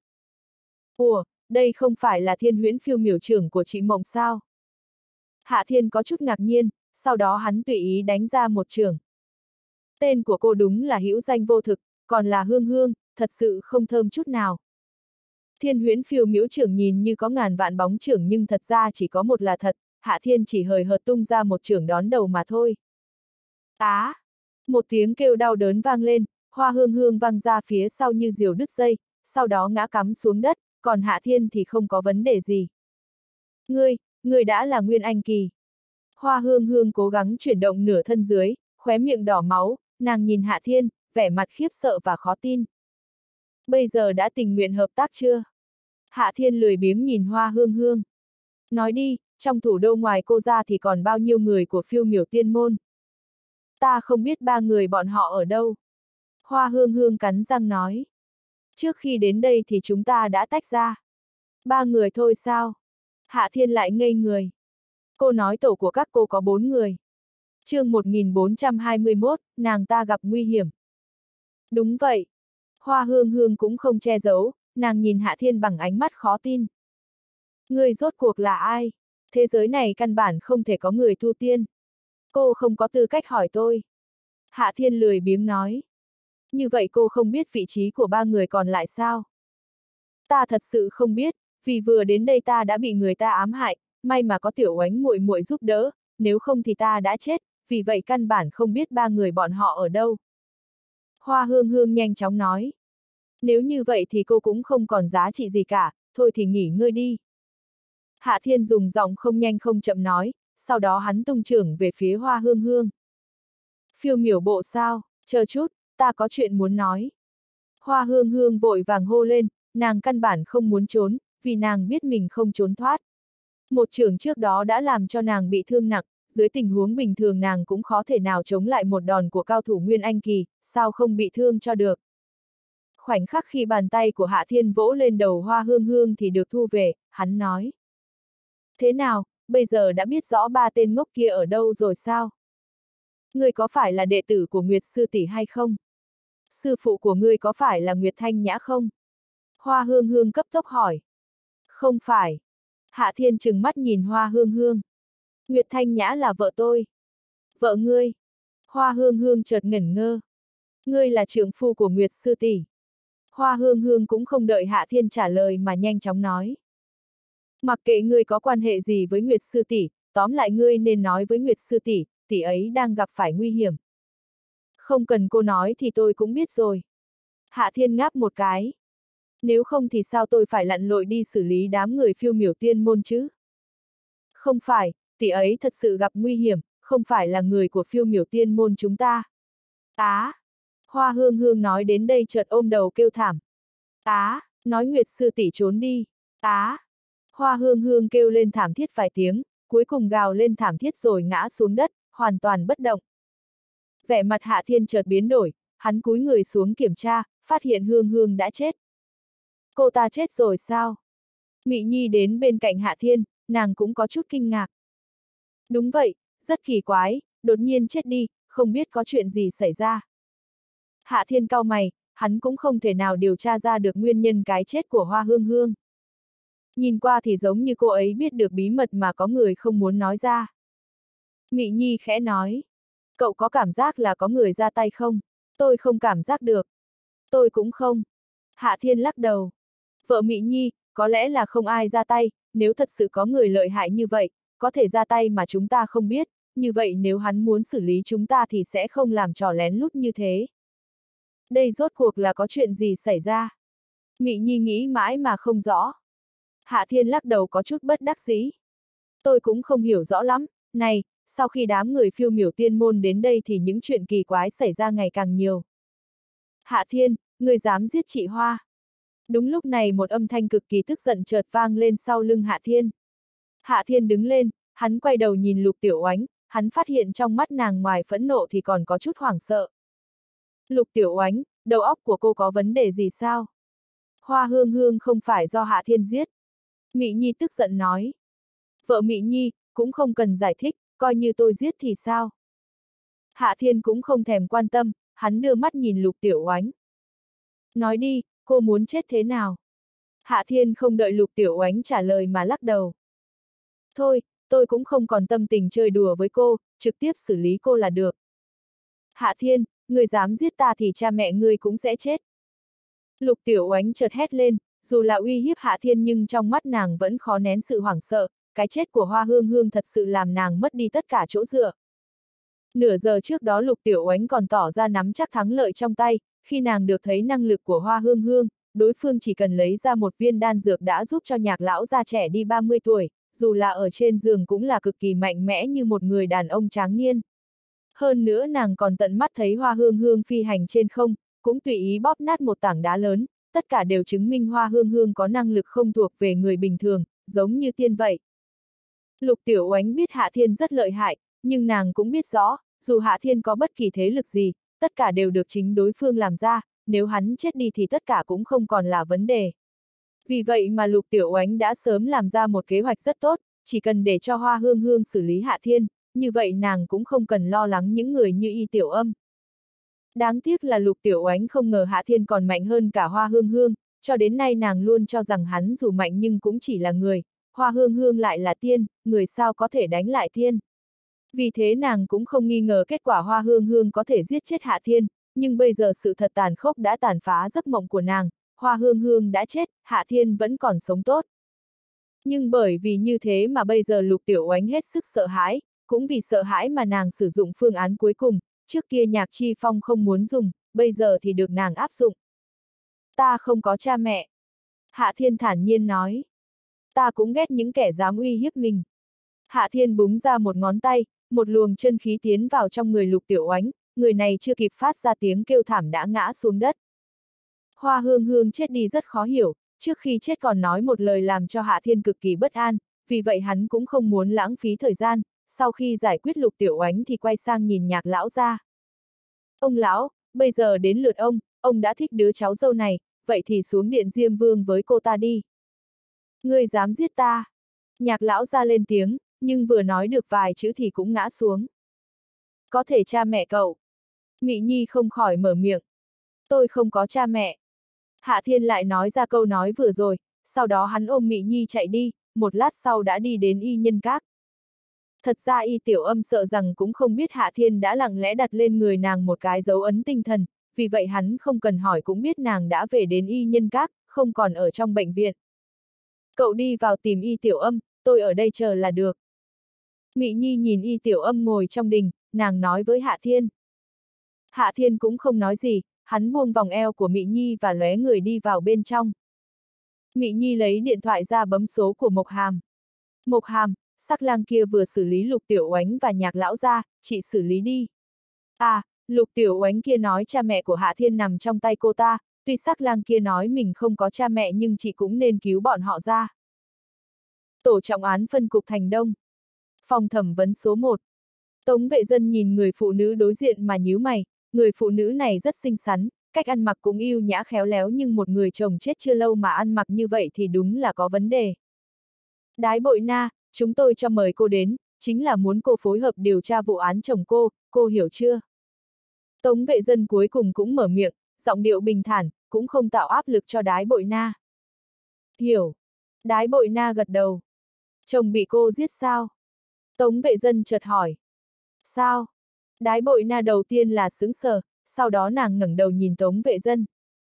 Ủa, đây không phải là Thiên Huyễn Phiêu Miểu chưởng của chị Mộng sao? Hạ Thiên có chút ngạc nhiên, sau đó hắn tùy ý đánh ra một chưởng. Tên của cô đúng là hữu danh vô thực, còn là Hương Hương, thật sự không thơm chút nào. Thiên Huyễn Phiêu Miểu chưởng nhìn như có ngàn vạn bóng chưởng nhưng thật ra chỉ có một là thật, Hạ Thiên chỉ hời hợt tung ra một chưởng đón đầu mà thôi. Một tiếng kêu đau đớn vang lên, Hoa Hương Hương văng ra phía sau như diều đứt dây, sau đó ngã cắm xuống đất, còn Hạ Thiên thì không có vấn đề gì. Ngươi đã là Nguyên Anh kỳ. Hoa Hương Hương cố gắng chuyển động nửa thân dưới, khóe miệng đỏ máu, nàng nhìn Hạ Thiên, vẻ mặt khiếp sợ và khó tin. Bây giờ đã tình nguyện hợp tác chưa? Hạ Thiên lười biếng nhìn Hoa Hương Hương. Nói đi, trong thủ đô ngoài cô ra thì còn bao nhiêu người của Phiêu Miểu Tiên Môn? Ta không biết ba người bọn họ ở đâu. Hoa Hương Hương cắn răng nói. Trước khi đến đây thì chúng ta đã tách ra. Ba người thôi sao? Hạ Thiên lại ngây người. Cô nói tổ của các cô có 4 người. Chương 1421, nàng ta gặp nguy hiểm. Đúng vậy. Hoa Hương Hương cũng không che giấu, nàng nhìn Hạ Thiên bằng ánh mắt khó tin. Người rốt cuộc là ai? Thế giới này căn bản không thể có người tu tiên. Cô không có tư cách hỏi tôi. Hạ Thiên lười biếng nói. Như vậy cô không biết vị trí của ba người còn lại sao? Ta thật sự không biết, vì vừa đến đây ta đã bị người ta ám hại, may mà có Tiểu Oánh muội muội giúp đỡ, nếu không thì ta đã chết, vì vậy căn bản không biết ba người bọn họ ở đâu. Hoa Hương Hương nhanh chóng nói. Nếu như vậy thì cô cũng không còn giá trị gì cả, thôi thì nghỉ ngơi đi. Hạ Thiên dùng giọng không nhanh không chậm nói, sau đó hắn tung chưởng về phía Hoa Hương Hương. Phiêu miểu bộ sao, chờ chút, ta có chuyện muốn nói. Hoa Hương Hương vội vàng hô lên, nàng căn bản không muốn trốn, vì nàng biết mình không trốn thoát. Một chưởng trước đó đã làm cho nàng bị thương nặng, dưới tình huống bình thường nàng cũng khó thể nào chống lại một đòn của cao thủ Nguyên Anh Kỳ, sao không bị thương cho được. Khoảnh khắc khi bàn tay của Hạ Thiên vỗ lên đầu Hoa Hương Hương thì được thu về, hắn nói. Thế nào, bây giờ đã biết rõ ba tên ngốc kia ở đâu rồi sao? Ngươi có phải là đệ tử của Nguyệt Sư tỷ hay không? Sư phụ của ngươi có phải là Nguyệt Thanh Nhã không? Hoa Hương Hương cấp tốc hỏi. Không phải. Hạ Thiên trừng mắt nhìn Hoa Hương Hương. Nguyệt Thanh Nhã là vợ tôi. Vợ ngươi. Hoa Hương Hương chợt ngẩn ngơ. Ngươi là trượng phu của Nguyệt Sư tỷ. Hoa Hương Hương cũng không đợi Hạ Thiên trả lời mà nhanh chóng nói. Mặc kệ ngươi có quan hệ gì với Nguyệt Sư tỷ, tóm lại ngươi nên nói với Nguyệt Sư tỷ, tỷ ấy đang gặp phải nguy hiểm. Không cần cô nói thì tôi cũng biết rồi. Hạ Thiên ngáp một cái. Nếu không thì sao tôi phải lặn lội đi xử lý đám người phiêu miểu tiên môn chứ? Không phải, tỷ ấy thật sự gặp nguy hiểm, không phải là người của phiêu miểu tiên môn chúng ta. Hoa Hương Hương nói đến đây chợt ôm đầu kêu thảm. Nói Nguyệt Sư tỷ trốn đi. Hoa Hương Hương kêu lên thảm thiết vài tiếng, cuối cùng gào lên thảm thiết rồi ngã xuống đất, hoàn toàn bất động. Vẻ mặt Hạ Thiên chợt biến đổi, hắn cúi người xuống kiểm tra, phát hiện Hương Hương đã chết. Cô ta chết rồi sao? Mị Nhi đến bên cạnh Hạ Thiên, nàng cũng có chút kinh ngạc. Đúng vậy, rất kỳ quái, đột nhiên chết đi, không biết có chuyện gì xảy ra. Hạ Thiên cau mày, hắn cũng không thể nào điều tra ra được nguyên nhân cái chết của Hoa Hương Hương. Nhìn qua thì giống như cô ấy biết được bí mật mà có người không muốn nói ra. Mị Nhi khẽ nói. Cậu có cảm giác là có người ra tay không? Tôi không cảm giác được. Tôi cũng không. Hạ Thiên lắc đầu. Vợ Mị Nhi, có lẽ là không ai ra tay, nếu thật sự có người lợi hại như vậy, có thể ra tay mà chúng ta không biết, như vậy nếu hắn muốn xử lý chúng ta thì sẽ không làm trò lén lút như thế. Đây rốt cuộc là có chuyện gì xảy ra? Mị Nhi nghĩ mãi mà không rõ. Hạ Thiên lắc đầu có chút bất đắc dĩ. Tôi cũng không hiểu rõ lắm, này, sau khi đám người phiêu miểu tiên môn đến đây thì những chuyện kỳ quái xảy ra ngày càng nhiều. Hạ Thiên, ngươi dám giết chị Hoa. Đúng lúc này một âm thanh cực kỳ tức giận chợt vang lên sau lưng Hạ Thiên. Hạ Thiên đứng lên, hắn quay đầu nhìn Lục Tiểu Oánh, hắn phát hiện trong mắt nàng ngoài phẫn nộ thì còn có chút hoảng sợ. Lục Tiểu Oánh, đầu óc của cô có vấn đề gì sao? Hoa Hương Hương không phải do Hạ Thiên giết. Mị Nhi tức giận nói. Vợ Mị Nhi, cũng không cần giải thích, coi như tôi giết thì sao? Hạ Thiên cũng không thèm quan tâm, hắn đưa mắt nhìn Lục Tiểu Oánh. Nói đi, cô muốn chết thế nào? Hạ Thiên không đợi Lục Tiểu Oánh trả lời mà lắc đầu. Thôi, tôi cũng không còn tâm tình chơi đùa với cô, trực tiếp xử lý cô là được. Hạ Thiên, người dám giết ta thì cha mẹ ngươi cũng sẽ chết. Lục Tiểu Oánh chợt hét lên, dù là uy hiếp Hạ Thiên nhưng trong mắt nàng vẫn khó nén sự hoảng sợ, cái chết của Hoa Hương Hương thật sự làm nàng mất đi tất cả chỗ dựa. Nửa giờ trước đó Lục Tiểu Oánh còn tỏ ra nắm chắc thắng lợi trong tay, khi nàng được thấy năng lực của Hoa Hương Hương, đối phương chỉ cần lấy ra một viên đan dược đã giúp cho Nhạc lão già trẻ đi 30 tuổi, dù là ở trên giường cũng là cực kỳ mạnh mẽ như một người đàn ông tráng niên. Hơn nữa nàng còn tận mắt thấy Hoa Hương Hương phi hành trên không, cũng tùy ý bóp nát một tảng đá lớn, tất cả đều chứng minh Hoa Hương Hương có năng lực không thuộc về người bình thường, giống như tiên vậy. Lục Tiểu Oánh biết Hạ Thiên rất lợi hại, nhưng nàng cũng biết rõ, dù Hạ Thiên có bất kỳ thế lực gì, tất cả đều được chính đối phương làm ra, nếu hắn chết đi thì tất cả cũng không còn là vấn đề. Vì vậy mà Lục Tiểu Oánh đã sớm làm ra một kế hoạch rất tốt, chỉ cần để cho Hoa Hương Hương xử lý Hạ Thiên, như vậy nàng cũng không cần lo lắng những người như Y Tiểu Âm. Đáng tiếc là Lục Tiểu Oánh không ngờ Hạ Thiên còn mạnh hơn cả Hoa Hương Hương, cho đến nay nàng luôn cho rằng hắn dù mạnh nhưng cũng chỉ là người, Hoa Hương Hương lại là tiên, người sao có thể đánh lại tiên. Vì thế nàng cũng không nghi ngờ kết quả Hoa Hương Hương có thể giết chết Hạ Thiên, nhưng bây giờ sự thật tàn khốc đã tàn phá giấc mộng của nàng, Hoa Hương Hương đã chết, Hạ Thiên vẫn còn sống tốt. Nhưng bởi vì như thế mà bây giờ Lục Tiểu Oánh hết sức sợ hãi, cũng vì sợ hãi mà nàng sử dụng phương án cuối cùng, trước kia Nhạc Chi Phong không muốn dùng, bây giờ thì được nàng áp dụng. Ta không có cha mẹ. Hạ Thiên thản nhiên nói. Ta cũng ghét những kẻ dám uy hiếp mình. Hạ Thiên búng ra một ngón tay, một luồng chân khí tiến vào trong người Lục Tiểu Oánh, người này chưa kịp phát ra tiếng kêu thảm đã ngã xuống đất. Hoa Hương Hương chết đi rất khó hiểu, trước khi chết còn nói một lời làm cho Hạ Thiên cực kỳ bất an, vì vậy hắn cũng không muốn lãng phí thời gian, sau khi giải quyết Lục Tiểu Oánh thì quay sang nhìn Nhạc lão ra. Ông lão, bây giờ đến lượt ông đã thích đứa cháu dâu này, vậy thì xuống điện Diêm Vương với cô ta đi. Ngươi dám giết ta? Nhạc lão ra lên tiếng, nhưng vừa nói được vài chữ thì cũng ngã xuống. Có thể cha mẹ cậu. Mị Nhi không khỏi mở miệng. Tôi không có cha mẹ. Hạ Thiên lại nói ra câu nói vừa rồi, sau đó hắn ôm Mị Nhi chạy đi, một lát sau đã đi đến Y Nhân Các. Thật ra Y Tiểu Âm sợ rằng cũng không biết Hạ Thiên đã lặng lẽ đặt lên người nàng một cái dấu ấn tinh thần, vì vậy hắn không cần hỏi cũng biết nàng đã về đến Y Nhân Các, không còn ở trong bệnh viện. Cậu đi vào tìm Y Tiểu Âm, tôi ở đây chờ là được. Mị Nhi nhìn Y Tiểu Âm ngồi trong đình, nàng nói với Hạ Thiên. Hạ Thiên cũng không nói gì, hắn buông vòng eo của Mị Nhi và lóe người đi vào bên trong. Mị Nhi lấy điện thoại ra bấm số của Mộc Hàm. Mộc Hàm, sắc lang kia vừa xử lý Lục Tiểu Oánh và Nhạc lão ra, chị xử lý đi. À, Lục Tiểu Oánh kia nói cha mẹ của Hạ Thiên nằm trong tay cô ta, tuy sắc lang kia nói mình không có cha mẹ nhưng chị cũng nên cứu bọn họ ra. Tổ trọng án phân cục Thành Đông. Phòng thẩm vấn số 1. Tống Vệ Dân nhìn người phụ nữ đối diện mà nhíu mày, người phụ nữ này rất xinh xắn, cách ăn mặc cũng yêu nhã khéo léo nhưng một người chồng chết chưa lâu mà ăn mặc như vậy thì đúng là có vấn đề. Đái Bội Na, chúng tôi cho mời cô đến, chính là muốn cô phối hợp điều tra vụ án chồng cô hiểu chưa? Tống Vệ Dân cuối cùng cũng mở miệng, giọng điệu bình thản, cũng không tạo áp lực cho Đái Bội Na. Hiểu. Đái Bội Na gật đầu. Chồng bị cô giết sao? Tống Vệ Dân chợt hỏi. Sao? Đái Bội Na đầu tiên là sững sờ, sau đó nàng ngẩng đầu nhìn Tống Vệ Dân.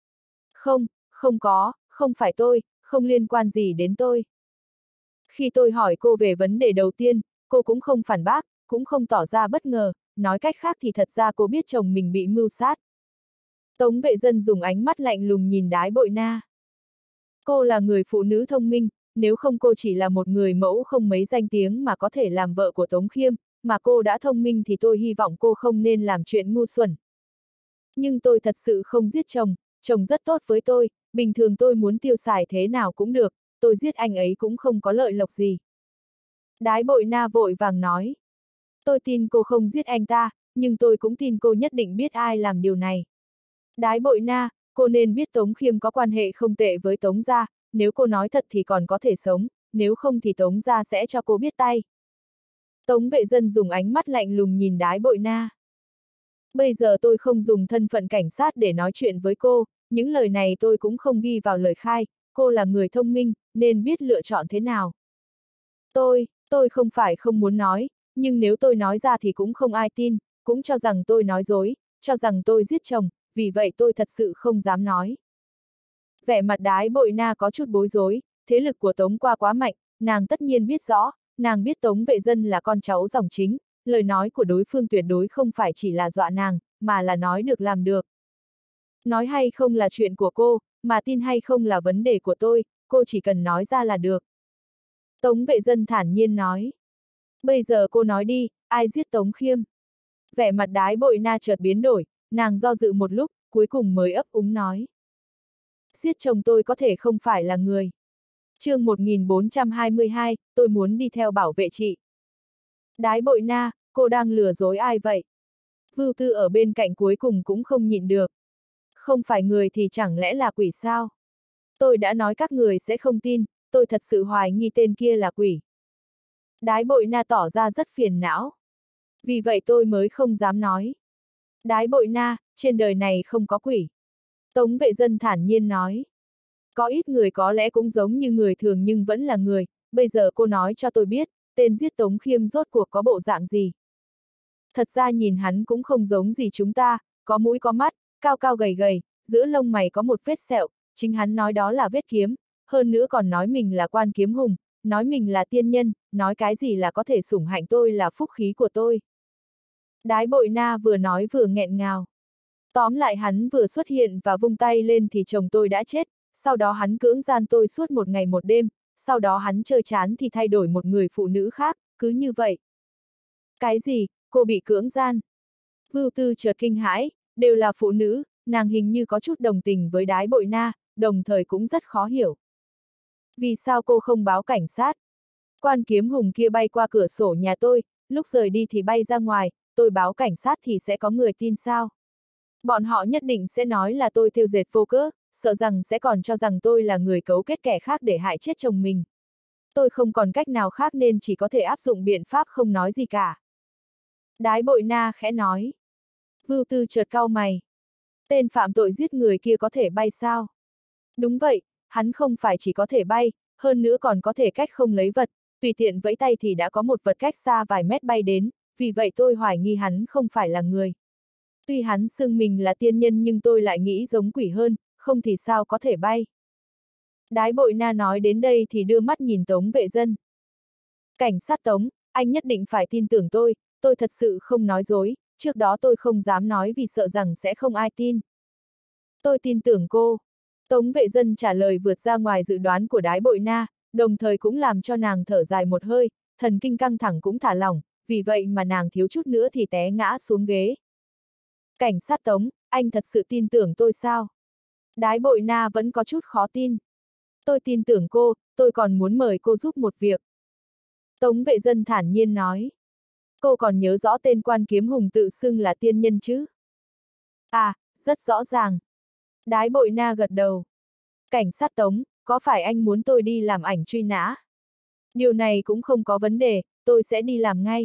Không có, không phải tôi, không liên quan gì đến tôi. Khi tôi hỏi cô về vấn đề đầu tiên, cô cũng không phản bác, cũng không tỏ ra bất ngờ, nói cách khác thì thật ra cô biết chồng mình bị mưu sát. Tống Vệ Dân dùng ánh mắt lạnh lùng nhìn Đái Bội Na. Cô là người phụ nữ thông minh, nếu không cô chỉ là một người mẫu không mấy danh tiếng mà có thể làm vợ của Tống Khiêm, mà cô đã thông minh thì tôi hy vọng cô không nên làm chuyện ngu xuẩn. Nhưng tôi thật sự không giết chồng, chồng rất tốt với tôi, bình thường tôi muốn tiêu xài thế nào cũng được, tôi giết anh ấy cũng không có lợi lộc gì. Đái Bội Na vội vàng nói. Tôi tin cô không giết anh ta, nhưng tôi cũng tin cô nhất định biết ai làm điều này. Đái Bội Na, cô nên biết Tống Khiêm có quan hệ không tệ với Tống gia, nếu cô nói thật thì còn có thể sống, nếu không thì Tống gia sẽ cho cô biết tay. Tống Vệ Dân dùng ánh mắt lạnh lùng nhìn Đái Bội Na. Bây giờ tôi không dùng thân phận cảnh sát để nói chuyện với cô, những lời này tôi cũng không ghi vào lời khai, cô là người thông minh, nên biết lựa chọn thế nào. Tôi không phải không muốn nói, nhưng nếu tôi nói ra thì cũng không ai tin, cũng cho rằng tôi nói dối, cho rằng tôi giết chồng, vì vậy tôi thật sự không dám nói. Vẻ mặt Đái Bội Na có chút bối rối, thế lực của Tống Qua quá mạnh, nàng tất nhiên biết rõ, nàng biết Tống Vệ Dân là con cháu dòng chính, lời nói của đối phương tuyệt đối không phải chỉ là dọa nàng, mà là nói được làm được. Nói hay không là chuyện của cô, mà tin hay không là vấn đề của tôi, cô chỉ cần nói ra là được. Tống Vệ Dân thản nhiên nói. Bây giờ cô nói đi, ai giết Tống Khiêm? Vẻ mặt Đái Bội Na chợt biến đổi, nàng do dự một lúc, cuối cùng mới ấp úng nói. Giết chồng tôi có thể không phải là người. Chương 1422, tôi muốn đi theo bảo vệ chị. Đái Bội Na, cô đang lừa dối ai vậy? Vưu Tư ở bên cạnh cuối cùng cũng không nhịn được. Không phải người thì chẳng lẽ là quỷ sao? Tôi đã nói các người sẽ không tin, tôi thật sự hoài nghi tên kia là quỷ. Đái Bội Na tỏ ra rất phiền não. Vì vậy tôi mới không dám nói. Đái Bội Na, trên đời này không có quỷ. Tống Vệ Dân thản nhiên nói. Có ít người có lẽ cũng giống như người thường nhưng vẫn là người, bây giờ cô nói cho tôi biết, tên giết Tống Khiêm rốt cuộc có bộ dạng gì. Thật ra nhìn hắn cũng không giống gì chúng ta, có mũi có mắt, cao cao gầy gầy, giữa lông mày có một vết sẹo, chính hắn nói đó là vết kiếm, hơn nữa còn nói mình là quan kiếm hùng, nói mình là tiên nhân, nói cái gì là có thể sủng hạnh tôi là phúc khí của tôi. Đái Bội Na vừa nói vừa nghẹn ngào. Tóm lại hắn vừa xuất hiện và vung tay lên thì chồng tôi đã chết, sau đó hắn cưỡng gian tôi suốt một ngày một đêm, sau đó hắn chơi chán thì thay đổi một người phụ nữ khác, cứ như vậy. Cái gì, cô bị cưỡng gian? Vưu Tư chợt kinh hãi, đều là phụ nữ, nàng hình như có chút đồng tình với Đái Bội Na, đồng thời cũng rất khó hiểu. Vì sao cô không báo cảnh sát? Quan Kiếm Hùng kia bay qua cửa sổ nhà tôi, lúc rời đi thì bay ra ngoài, tôi báo cảnh sát thì sẽ có người tin sao? Bọn họ nhất định sẽ nói là tôi thêu dệt vô cớ, sợ rằng sẽ còn cho rằng tôi là người cấu kết kẻ khác để hại chết chồng mình. Tôi không còn cách nào khác nên chỉ có thể áp dụng biện pháp không nói gì cả. Đái Bội Na khẽ nói. Vưu Tư chợt cau mày. Tên phạm tội giết người kia có thể bay sao? Đúng vậy, hắn không phải chỉ có thể bay, hơn nữa còn có thể cách không lấy vật, tùy tiện vẫy tay thì đã có một vật cách xa vài mét bay đến, vì vậy tôi hoài nghi hắn không phải là người. Tuy hắn xưng mình là tiên nhân nhưng tôi lại nghĩ giống quỷ hơn, không thì sao có thể bay. Đái Bội Na nói đến đây thì đưa mắt nhìn Tống Vệ Dân. Cảnh sát Tống, anh nhất định phải tin tưởng tôi thật sự không nói dối, trước đó tôi không dám nói vì sợ rằng sẽ không ai tin. Tôi tin tưởng cô. Tống Vệ Dân trả lời vượt ra ngoài dự đoán của Đái Bội Na, đồng thời cũng làm cho nàng thở dài một hơi, thần kinh căng thẳng cũng thả lỏng, vì vậy mà nàng thiếu chút nữa thì té ngã xuống ghế. Cảnh sát Tống, anh thật sự tin tưởng tôi sao? Đái Bội Na vẫn có chút khó tin. Tôi tin tưởng cô, tôi còn muốn mời cô giúp một việc. Tống Vệ Dân thản nhiên nói. Cô còn nhớ rõ tên Quan Kiếm Hùng tự xưng là tiên nhân chứ? À, rất rõ ràng. Đái Bội Na gật đầu. Cảnh sát Tống, có phải anh muốn tôi đi làm ảnh truy nã? Điều này cũng không có vấn đề, tôi sẽ đi làm ngay.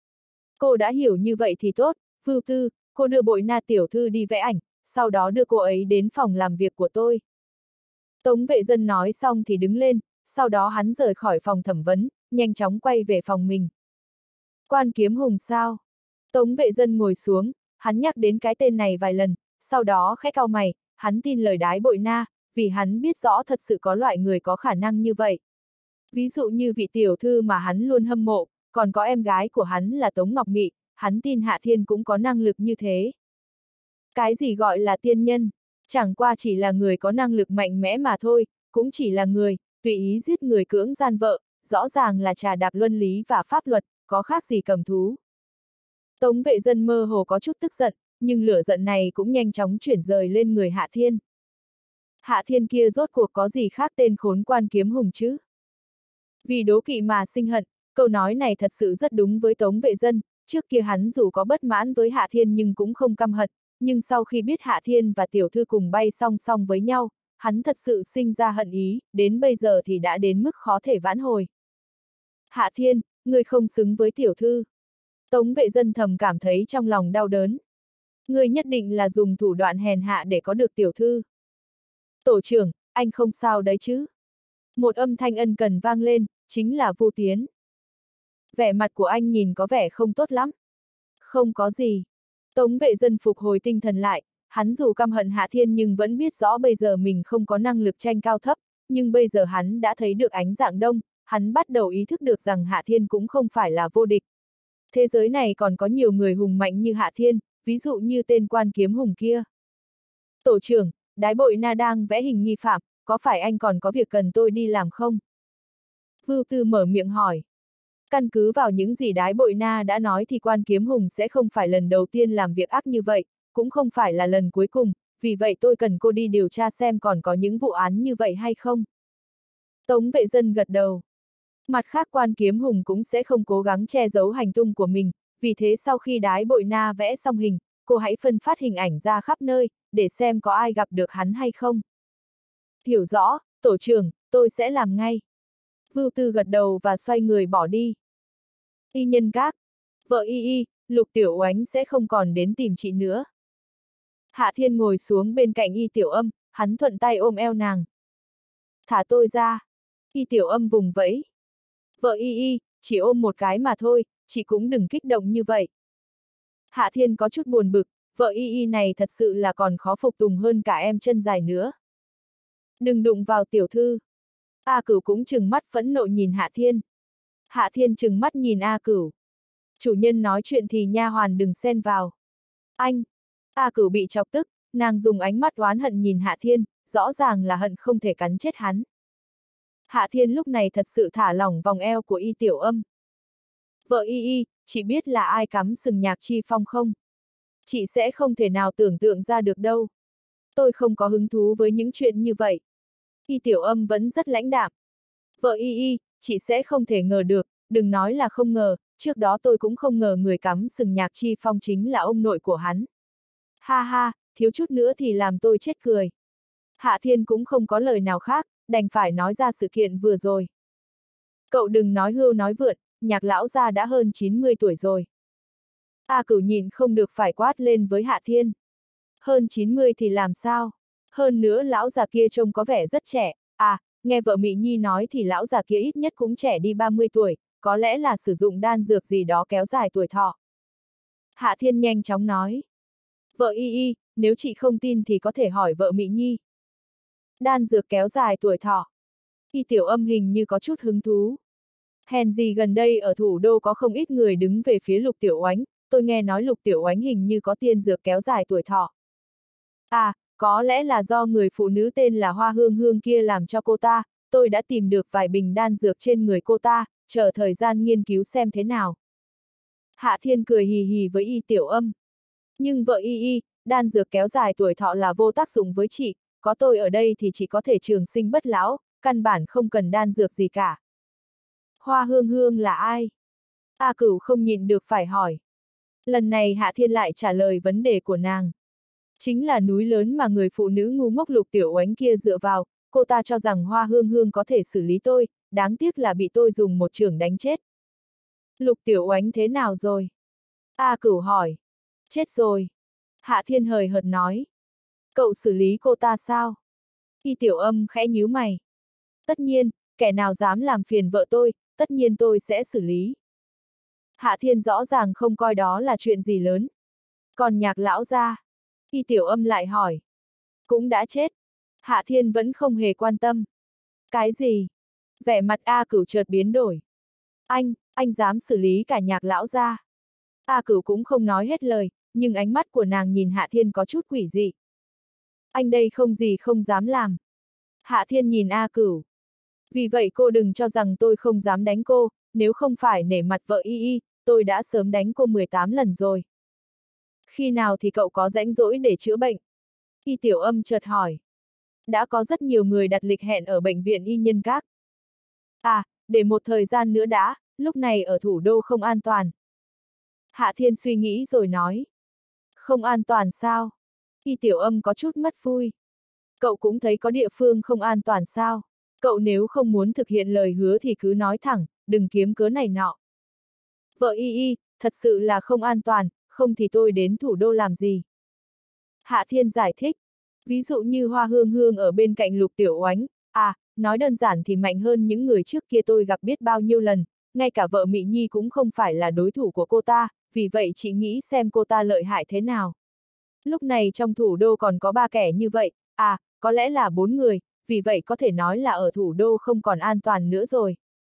Cô đã hiểu như vậy thì tốt, Vưu Tư, cô đưa Bội Na tiểu thư đi vẽ ảnh, sau đó đưa cô ấy đến phòng làm việc của tôi. Tống Vệ Dân nói xong thì đứng lên, sau đó hắn rời khỏi phòng thẩm vấn, nhanh chóng quay về phòng mình. Quan Kiếm Hùng sao? Tống Vệ Dân ngồi xuống, hắn nhắc đến cái tên này vài lần, sau đó khẽ cau mày, hắn tin lời Đái Bội Na, vì hắn biết rõ thật sự có loại người có khả năng như vậy. Ví dụ như vị tiểu thư mà hắn luôn hâm mộ, còn có em gái của hắn là Tống Ngọc Mị, hắn tin Hạ Thiên cũng có năng lực như thế. Cái gì gọi là tiên nhân? Chẳng qua chỉ là người có năng lực mạnh mẽ mà thôi, cũng chỉ là người, tùy ý giết người cưỡng gian vợ, rõ ràng là trà đạp luân lý và pháp luật, có khác gì cầm thú. Tống Vệ Dân mơ hồ có chút tức giận, nhưng lửa giận này cũng nhanh chóng chuyển rời lên người Hạ Thiên. Hạ Thiên kia rốt cuộc có gì khác tên khốn Quan Kiếm Hùng chứ? Vì đố kỵ mà sinh hận, câu nói này thật sự rất đúng với Tống Vệ Dân, trước kia hắn dù có bất mãn với Hạ Thiên nhưng cũng không căm hận, nhưng sau khi biết Hạ Thiên và tiểu thư cùng bay song song với nhau, hắn thật sự sinh ra hận ý, đến bây giờ thì đã đến mức khó thể vãn hồi. Hạ Thiên, ngươi không xứng với tiểu thư. Tống Vệ Dân thầm cảm thấy trong lòng đau đớn. Ngươi nhất định là dùng thủ đoạn hèn hạ để có được tiểu thư. Tổ trưởng, anh không sao đấy chứ? Một âm thanh ân cần vang lên, chính là Vu Tiến. Vẻ mặt của anh nhìn có vẻ không tốt lắm. Không có gì. Tống Vệ Dân phục hồi tinh thần lại, hắn dù căm hận Hạ Thiên nhưng vẫn biết rõ bây giờ mình không có năng lực tranh cao thấp, nhưng bây giờ hắn đã thấy được ánh dạng đông, hắn bắt đầu ý thức được rằng Hạ Thiên cũng không phải là vô địch. Thế giới này còn có nhiều người hùng mạnh như Hạ Thiên, ví dụ như tên Quan Kiếm Hùng kia. Tổ trưởng, Đái Bội Na đang vẽ hình nghi phạm, có phải anh còn có việc cần tôi đi làm không? Vưu Tư mở miệng hỏi. Căn cứ vào những gì Đái Bội Na đã nói thì Quan Kiếm Hùng sẽ không phải lần đầu tiên làm việc ác như vậy, cũng không phải là lần cuối cùng, vì vậy tôi cần cô đi điều tra xem còn có những vụ án như vậy hay không. Tống Vệ Dân gật đầu. Mặt khác Quan Kiếm Hùng cũng sẽ không cố gắng che giấu hành tung của mình, vì thế sau khi Đái Bội Na vẽ xong hình, cô hãy phân phát hình ảnh ra khắp nơi, để xem có ai gặp được hắn hay không. Hiểu rõ, tổ trưởng, tôi sẽ làm ngay. Vưu Tư gật đầu và xoay người bỏ đi. Y Nhân Các. Vợ Y, Lục Tiểu Oánh sẽ không còn đến tìm chị nữa. Hạ Thiên ngồi xuống bên cạnh Y Tiểu Âm, hắn thuận tay ôm eo nàng. Thả tôi ra. Y Tiểu Âm vùng vẫy. Vợ Y, chỉ ôm một cái mà thôi, chị cũng đừng kích động như vậy. Hạ Thiên có chút buồn bực, vợ Y này thật sự là còn khó phục tùng hơn cả em chân dài nữa. Đừng đụng vào tiểu thư. A Cửu cũng trừng mắt phẫn nộ nhìn Hạ Thiên. Hạ Thiên trừng mắt nhìn A Cửu. Chủ nhân nói chuyện thì nha hoàn đừng xen vào. Anh! A Cửu bị chọc tức, nàng dùng ánh mắt oán hận nhìn Hạ Thiên, rõ ràng là hận không thể cắn chết hắn. Hạ Thiên lúc này thật sự thả lỏng vòng eo của Y Tiểu Âm. Vợ Y, chị biết là ai cắm sừng Nhạc Chi Phong không? Chị sẽ không thể nào tưởng tượng ra được đâu. Tôi không có hứng thú với những chuyện như vậy. Y Tiểu Âm vẫn rất lãnh đạm. Vợ Y, chị sẽ không thể ngờ được, đừng nói là không ngờ, trước đó tôi cũng không ngờ người cắm sừng Nhạc Chi Phong chính là ông nội của hắn. Ha ha, thiếu chút nữa thì làm tôi chết cười. Hạ Thiên cũng không có lời nào khác, đành phải nói ra sự kiện vừa rồi. Cậu đừng nói hưu nói vượn, Nhạc lão gia đã hơn 90 tuổi rồi. A Cửu nhìn không được phải quát lên với Hạ Thiên. Hơn 90 thì làm sao? Hơn nữa lão già kia trông có vẻ rất trẻ. À, nghe vợ Mị Nhi nói thì lão già kia ít nhất cũng trẻ đi 30 tuổi, có lẽ là sử dụng đan dược gì đó kéo dài tuổi thọ. Hạ Thiên nhanh chóng nói. Vợ Y, nếu chị không tin thì có thể hỏi vợ Mị Nhi. Đan dược kéo dài tuổi thọ. Y Tiểu Âm hình như có chút hứng thú. Hèn gì gần đây ở thủ đô có không ít người đứng về phía Lục Tiểu Oánh, tôi nghe nói Lục Tiểu Oánh hình như có tiên dược kéo dài tuổi thọ. À, có lẽ là do người phụ nữ tên là Hoa Hương Hương kia làm cho cô ta, tôi đã tìm được vài bình đan dược trên người cô ta, chờ thời gian nghiên cứu xem thế nào. Hạ Thiên cười hì hì với Y Tiểu Âm. Nhưng vợ Y, đan dược kéo dài tuổi thọ là vô tác dụng với chị, có tôi ở đây thì chị có thể trường sinh bất lão, căn bản không cần đan dược gì cả. Hoa Hương Hương là ai? A Cửu không nhịn được phải hỏi. Lần này Hạ Thiên lại trả lời vấn đề của nàng. Chính là núi lớn mà người phụ nữ ngu ngốc Lục Tiểu Oánh kia dựa vào, cô ta cho rằng Hoa Hương Hương có thể xử lý tôi, đáng tiếc là bị tôi dùng một chưởng đánh chết. Lục Tiểu Oánh thế nào rồi? A Cửu hỏi. Chết rồi. Hạ Thiên hời hợt nói. Cậu xử lý cô ta sao? Y Tiểu Âm khẽ nhíu mày. Tất nhiên, kẻ nào dám làm phiền vợ tôi, tất nhiên tôi sẽ xử lý. Hạ Thiên rõ ràng không coi đó là chuyện gì lớn. Còn Nhạc lão gia? Y Tiểu Âm lại hỏi. Cũng đã chết. Hạ Thiên vẫn không hề quan tâm. Cái gì? Vẻ mặt A Cửu chợt biến đổi. Anh dám xử lý cả Nhạc lão gia? A Cửu cũng không nói hết lời, nhưng ánh mắt của nàng nhìn Hạ Thiên có chút quỷ dị. Anh đây không gì không dám làm. Hạ Thiên nhìn A Cửu. Vì vậy cô đừng cho rằng tôi không dám đánh cô, nếu không phải nể mặt vợ Y, tôi đã sớm đánh cô 18 lần rồi. Khi nào thì cậu có rãnh rỗi để chữa bệnh? Y Tiểu Âm chợt hỏi. Đã có rất nhiều người đặt lịch hẹn ở bệnh viện Y Nhân Các. À, để một thời gian nữa đã, lúc này ở thủ đô không an toàn. Hạ Thiên suy nghĩ rồi nói. Không an toàn sao? Y Tiểu Âm có chút mất vui. Cậu cũng thấy có địa phương không an toàn sao? Cậu nếu không muốn thực hiện lời hứa thì cứ nói thẳng, đừng kiếm cớ này nọ. Vợ Y, thật sự là không an toàn, không thì tôi đến thủ đô làm gì? Hạ Thiên giải thích. Ví dụ như Hoa Hương Hương ở bên cạnh Lục Tiểu Oánh, nói đơn giản thì mạnh hơn những người trước kia tôi gặp biết bao nhiêu lần, ngay cả vợ Mị Nhi cũng không phải là đối thủ của cô ta, vì vậy chị nghĩ xem cô ta lợi hại thế nào. Lúc này trong thủ đô còn có 3 kẻ như vậy, có lẽ là 4 người, vì vậy có thể nói là ở thủ đô không còn an toàn nữa rồi.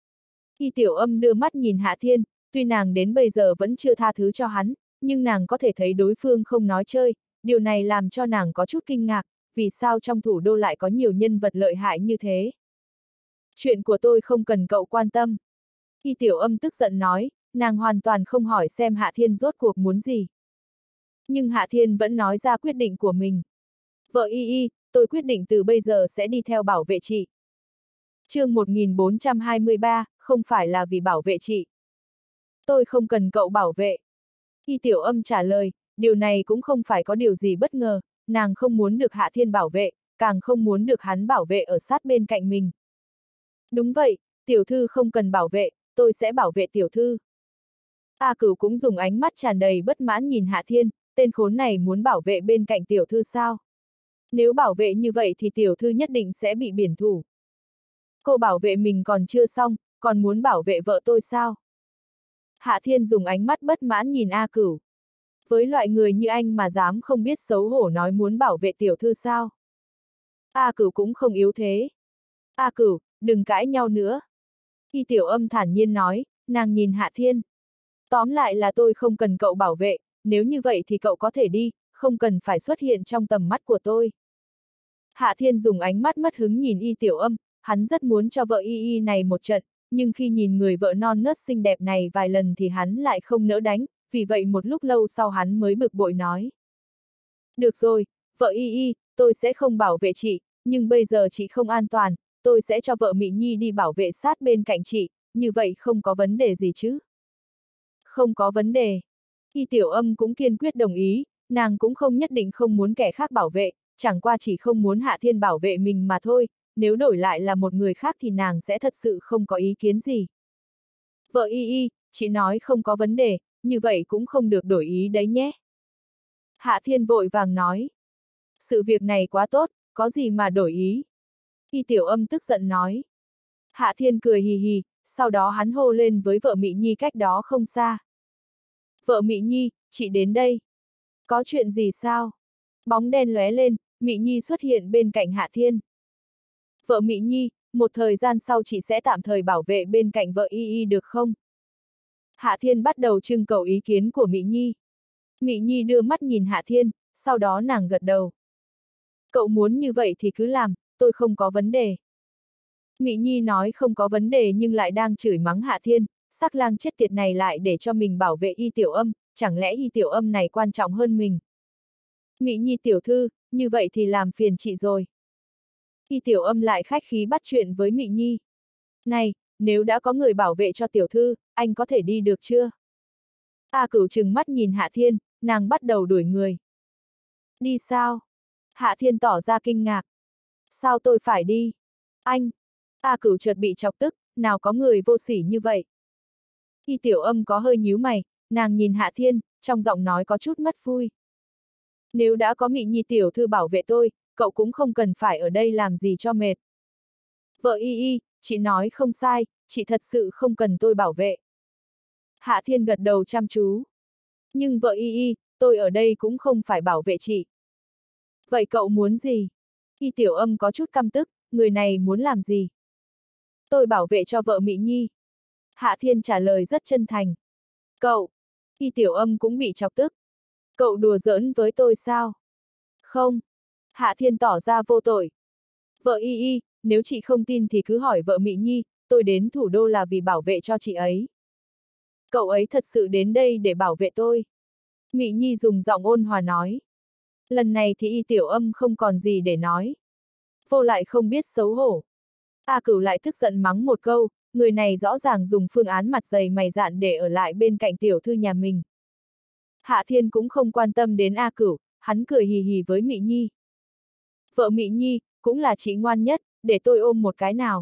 Y Tiểu Âm đưa mắt nhìn Hạ Thiên, tuy nàng đến bây giờ vẫn chưa tha thứ cho hắn, nhưng nàng có thể thấy đối phương không nói chơi, điều này làm cho nàng có chút kinh ngạc, vì sao trong thủ đô lại có nhiều nhân vật lợi hại như thế. Chuyện của tôi không cần cậu quan tâm. Y Tiểu Âm tức giận nói, nàng hoàn toàn không hỏi xem Hạ Thiên rốt cuộc muốn gì. Nhưng Hạ Thiên vẫn nói ra quyết định của mình. Vợ Y, tôi quyết định từ bây giờ sẽ đi theo bảo vệ chị. Chương 1423, không phải là vì bảo vệ chị. Tôi không cần cậu bảo vệ. Y Tiểu Âm trả lời, điều này cũng không phải có điều gì bất ngờ, nàng không muốn được Hạ Thiên bảo vệ, càng không muốn được hắn bảo vệ ở sát bên cạnh mình. Đúng vậy, tiểu thư không cần bảo vệ, tôi sẽ bảo vệ tiểu thư. A Cửu cũng dùng ánh mắt tràn đầy bất mãn nhìn Hạ Thiên, tên khốn này muốn bảo vệ bên cạnh tiểu thư sao? Nếu bảo vệ như vậy thì tiểu thư nhất định sẽ bị biển thủ. Cô bảo vệ mình còn chưa xong, còn muốn bảo vệ vợ tôi sao? Hạ Thiên dùng ánh mắt bất mãn nhìn A Cửu. Với loại người như anh mà dám không biết xấu hổ nói muốn bảo vệ tiểu thư sao? A Cửu cũng không yếu thế. A Cửu, đừng cãi nhau nữa. Y Tiểu Âm thản nhiên nói, nàng nhìn Hạ Thiên. Tóm lại là tôi không cần cậu bảo vệ, nếu như vậy thì cậu có thể đi, không cần phải xuất hiện trong tầm mắt của tôi. Hạ Thiên dùng ánh mắt mất hứng nhìn Y Tiểu Âm, hắn rất muốn cho vợ Y này một trận, nhưng khi nhìn người vợ non nớt xinh đẹp này vài lần thì hắn lại không nỡ đánh, vì vậy một lúc lâu sau hắn mới bực bội nói. Được rồi, vợ Y, tôi sẽ không bảo vệ chị, nhưng bây giờ chị không an toàn, tôi sẽ cho vợ Mỹ Nhi đi bảo vệ sát bên cạnh chị, như vậy không có vấn đề gì chứ? Không có vấn đề. Y Tiểu Âm cũng kiên quyết đồng ý, nàng cũng không nhất định không muốn kẻ khác bảo vệ, chẳng qua chỉ không muốn Hạ Thiên bảo vệ mình mà thôi, nếu đổi lại là một người khác thì nàng sẽ thật sự không có ý kiến gì. Vợ Y, chị nói không có vấn đề, như vậy cũng không được đổi ý đấy nhé. Hạ Thiên vội vàng nói. Sự việc này quá tốt, có gì mà đổi ý. Y Tiểu Âm tức giận nói. Hạ Thiên cười hì hì, sau đó hắn hô lên với vợ Mỹ Nhi cách đó không xa. Vợ Mỹ Nhi, chị đến đây. Có chuyện gì sao? Bóng đen lóe lên, Mỹ Nhi xuất hiện bên cạnh Hạ Thiên. Vợ Mỹ Nhi, một thời gian sau chị sẽ tạm thời bảo vệ bên cạnh vợ Y được không? Hạ Thiên bắt đầu trưng cầu ý kiến của Mỹ Nhi. Mỹ Nhi đưa mắt nhìn Hạ Thiên, sau đó nàng gật đầu. Cậu muốn như vậy thì cứ làm, tôi không có vấn đề. Mỹ Nhi nói không có vấn đề nhưng lại đang chửi mắng Hạ Thiên, sắc lang chết tiệt này lại để cho mình bảo vệ Y Tiểu Âm, chẳng lẽ Y Tiểu Âm này quan trọng hơn mình? Mỹ Nhi tiểu thư, như vậy thì làm phiền chị rồi. Y Tiểu Âm lại khách khí bắt chuyện với Mỹ Nhi. Này, nếu đã có người bảo vệ cho tiểu thư, anh có thể đi được chưa? A Cửu trừng mắt nhìn Hạ Thiên, nàng bắt đầu đuổi người. Đi sao? Hạ Thiên tỏ ra kinh ngạc. Sao tôi phải đi? Anh! A Cửu chợt bị chọc tức, nào có người vô sỉ như vậy? Y Tiểu Âm có hơi nhíu mày, nàng nhìn Hạ Thiên, trong giọng nói có chút mất vui. Nếu đã có Mỹ Nhi tiểu thư bảo vệ tôi, cậu cũng không cần phải ở đây làm gì cho mệt. Vợ Y, chị nói không sai, chị thật sự không cần tôi bảo vệ. Hạ Thiên gật đầu chăm chú. Nhưng vợ Y, tôi ở đây cũng không phải bảo vệ chị. Vậy cậu muốn gì? Y Tiểu Âm có chút căm tức, người này muốn làm gì? Tôi bảo vệ cho vợ Mỹ Nhi. Hạ Thiên trả lời rất chân thành. Cậu! Y Tiểu Âm cũng bị chọc tức. Cậu đùa giỡn với tôi sao? Không. Hạ Thiên tỏ ra vô tội. Vợ Y, nếu chị không tin thì cứ hỏi vợ Mỹ Nhi, tôi đến thủ đô là vì bảo vệ cho chị ấy. Cậu ấy thật sự đến đây để bảo vệ tôi. Mỹ Nhi dùng giọng ôn hòa nói. Lần này thì Y Tiểu Âm không còn gì để nói. Vô lại không biết xấu hổ. A Cửu lại tức giận mắng một câu, người này rõ ràng dùng phương án mặt dày mày dạn để ở lại bên cạnh tiểu thư nhà mình. Hạ Thiên cũng không quan tâm đến A Cửu, hắn cười hì hì với Mỹ Nhi. Vợ Mỹ Nhi, cũng là chị ngoan nhất, để tôi ôm một cái nào.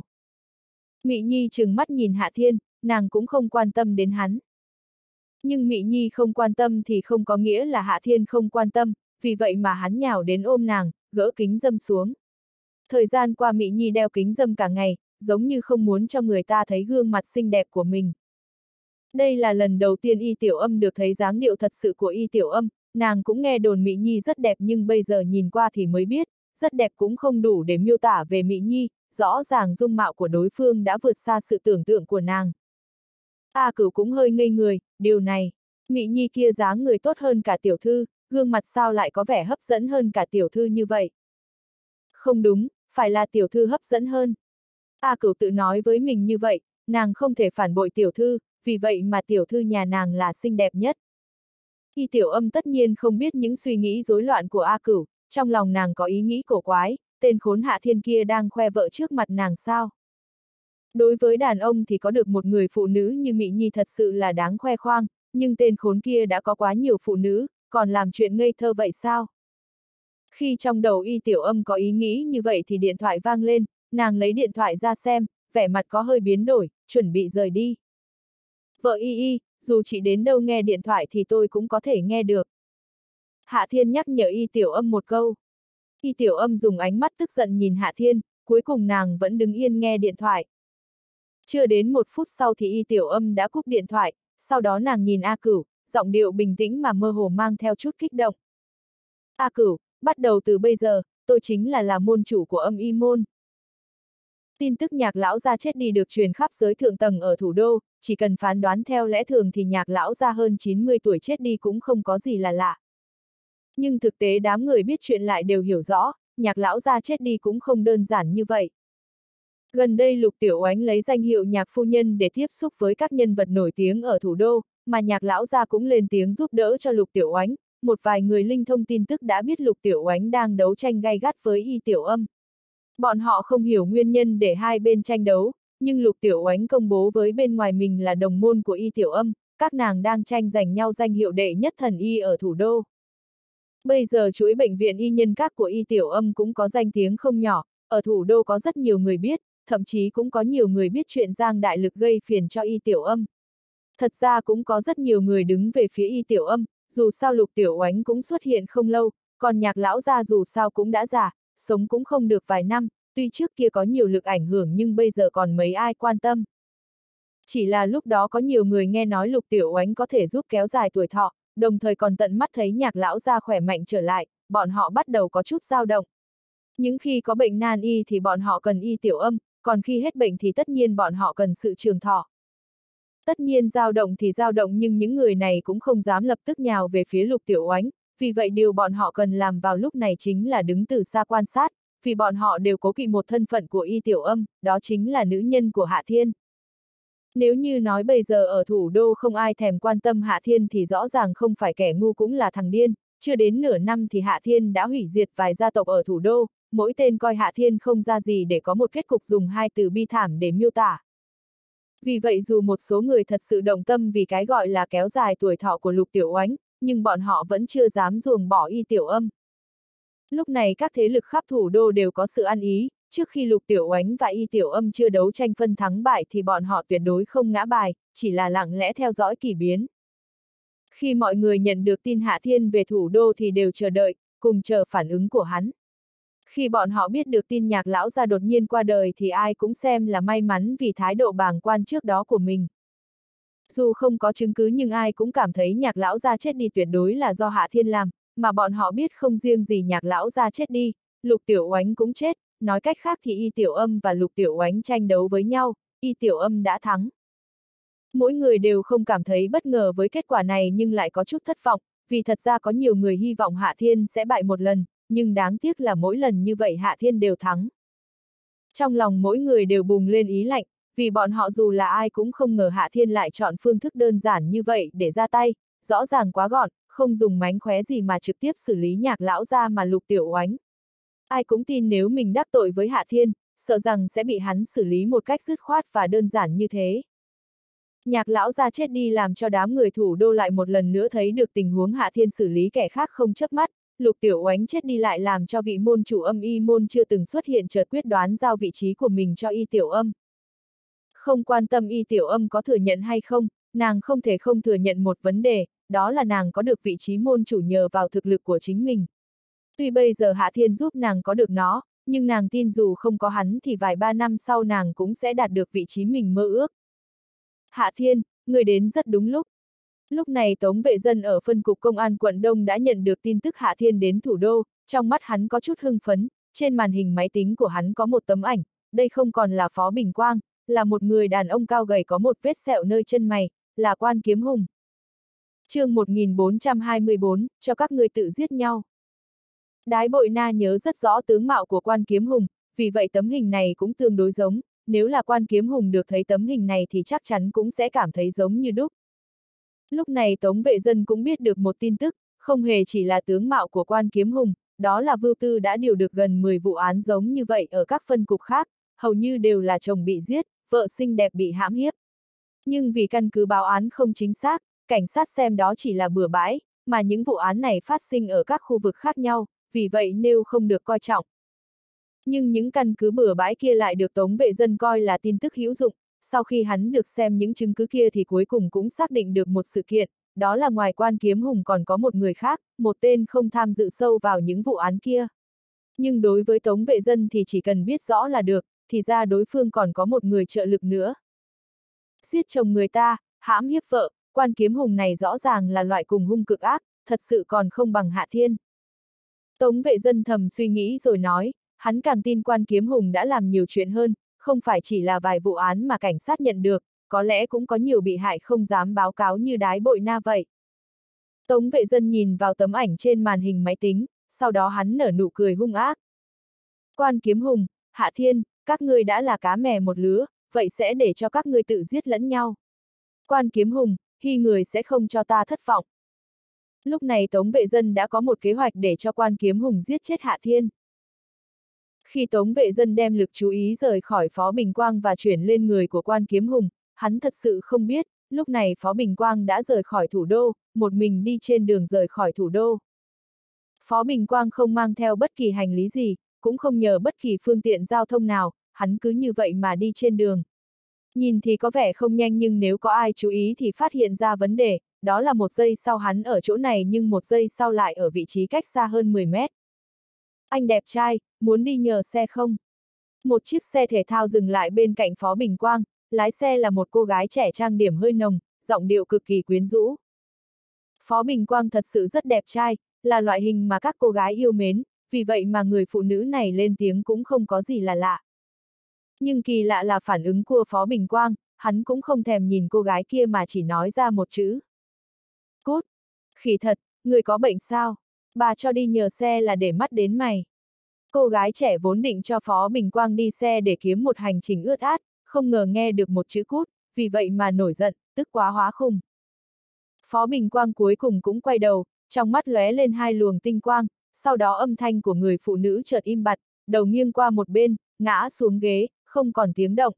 Mỹ Nhi trừng mắt nhìn Hạ Thiên, nàng cũng không quan tâm đến hắn. Nhưng Mỹ Nhi không quan tâm thì không có nghĩa là Hạ Thiên không quan tâm, vì vậy mà hắn nhào đến ôm nàng, gỡ kính dâm xuống. Thời gian qua Mỹ Nhi đeo kính dâm cả ngày, giống như không muốn cho người ta thấy gương mặt xinh đẹp của mình. Đây là lần đầu tiên Y Tiểu Âm được thấy dáng điệu thật sự của Y Tiểu Âm, nàng cũng nghe đồn Mỹ Nhi rất đẹp nhưng bây giờ nhìn qua thì mới biết, rất đẹp cũng không đủ để miêu tả về Mỹ Nhi, rõ ràng dung mạo của đối phương đã vượt xa sự tưởng tượng của nàng. A Cửu cũng hơi ngây người, điều này, Mỹ Nhi kia dáng người tốt hơn cả tiểu thư, gương mặt sao lại có vẻ hấp dẫn hơn cả tiểu thư như vậy? Không đúng, phải là tiểu thư hấp dẫn hơn. A Cửu tự nói với mình như vậy, nàng không thể phản bội tiểu thư, vì vậy mà tiểu thư nhà nàng là xinh đẹp nhất. Y Tiểu Âm tất nhiên không biết những suy nghĩ rối loạn của A Cửu, trong lòng nàng có ý nghĩ cổ quái, tên khốn Hạ Thiên kia đang khoe vợ trước mặt nàng sao? Đối với đàn ông thì có được một người phụ nữ như Mỹ Nhi thật sự là đáng khoe khoang, nhưng tên khốn kia đã có quá nhiều phụ nữ, còn làm chuyện ngây thơ vậy sao? Khi trong đầu Y Tiểu Âm có ý nghĩ như vậy thì điện thoại vang lên, nàng lấy điện thoại ra xem, vẻ mặt có hơi biến đổi, chuẩn bị rời đi. Vợ Y, dù chị đến đâu nghe điện thoại thì tôi cũng có thể nghe được. Hạ Thiên nhắc nhở Y Tiểu Âm một câu. Y Tiểu Âm dùng ánh mắt tức giận nhìn Hạ Thiên, cuối cùng nàng vẫn đứng yên nghe điện thoại. Chưa đến 1 phút sau thì Y Tiểu Âm đã cúp điện thoại, sau đó nàng nhìn A Cửu, giọng điệu bình tĩnh mà mơ hồ mang theo chút kích động. A Cửu, bắt đầu từ bây giờ, tôi chính là môn chủ của Âm Y môn. Tin tức Nhạc lão gia chết đi được truyền khắp giới thượng tầng ở thủ đô, chỉ cần phán đoán theo lẽ thường thì Nhạc lão gia hơn 90 tuổi chết đi cũng không có gì là lạ. Nhưng thực tế đám người biết chuyện lại đều hiểu rõ, Nhạc lão gia chết đi cũng không đơn giản như vậy. Gần đây Lục Tiểu Oánh lấy danh hiệu nhạc phu nhân để tiếp xúc với các nhân vật nổi tiếng ở thủ đô, mà nhạc lão gia cũng lên tiếng giúp đỡ cho Lục Tiểu Oánh. Một vài người linh thông tin tức đã biết Lục Tiểu Oánh đang đấu tranh gay gắt với Y Tiểu Âm. Bọn họ không hiểu nguyên nhân để hai bên tranh đấu, nhưng Lục Tiểu Oánh công bố với bên ngoài mình là đồng môn của Y Tiểu Âm, các nàng đang tranh giành nhau danh hiệu đệ nhất thần y ở thủ đô. Bây giờ chuỗi bệnh viện y nhân các của Y Tiểu Âm cũng có danh tiếng không nhỏ, ở thủ đô có rất nhiều người biết, thậm chí cũng có nhiều người biết chuyện Giang Đại Lực gây phiền cho Y Tiểu Âm. Thật ra cũng có rất nhiều người đứng về phía Y Tiểu Âm, dù sao Lục Tiểu Oánh cũng xuất hiện không lâu, còn nhạc lão gia dù sao cũng đã già, sống cũng không được vài năm, tuy trước kia có nhiều lực ảnh hưởng nhưng bây giờ còn mấy ai quan tâm. Chỉ là lúc đó có nhiều người nghe nói Lục Tiểu Oánh có thể giúp kéo dài tuổi thọ, đồng thời còn tận mắt thấy nhạc lão gia khỏe mạnh trở lại, bọn họ bắt đầu có chút dao động. Những khi có bệnh nan y thì bọn họ cần Y Tiểu Âm, còn khi hết bệnh thì tất nhiên bọn họ cần sự trường thọ. Tất nhiên dao động thì dao động nhưng những người này cũng không dám lập tức nhào về phía Lục Tiểu Oánh, vì vậy điều bọn họ cần làm vào lúc này chính là đứng từ xa quan sát, vì bọn họ đều cố kỵ một thân phận của Y Tiểu Âm, đó chính là nữ nhân của Hạ Thiên. Nếu như nói bây giờ ở thủ đô không ai thèm quan tâm Hạ Thiên thì rõ ràng không phải kẻ ngu cũng là thằng điên, chưa đến nửa năm thì Hạ Thiên đã hủy diệt vài gia tộc ở thủ đô, mỗi tên coi Hạ Thiên không ra gì để có một kết cục dùng hai từ bi thảm để miêu tả. Vì vậy dù một số người thật sự động tâm vì cái gọi là kéo dài tuổi thọ của Lục Tiểu Oánh, nhưng bọn họ vẫn chưa dám ruồng bỏ Y Tiểu Âm. Lúc này các thế lực khắp thủ đô đều có sự ăn ý, trước khi Lục Tiểu Oánh và Y Tiểu Âm chưa đấu tranh phân thắng bại thì bọn họ tuyệt đối không ngã bài, chỉ là lặng lẽ theo dõi kỳ biến. Khi mọi người nhận được tin Hạ Thiên về thủ đô thì đều chờ đợi, cùng chờ phản ứng của hắn. Khi bọn họ biết được tin nhạc lão gia đột nhiên qua đời thì ai cũng xem là may mắn vì thái độ bàng quan trước đó của mình. Dù không có chứng cứ nhưng ai cũng cảm thấy nhạc lão gia chết đi tuyệt đối là do Hạ Thiên làm, mà bọn họ biết không riêng gì nhạc lão gia chết đi, Lục Tiểu Oánh cũng chết, nói cách khác thì Y Tiểu Âm và Lục Tiểu Oánh tranh đấu với nhau, Y Tiểu Âm đã thắng. Mỗi người đều không cảm thấy bất ngờ với kết quả này nhưng lại có chút thất vọng, vì thật ra có nhiều người hy vọng Hạ Thiên sẽ bại một lần, nhưng đáng tiếc là mỗi lần như vậy Hạ Thiên đều thắng. Trong lòng mỗi người đều bùng lên ý lạnh, vì bọn họ dù là ai cũng không ngờ Hạ Thiên lại chọn phương thức đơn giản như vậy để ra tay, rõ ràng quá gọn, không dùng mánh khóe gì mà trực tiếp xử lý nhạc lão gia mà Lục Tiểu Oánh. Ai cũng tin nếu mình đắc tội với Hạ Thiên, sợ rằng sẽ bị hắn xử lý một cách dứt khoát và đơn giản như thế. Nhạc lão gia chết đi làm cho đám người thủ đô lại một lần nữa thấy được tình huống Hạ Thiên xử lý kẻ khác không chớp mắt, Lục Tiểu Oánh chết đi lại làm cho vị môn chủ Âm Y môn chưa từng xuất hiện chợt quyết đoán giao vị trí của mình cho Y Tiểu Âm. Không quan tâm Y Tiểu Âm có thừa nhận hay không, nàng không thể không thừa nhận một vấn đề, đó là nàng có được vị trí môn chủ nhờ vào thực lực của chính mình. Tuy bây giờ Hạ Thiên giúp nàng có được nó, nhưng nàng tin dù không có hắn thì vài ba năm sau nàng cũng sẽ đạt được vị trí mình mơ ước. Hạ Thiên, người đến rất đúng lúc. Lúc này Tống Vệ Dân ở phân cục công an quận Đông đã nhận được tin tức Hạ Thiên đến thủ đô, trong mắt hắn có chút hưng phấn, trên màn hình máy tính của hắn có một tấm ảnh, đây không còn là Phó Bình Quang, là một người đàn ông cao gầy có một vết sẹo nơi chân mày, là Quan Kiếm Hùng. Chương 1424, cho các người tự giết nhau. Đái Bội Na nhớ rất rõ tướng mạo của Quan Kiếm Hùng, vì vậy tấm hình này cũng tương đối giống, nếu là Quan Kiếm Hùng được thấy tấm hình này thì chắc chắn cũng sẽ cảm thấy giống như đúc. Lúc này Tống Vệ Dân cũng biết được một tin tức, không hề chỉ là tướng mạo của Quan Kiếm Hùng, đó là Vưu Tư đã điều được gần 10 vụ án giống như vậy ở các phân cục khác, hầu như đều là chồng bị giết, vợ xinh đẹp bị hãm hiếp. Nhưng vì căn cứ báo án không chính xác, cảnh sát xem đó chỉ là bừa bãi, mà những vụ án này phát sinh ở các khu vực khác nhau, vì vậy nêu không được coi trọng. Nhưng những căn cứ bừa bãi kia lại được Tống Vệ Dân coi là tin tức hữu dụng, sau khi hắn được xem những chứng cứ kia thì cuối cùng cũng xác định được một sự kiện, đó là ngoài Quan Kiếm Hùng còn có một người khác, một tên không tham dự sâu vào những vụ án kia. Nhưng đối với Tống Vệ Dân thì chỉ cần biết rõ là được, thì ra đối phương còn có một người trợ lực nữa. Giết chồng người ta, hãm hiếp vợ, Quan Kiếm Hùng này rõ ràng là loại cùng hung cực ác, thật sự còn không bằng Hạ Thiên. Tống Vệ Dân thầm suy nghĩ rồi nói, hắn càng tin Quan Kiếm Hùng đã làm nhiều chuyện hơn, không phải chỉ là vài vụ án mà cảnh sát nhận được, có lẽ cũng có nhiều bị hại không dám báo cáo như Đái Bội Na vậy. Tống Vệ Dân nhìn vào tấm ảnh trên màn hình máy tính, sau đó hắn nở nụ cười hung ác. Quan Kiếm Hùng, Hạ Thiên, các ngươi đã là cá mè một lứa, vậy sẽ để cho các ngươi tự giết lẫn nhau. Quan Kiếm Hùng, hy người sẽ không cho ta thất vọng. Lúc này Tống Vệ Dân đã có một kế hoạch để cho Quan Kiếm Hùng giết chết Hạ Thiên. Khi Tống Vệ Dân đem lực chú ý rời khỏi Phó Bình Quang và chuyển lên người của Quan Kiếm Hùng, hắn thật sự không biết, lúc này Phó Bình Quang đã rời khỏi thủ đô, một mình đi trên đường rời khỏi thủ đô. Phó Bình Quang không mang theo bất kỳ hành lý gì, cũng không nhờ bất kỳ phương tiện giao thông nào, hắn cứ như vậy mà đi trên đường. Nhìn thì có vẻ không nhanh nhưng nếu có ai chú ý thì phát hiện ra vấn đề, đó là 1 giây sau hắn ở chỗ này nhưng 1 giây sau lại ở vị trí cách xa hơn 10 mét. Anh đẹp trai, muốn đi nhờ xe không? Một chiếc xe thể thao dừng lại bên cạnh Phó Bình Quang, lái xe là một cô gái trẻ trang điểm hơi nồng, giọng điệu cực kỳ quyến rũ. Phó Bình Quang thật sự rất đẹp trai, là loại hình mà các cô gái yêu mến, vì vậy mà người phụ nữ này lên tiếng cũng không có gì là lạ. Nhưng kỳ lạ là phản ứng của Phó Bình Quang, hắn cũng không thèm nhìn cô gái kia mà chỉ nói ra một chữ. Cút! Khỉ thật, người có bệnh sao? Bà cho đi nhờ xe là để mắt đến mày. Cô gái trẻ vốn định cho Phó Bình Quang đi xe để kiếm một hành trình ướt át, không ngờ nghe được một chữ cút, vì vậy mà nổi giận, tức quá hóa khùng. Phó Bình Quang cuối cùng cũng quay đầu, trong mắt lóe lên 2 luồng tinh quang, sau đó âm thanh của người phụ nữ chợt im bặt, đầu nghiêng qua một bên, ngã xuống ghế, không còn tiếng động.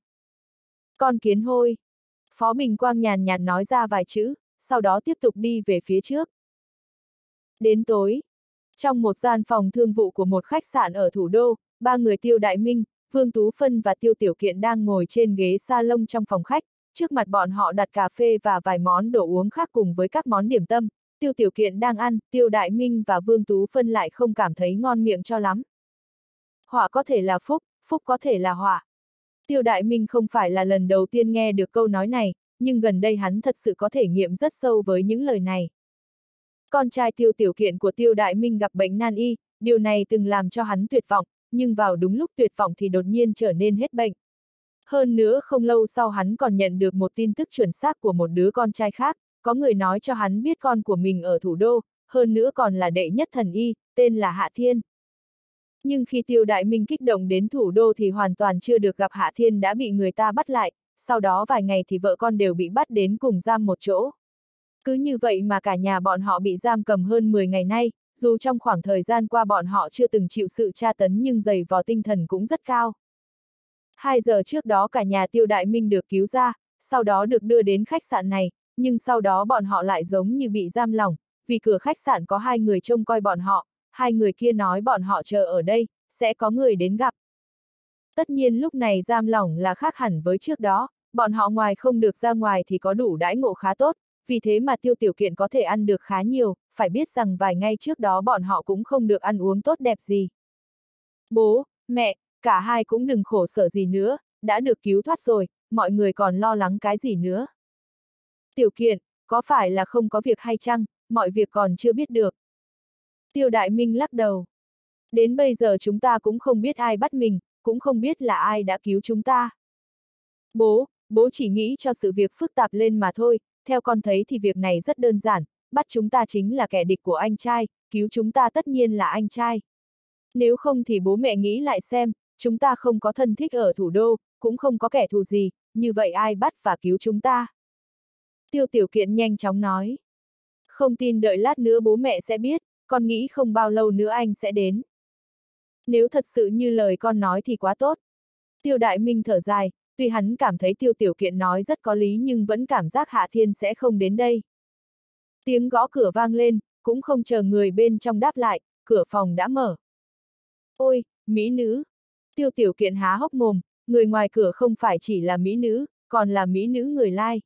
Con kiến hôi. Phó Bình Quang nhàn nhạt nói ra vài chữ, sau đó tiếp tục đi về phía trước. Đến tối, trong một gian phòng thương vụ của một khách sạn ở thủ đô, 3 người Tiêu Đại Minh, Vương Tú Phân và Tiêu Tiểu Kiện đang ngồi trên ghế salon trong phòng khách, trước mặt bọn họ đặt cà phê và vài món đồ uống khác cùng với các món điểm tâm. Tiêu Tiểu Kiện đang ăn, Tiêu Đại Minh và Vương Tú Phân lại không cảm thấy ngon miệng cho lắm. Họa có thể là phúc, phúc có thể là họa. Tiêu Đại Minh không phải là lần đầu tiên nghe được câu nói này, nhưng gần đây hắn thật sự có thể nghiệm rất sâu với những lời này. Con trai Tiêu Tiểu Kiện của Tiêu Đại Minh gặp bệnh nan y, điều này từng làm cho hắn tuyệt vọng, nhưng vào đúng lúc tuyệt vọng thì đột nhiên trở nên hết bệnh. Hơn nữa không lâu sau hắn còn nhận được một tin tức chuẩn xác của một đứa con trai khác, có người nói cho hắn biết con của mình ở thủ đô, hơn nữa còn là đệ nhất thần y, tên là Hạ Thiên. Nhưng khi Tiêu Đại Minh kích động đến thủ đô thì hoàn toàn chưa được gặp Hạ Thiên đã bị người ta bắt lại, sau đó vài ngày thì vợ con đều bị bắt đến cùng giam một chỗ. Cứ như vậy mà cả nhà bọn họ bị giam cầm hơn 10 ngày nay, dù trong khoảng thời gian qua bọn họ chưa từng chịu sự tra tấn nhưng giày vò tinh thần cũng rất cao. 2 giờ trước đó cả nhà Tiêu Đại Minh được cứu ra, sau đó được đưa đến khách sạn này, nhưng sau đó bọn họ lại giống như bị giam lỏng, vì cửa khách sạn có 2 người trông coi bọn họ, 2 người kia nói bọn họ chờ ở đây, sẽ có người đến gặp. Tất nhiên lúc này giam lỏng là khác hẳn với trước đó, bọn họ ngoài không được ra ngoài thì có đủ đãi ngộ khá tốt, vì thế mà Tiêu Tiểu Kiện có thể ăn được khá nhiều, phải biết rằng vài ngày trước đó bọn họ cũng không được ăn uống tốt đẹp gì. Bố, mẹ, cả hai cũng đừng khổ sở gì nữa, đã được cứu thoát rồi, mọi người còn lo lắng cái gì nữa. Tiểu Kiện, có phải là không có việc hay chăng, mọi việc còn chưa biết được. Tiêu Đại Minh lắc đầu. Đến bây giờ chúng ta cũng không biết ai bắt mình, cũng không biết là ai đã cứu chúng ta. Bố chỉ nghĩ cho sự việc phức tạp lên mà thôi, theo con thấy thì việc này rất đơn giản, bắt chúng ta chính là kẻ địch của anh trai, cứu chúng ta tất nhiên là anh trai. Nếu không thì bố mẹ nghĩ lại xem, chúng ta không có thân thích ở thủ đô, cũng không có kẻ thù gì, như vậy ai bắt và cứu chúng ta? Tiêu Tiểu Kiện nhanh chóng nói. Không tin đợi lát nữa bố mẹ sẽ biết, con nghĩ không bao lâu nữa anh sẽ đến. Nếu thật sự như lời con nói thì quá tốt. Tiêu Đại Minh thở dài, tuy hắn cảm thấy Tiêu Tiểu Kiện nói rất có lý nhưng vẫn cảm giác Hạ Thiên sẽ không đến đây. Tiếng gõ cửa vang lên, cũng không chờ người bên trong đáp lại, cửa phòng đã mở. Ôi, mỹ nữ! Tiêu Tiểu Kiện há hốc mồm, người ngoài cửa không phải chỉ là mỹ nữ, còn là mỹ nữ người lai.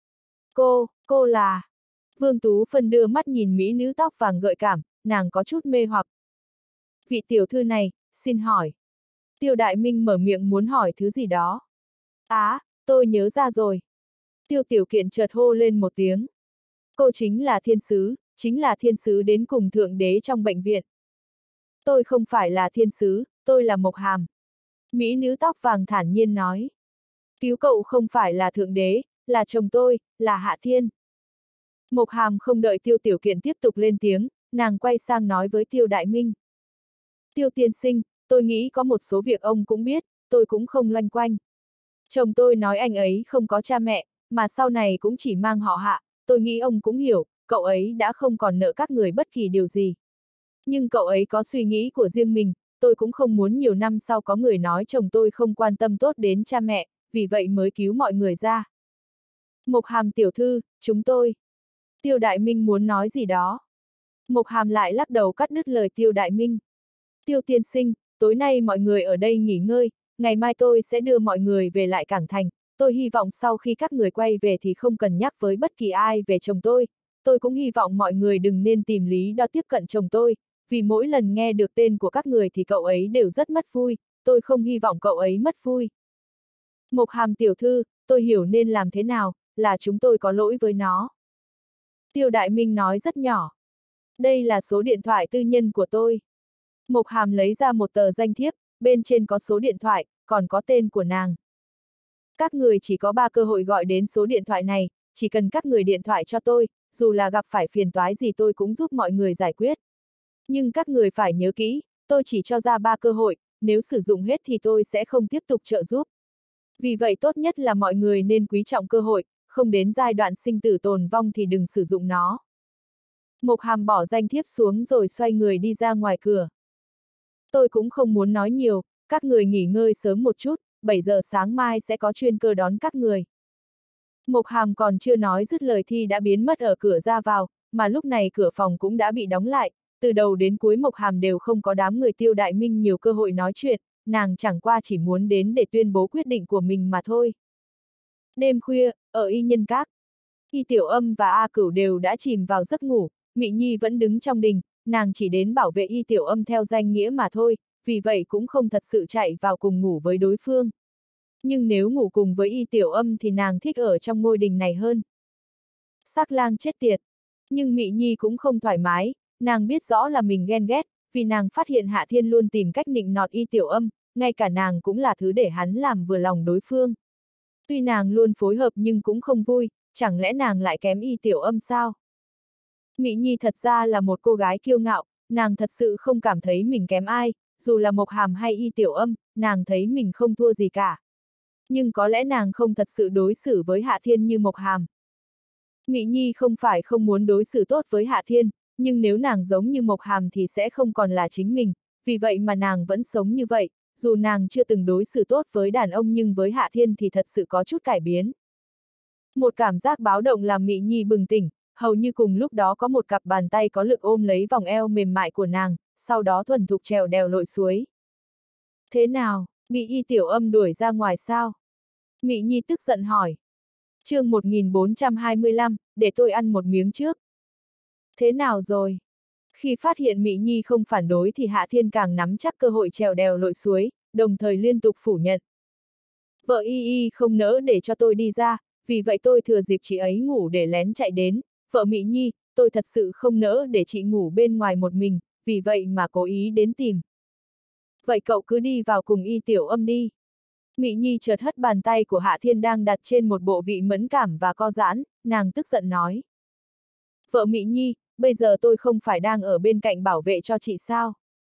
Cô là... Vương Tú Phân đưa mắt nhìn mỹ nữ tóc vàng gợi cảm, nàng có chút mê hoặc. Vị tiểu thư này, xin hỏi. Tiêu Đại Minh mở miệng muốn hỏi thứ gì đó. Tôi nhớ ra rồi. Tiêu Tiểu Kiện chợt hô lên một tiếng. Cô chính là thiên sứ đến cùng thượng đế trong bệnh viện. Tôi không phải là thiên sứ, tôi là Mộc Hàm. Mỹ nữ tóc vàng thản nhiên nói. Cứu cậu không phải là thượng đế, là chồng tôi, là Hạ Thiên. Mộc Hàm không đợi Tiêu Tiểu Kiện tiếp tục lên tiếng, nàng quay sang nói với Tiêu Đại Minh. Tiêu tiên sinh, tôi nghĩ có một số việc ông cũng biết, tôi cũng không loanh quanh. Chồng tôi nói anh ấy không có cha mẹ, mà sau này cũng chỉ mang họ Hạ, tôi nghĩ ông cũng hiểu, cậu ấy đã không còn nợ các người bất kỳ điều gì. Nhưng cậu ấy có suy nghĩ của riêng mình, tôi cũng không muốn nhiều năm sau có người nói chồng tôi không quan tâm tốt đến cha mẹ, vì vậy mới cứu mọi người ra. Mộc Hàm tiểu thư, chúng tôi. Tiêu Đại Minh muốn nói gì đó. Mộc Hàm lại lắc đầu cắt đứt lời Tiêu Đại Minh. Tiêu tiên sinh, tối nay mọi người ở đây nghỉ ngơi, ngày mai tôi sẽ đưa mọi người về lại Cảng Thành, tôi hy vọng sau khi các người quay về thì không cần nhắc với bất kỳ ai về chồng tôi cũng hy vọng mọi người đừng nên tìm lý do tiếp cận chồng tôi, vì mỗi lần nghe được tên của các người thì cậu ấy đều rất mất vui, tôi không hy vọng cậu ấy mất vui. Mộc Hàm tiểu thư, tôi hiểu nên làm thế nào, là chúng tôi có lỗi với nó. Tiêu Đại Minh nói rất nhỏ. Đây là số điện thoại tư nhân của tôi. Mộc Hàm lấy ra một tờ danh thiếp, bên trên có số điện thoại, còn có tên của nàng. Các người chỉ có 3 cơ hội gọi đến số điện thoại này, chỉ cần các người điện thoại cho tôi, dù là gặp phải phiền toái gì tôi cũng giúp mọi người giải quyết. Nhưng các người phải nhớ kỹ, tôi chỉ cho ra 3 cơ hội, nếu sử dụng hết thì tôi sẽ không tiếp tục trợ giúp. Vì vậy tốt nhất là mọi người nên quý trọng cơ hội, không đến giai đoạn sinh tử tồn vong thì đừng sử dụng nó. Mộc Hàm bỏ danh thiếp xuống rồi xoay người đi ra ngoài cửa. Tôi cũng không muốn nói nhiều, các người nghỉ ngơi sớm một chút, 7 giờ sáng mai sẽ có chuyên cơ đón các người. Mộc Hàm còn chưa nói dứt lời thì đã biến mất ở cửa ra vào, mà lúc này cửa phòng cũng đã bị đóng lại, từ đầu đến cuối Mộc Hàm đều không có đám người Tiêu Đại Minh nhiều cơ hội nói chuyện, nàng chẳng qua chỉ muốn đến để tuyên bố quyết định của mình mà thôi. Đêm khuya, ở Y Nhân Các, Y Tiểu Âm và A Cửu đều đã chìm vào giấc ngủ, Mị Nhi vẫn đứng trong đình, nàng chỉ đến bảo vệ Y Tiểu Âm theo danh nghĩa mà thôi, vì vậy cũng không thật sự chạy vào cùng ngủ với đối phương. Nhưng nếu ngủ cùng với Y Tiểu Âm thì nàng thích ở trong ngôi đình này hơn. Sắc lang chết tiệt. Nhưng Mị Nhi cũng không thoải mái, nàng biết rõ là mình ghen ghét, vì nàng phát hiện Hạ Thiên luôn tìm cách nịnh nọt Y Tiểu Âm, ngay cả nàng cũng là thứ để hắn làm vừa lòng đối phương. Tuy nàng luôn phối hợp nhưng cũng không vui, chẳng lẽ nàng lại kém Y Tiểu Âm sao? Mị Nhi thật ra là một cô gái kiêu ngạo, nàng thật sự không cảm thấy mình kém ai, dù là Mộc Hàm hay Y Tiểu Âm, nàng thấy mình không thua gì cả. Nhưng có lẽ nàng không thật sự đối xử với Hạ Thiên như Mộc Hàm. Mị Nhi không phải không muốn đối xử tốt với Hạ Thiên, nhưng nếu nàng giống như Mộc Hàm thì sẽ không còn là chính mình, vì vậy mà nàng vẫn sống như vậy, dù nàng chưa từng đối xử tốt với đàn ông nhưng với Hạ Thiên thì thật sự có chút cải biến. Một cảm giác báo động làm Mị Nhi bừng tỉnh, hầu như cùng lúc đó có một cặp bàn tay có lực ôm lấy vòng eo mềm mại của nàng, sau đó thuần thục trèo đèo lội suối. Thế nào, bị Y Tiểu Âm đuổi ra ngoài sao? Mị Nhi tức giận hỏi. Chương 1425, để tôi ăn một miếng trước. Thế nào rồi? Khi phát hiện Mị Nhi không phản đối thì Hạ Thiên càng nắm chắc cơ hội trèo đèo lội suối, đồng thời liên tục phủ nhận. Vợ Y không nỡ để cho tôi đi ra, vì vậy tôi thừa dịp chị ấy ngủ để lén chạy đến. Vợ Mị Nhi, tôi thật sự không nỡ để chị ngủ bên ngoài một mình, vì vậy mà cố ý đến tìm. Vậy cậu cứ đi vào cùng Y Tiểu Âm đi. Mị Nhi chợt hất bàn tay của Hạ Thiên đang đặt trên một bộ vị mẫn cảm và co giãn, nàng tức giận nói. Vợ Mị Nhi, bây giờ tôi không phải đang ở bên cạnh bảo vệ cho chị sao?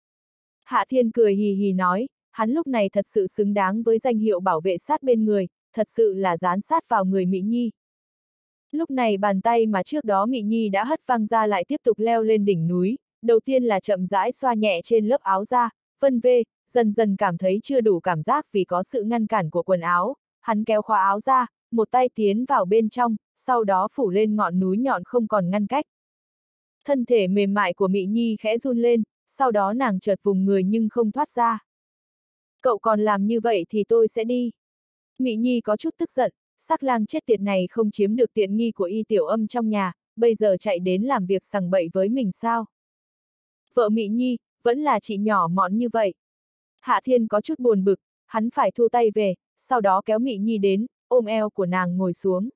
Hạ Thiên cười hì hì nói, hắn lúc này thật sự xứng đáng với danh hiệu bảo vệ sát bên người, thật sự là dán sát vào người Mị Nhi. Lúc này bàn tay mà trước đó Mị Nhi đã hất văng ra lại tiếp tục leo lên đỉnh núi, đầu tiên là chậm rãi xoa nhẹ trên lớp áo da, vân vê, dần dần cảm thấy chưa đủ cảm giác vì có sự ngăn cản của quần áo, hắn kéo khóa áo ra, một tay tiến vào bên trong, sau đó phủ lên ngọn núi nhọn không còn ngăn cách. Thân thể mềm mại của Mị Nhi khẽ run lên, sau đó nàng chợt vùng người nhưng không thoát ra. Cậu còn làm như vậy thì tôi sẽ đi. Mị Nhi có chút tức giận, sắc lang chết tiệt này không chiếm được tiện nghi của Y Tiểu Âm trong nhà, bây giờ chạy đến làm việc sằng bậy với mình sao? Vợ Mị Nhi, vẫn là chị nhỏ mọn như vậy. Hạ Thiên có chút buồn bực, hắn phải thu tay về, sau đó kéo Mị Nhi đến, ôm eo của nàng ngồi xuống.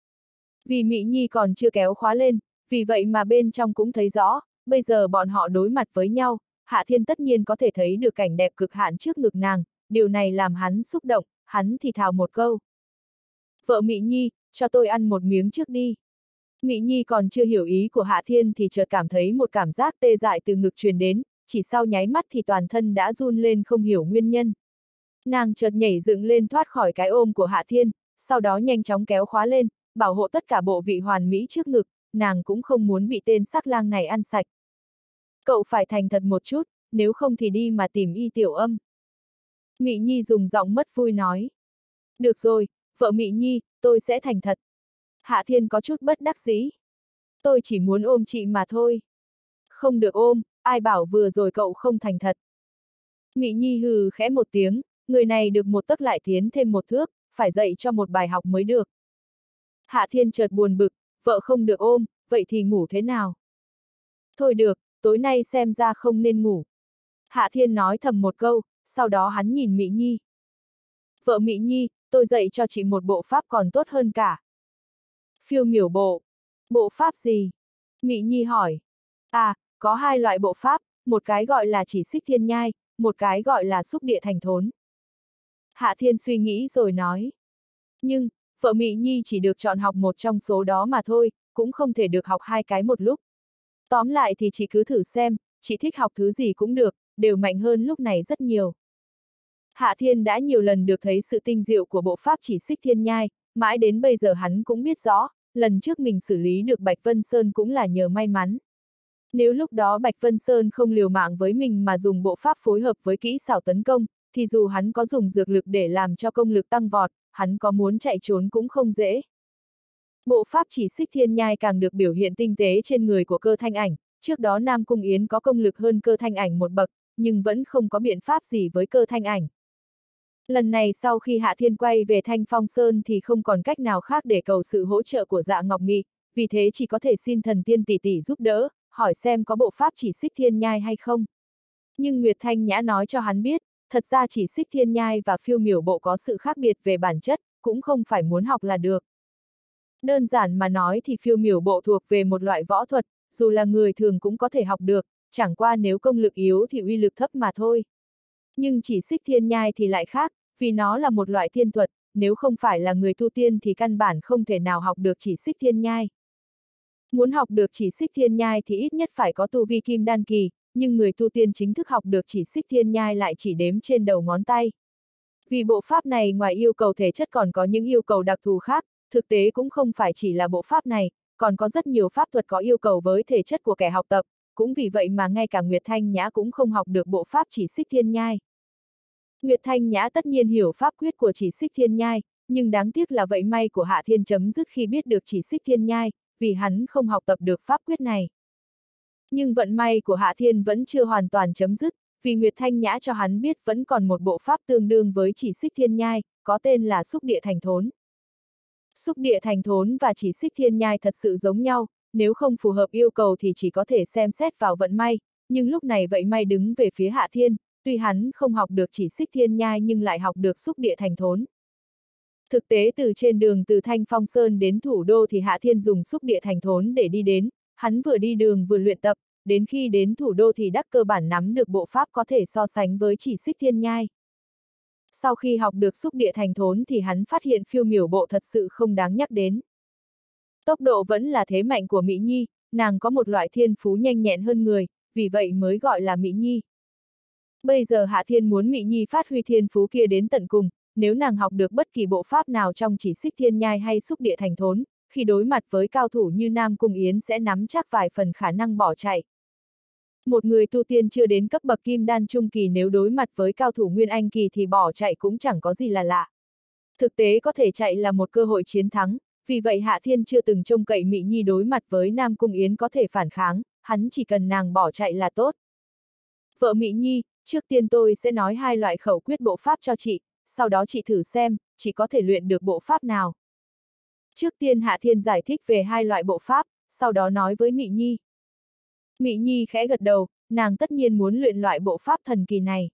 Vì Mị Nhi còn chưa kéo khóa lên, vì vậy mà bên trong cũng thấy rõ, bây giờ bọn họ đối mặt với nhau, Hạ Thiên tất nhiên có thể thấy được cảnh đẹp cực hạn trước ngực nàng, điều này làm hắn xúc động, hắn thì thào một câu. Vợ Mị Nhi, cho tôi ăn một miếng trước đi. Mị Nhi còn chưa hiểu ý của Hạ Thiên thì chợt cảm thấy một cảm giác tê dại từ ngực truyền đến, chỉ sau nháy mắt thì toàn thân đã run lên không hiểu nguyên nhân. Nàng chợt nhảy dựng lên thoát khỏi cái ôm của Hạ Thiên, sau đó nhanh chóng kéo khóa lên, bảo hộ tất cả bộ vị hoàn mỹ trước ngực, nàng cũng không muốn bị tên sắc lang này ăn sạch. Cậu phải thành thật một chút, nếu không thì đi mà tìm Y Tiểu Âm. Mị Nhi dùng giọng mất vui nói. Được rồi, vợ Mị Nhi, tôi sẽ thành thật. Hạ Thiên có chút bất đắc dĩ. Tôi chỉ muốn ôm chị mà thôi. Không được ôm, ai bảo vừa rồi cậu không thành thật. Mị Nhi hừ khẽ một tiếng, người này được một tấc lại tiến thêm một thước, phải dạy cho một bài học mới được. Hạ Thiên chợt buồn bực, vợ không được ôm, vậy thì ngủ thế nào? Thôi được, tối nay xem ra không nên ngủ. Hạ Thiên nói thầm một câu, sau đó hắn nhìn Mị Nhi. Vợ Mị Nhi, tôi dạy cho chị một bộ pháp còn tốt hơn cả. Phiêu miểu bộ. Bộ pháp gì? Mị Nhi hỏi. À, có hai loại bộ pháp, một cái gọi là chỉ xích thiên nhai, một cái gọi là xúc địa thành thốn. Hạ Thiên suy nghĩ rồi nói. Nhưng, vợ Mị Nhi chỉ được chọn học một trong số đó mà thôi, cũng không thể được học hai cái một lúc. Tóm lại thì chị cứ thử xem, chị thích học thứ gì cũng được, đều mạnh hơn lúc này rất nhiều. Hạ Thiên đã nhiều lần được thấy sự tinh diệu của bộ pháp chỉ xích thiên nhai, mãi đến bây giờ hắn cũng biết rõ, lần trước mình xử lý được Bạch Vân Sơn cũng là nhờ may mắn. Nếu lúc đó Bạch Vân Sơn không liều mạng với mình mà dùng bộ pháp phối hợp với kỹ xảo tấn công, thì dù hắn có dùng dược lực để làm cho công lực tăng vọt, hắn có muốn chạy trốn cũng không dễ. Bộ pháp chỉ xích thiên nhai càng được biểu hiện tinh tế trên người của Cơ Thanh Ảnh, trước đó Nam Cung Yến có công lực hơn Cơ Thanh Ảnh một bậc, nhưng vẫn không có biện pháp gì với Cơ Thanh Ảnh. Lần này sau khi Hạ Thiên quay về Thanh Phong Sơn thì không còn cách nào khác để cầu sự hỗ trợ của Dạ Ngọc Mị, vì thế chỉ có thể xin thần tiên tỷ tỷ giúp đỡ, hỏi xem có bộ pháp chỉ xích thiên nhai hay không. Nhưng Nguyệt Thanh Nhã nói cho hắn biết, thật ra chỉ xích thiên nhai và phiêu miểu bộ có sự khác biệt về bản chất, cũng không phải muốn học là được. Đơn giản mà nói thì phiêu miểu bộ thuộc về một loại võ thuật, dù là người thường cũng có thể học được, chẳng qua nếu công lực yếu thì uy lực thấp mà thôi. Nhưng chỉ xích thiên nhai thì lại khác, vì nó là một loại thiên thuật, nếu không phải là người tu tiên thì căn bản không thể nào học được chỉ xích thiên nhai. Muốn học được chỉ xích thiên nhai thì ít nhất phải có tu vi kim đan kỳ, nhưng người tu tiên chính thức học được chỉ xích thiên nhai lại chỉ đếm trên đầu ngón tay. Vì bộ pháp này ngoài yêu cầu thể chất còn có những yêu cầu đặc thù khác, thực tế cũng không phải chỉ là bộ pháp này, còn có rất nhiều pháp thuật có yêu cầu với thể chất của kẻ học tập, cũng vì vậy mà ngay cả Nguyệt Thanh Nhã cũng không học được bộ pháp chỉ xích thiên nhai. Nguyệt Thanh Nhã tất nhiên hiểu pháp quyết của chỉ xích thiên nhai, nhưng đáng tiếc là vận may của Hạ Thiên chấm dứt khi biết được chỉ xích thiên nhai, vì hắn không học tập được pháp quyết này. Nhưng vận may của Hạ Thiên vẫn chưa hoàn toàn chấm dứt, vì Nguyệt Thanh Nhã cho hắn biết vẫn còn một bộ pháp tương đương với chỉ xích thiên nhai, có tên là xúc địa thành thốn. Xúc địa thành thốn và chỉ xích thiên nhai thật sự giống nhau, nếu không phù hợp yêu cầu thì chỉ có thể xem xét vào vận may, nhưng lúc này vậy may đứng về phía Hạ Thiên, tuy hắn không học được chỉ xích thiên nhai nhưng lại học được xúc địa thành thốn. Thực tế từ trên đường từ Thanh Phong Sơn đến thủ đô thì Hạ Thiên dùng xúc địa thành thốn để đi đến, hắn vừa đi đường vừa luyện tập, đến khi đến thủ đô thì đắc cơ bản nắm được bộ pháp có thể so sánh với chỉ xích thiên nhai. Sau khi học được xúc địa thành thốn thì hắn phát hiện phiêu miểu bộ thật sự không đáng nhắc đến. Tốc độ vẫn là thế mạnh của Mỹ Nhi, nàng có một loại thiên phú nhanh nhẹn hơn người, vì vậy mới gọi là Mỹ Nhi. Bây giờ Hạ Thiên muốn Mỹ Nhi phát huy thiên phú kia đến tận cùng, nếu nàng học được bất kỳ bộ pháp nào trong chỉ xích thiên nhai hay xúc địa thành thốn, khi đối mặt với cao thủ như Nam Cung Yến sẽ nắm chắc vài phần khả năng bỏ chạy. Một người tu tiên chưa đến cấp bậc kim đan trung kỳ nếu đối mặt với cao thủ nguyên anh kỳ thì bỏ chạy cũng chẳng có gì là lạ. Thực tế có thể chạy là một cơ hội chiến thắng, vì vậy Hạ Thiên chưa từng trông cậy Mỹ Nhi đối mặt với Nam Cung Yến có thể phản kháng, hắn chỉ cần nàng bỏ chạy là tốt. Vợ Mỹ Nhi, trước tiên tôi sẽ nói hai loại khẩu quyết bộ pháp cho chị, sau đó chị thử xem, chị có thể luyện được bộ pháp nào. Trước tiên Hạ Thiên giải thích về hai loại bộ pháp, sau đó nói với Mỹ Nhi. Mỹ Nhi khẽ gật đầu, nàng tất nhiên muốn luyện loại bộ pháp thần kỳ này.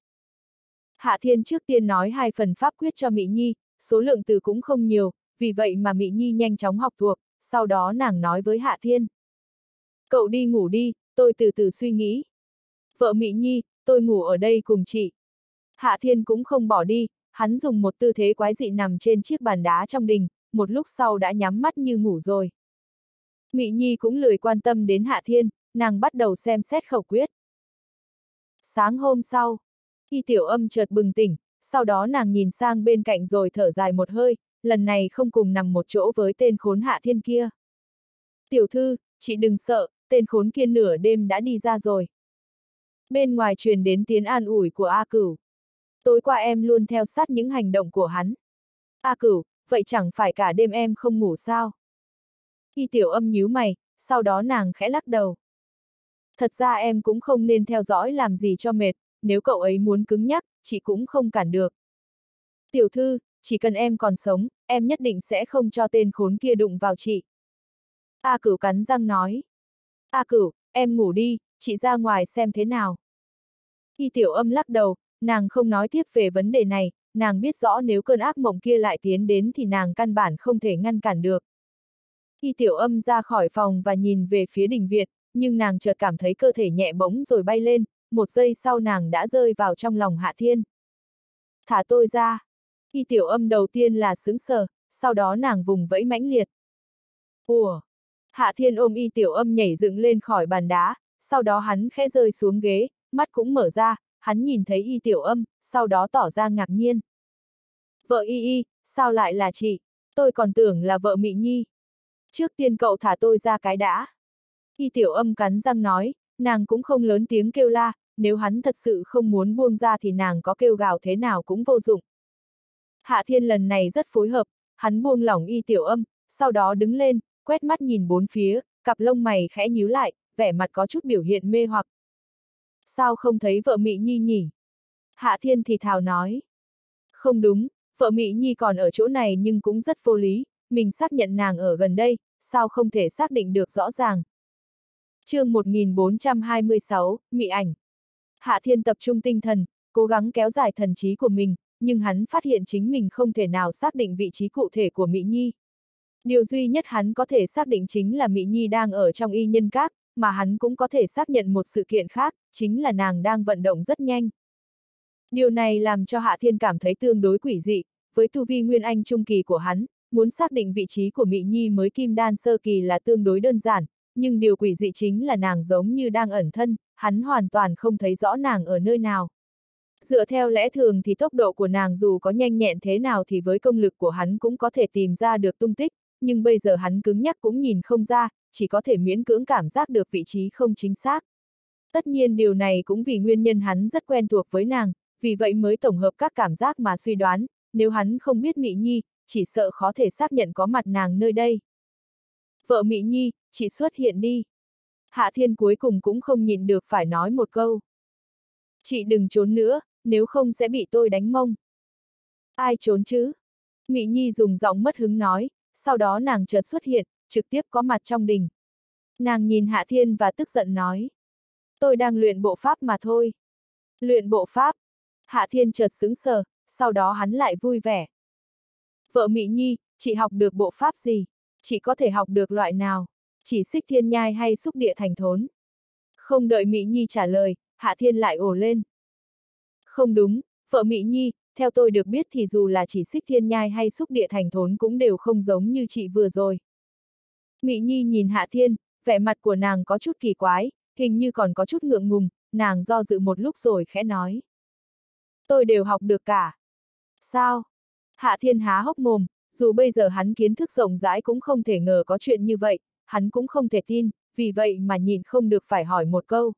Hạ Thiên trước tiên nói hai phần pháp quyết cho Mỹ Nhi, số lượng từ cũng không nhiều, vì vậy mà Mỹ Nhi nhanh chóng học thuộc, sau đó nàng nói với Hạ Thiên. Cậu đi ngủ đi, tôi từ từ suy nghĩ. Vợ Mỹ Nhi, tôi ngủ ở đây cùng chị. Hạ Thiên cũng không bỏ đi, hắn dùng một tư thế quái dị nằm trên chiếc bàn đá trong đình, một lúc sau đã nhắm mắt như ngủ rồi. Mỹ Nhi cũng lười quan tâm đến Hạ Thiên, nàng bắt đầu xem xét khẩu quyết. Sáng hôm sau, Y Tiểu Âm chợt bừng tỉnh, sau đó nàng nhìn sang bên cạnh rồi thở dài một hơi, lần này không cùng nằm một chỗ với tên khốn Hạ Thiên kia. Tiểu thư, chị đừng sợ, tên khốn kia nửa đêm đã đi ra rồi. Bên ngoài truyền đến tiếng an ủi của A Cửu. Tối qua em luôn theo sát những hành động của hắn. A Cửu, vậy chẳng phải cả đêm em không ngủ sao? Y Tiểu Âm nhíu mày, sau đó nàng khẽ lắc đầu. Thật ra em cũng không nên theo dõi làm gì cho mệt, nếu cậu ấy muốn cứng nhắc, chị cũng không cản được. Tiểu thư, chỉ cần em còn sống, em nhất định sẽ không cho tên khốn kia đụng vào chị. A Cửu cắn răng nói. A Cửu, em ngủ đi, chị ra ngoài xem thế nào. Y Tiểu Âm lắc đầu, nàng không nói tiếp về vấn đề này, nàng biết rõ nếu cơn ác mộng kia lại tiến đến thì nàng căn bản không thể ngăn cản được. Y Tiểu Âm ra khỏi phòng và nhìn về phía đình viện, nhưng nàng chợt cảm thấy cơ thể nhẹ bỗng rồi bay lên, một giây sau nàng đã rơi vào trong lòng Hạ Thiên. Thả tôi ra. Y Tiểu Âm đầu tiên là sững sờ, sau đó nàng vùng vẫy mãnh liệt. Ủa? Hạ Thiên ôm Y Tiểu Âm nhảy dựng lên khỏi bàn đá, sau đó hắn khẽ rơi xuống ghế, mắt cũng mở ra, hắn nhìn thấy Y Tiểu Âm, sau đó tỏ ra ngạc nhiên. Vợ Y, sao lại là chị? Tôi còn tưởng là vợ Mị Nhi. Trước tiên cậu thả tôi ra cái đã. Y Tiểu Âm cắn răng nói, nàng cũng không lớn tiếng kêu la, nếu hắn thật sự không muốn buông ra thì nàng có kêu gào thế nào cũng vô dụng. Hạ Thiên lần này rất phối hợp, hắn buông lỏng Y Tiểu Âm, sau đó đứng lên, quét mắt nhìn bốn phía, cặp lông mày khẽ nhíu lại, vẻ mặt có chút biểu hiện mê hoặc. Sao không thấy vợ Mị Nhi nhỉ? Hạ Thiên thì thào nói. Không đúng, vợ Mị Nhi còn ở chỗ này nhưng cũng rất vô lý, mình xác nhận nàng ở gần đây, sao không thể xác định được rõ ràng. Chương 1426, Mị ảnh. Hạ Thiên tập trung tinh thần, cố gắng kéo dài thần trí của mình, nhưng hắn phát hiện chính mình không thể nào xác định vị trí cụ thể của Mị Nhi. Điều duy nhất hắn có thể xác định chính là Mị Nhi đang ở trong y nhân các, mà hắn cũng có thể xác nhận một sự kiện khác, chính là nàng đang vận động rất nhanh. Điều này làm cho Hạ Thiên cảm thấy tương đối quỷ dị, với tu vi Nguyên Anh trung kỳ của hắn, muốn xác định vị trí của Mị Nhi mới Kim Đan sơ kỳ là tương đối đơn giản, nhưng điều quỷ dị chính là nàng giống như đang ẩn thân, hắn hoàn toàn không thấy rõ nàng ở nơi nào. Dựa theo lẽ thường thì tốc độ của nàng dù có nhanh nhẹn thế nào thì với công lực của hắn cũng có thể tìm ra được tung tích, nhưng bây giờ hắn cứng nhắc cũng nhìn không ra, chỉ có thể miễn cưỡng cảm giác được vị trí không chính xác. Tất nhiên điều này cũng vì nguyên nhân hắn rất quen thuộc với nàng, vì vậy mới tổng hợp các cảm giác mà suy đoán, nếu hắn không biết Mị Nhi, chỉ sợ khó thể xác nhận có mặt nàng nơi đây. Vợ Mị Nhi, chị xuất hiện đi. Hạ Thiên cuối cùng cũng không nhịn được phải nói một câu. Chị đừng trốn nữa, nếu không sẽ bị tôi đánh mông. Ai trốn chứ? Mị Nhi dùng giọng mất hứng nói, sau đó nàng chợt xuất hiện, trực tiếp có mặt trong đình. Nàng nhìn Hạ Thiên và tức giận nói. Tôi đang luyện bộ pháp mà thôi. Luyện bộ pháp. Hạ Thiên chợt sững sờ, sau đó hắn lại vui vẻ. Vợ Mị Nhi, chị học được bộ pháp gì? Chị có thể học được loại nào? Chỉ xích thiên nhai hay xúc địa thành thốn? Không đợi Mị Nhi trả lời, Hạ Thiên lại ồ lên. Không đúng, vợ Mị Nhi, theo tôi được biết thì dù là chỉ xích thiên nhai hay xúc địa thành thốn cũng đều không giống như chị vừa rồi. Mị Nhi nhìn Hạ Thiên, vẻ mặt của nàng có chút kỳ quái, hình như còn có chút ngượng ngùng, nàng do dự một lúc rồi khẽ nói. Tôi đều học được cả. Sao? Hạ Thiên há hốc mồm, dù bây giờ hắn kiến thức rộng rãi cũng không thể ngờ có chuyện như vậy, hắn cũng không thể tin, vì vậy mà nhịn không được phải hỏi một câu.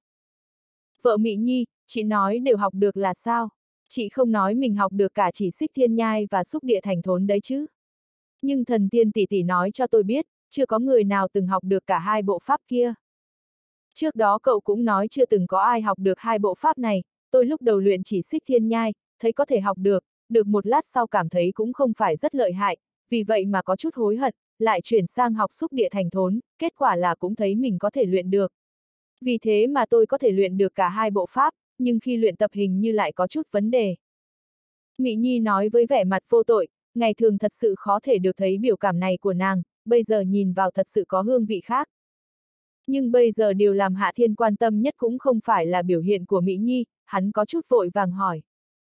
Vợ Mị Nhi, chị nói đều học được là sao? Chị không nói mình học được cả chỉ xích thiên nhai và xúc địa thành thốn đấy chứ. Nhưng thần tiên tỷ tỷ nói cho tôi biết, chưa có người nào từng học được cả hai bộ pháp kia. Trước đó cậu cũng nói chưa từng có ai học được hai bộ pháp này, tôi lúc đầu luyện chỉ xích thiên nhai, thấy có thể học được một lát sau cảm thấy cũng không phải rất lợi hại, vì vậy mà có chút hối hận, lại chuyển sang học xúc địa thành thốn, kết quả là cũng thấy mình có thể luyện được. Vì thế mà tôi có thể luyện được cả hai bộ pháp, nhưng khi luyện tập hình như lại có chút vấn đề. Mị Nhi nói với vẻ mặt vô tội, ngày thường thật sự khó thể được thấy biểu cảm này của nàng, bây giờ nhìn vào thật sự có hương vị khác. Nhưng bây giờ điều làm Hạ Thiên quan tâm nhất cũng không phải là biểu hiện của Mị Nhi, hắn có chút vội vàng hỏi.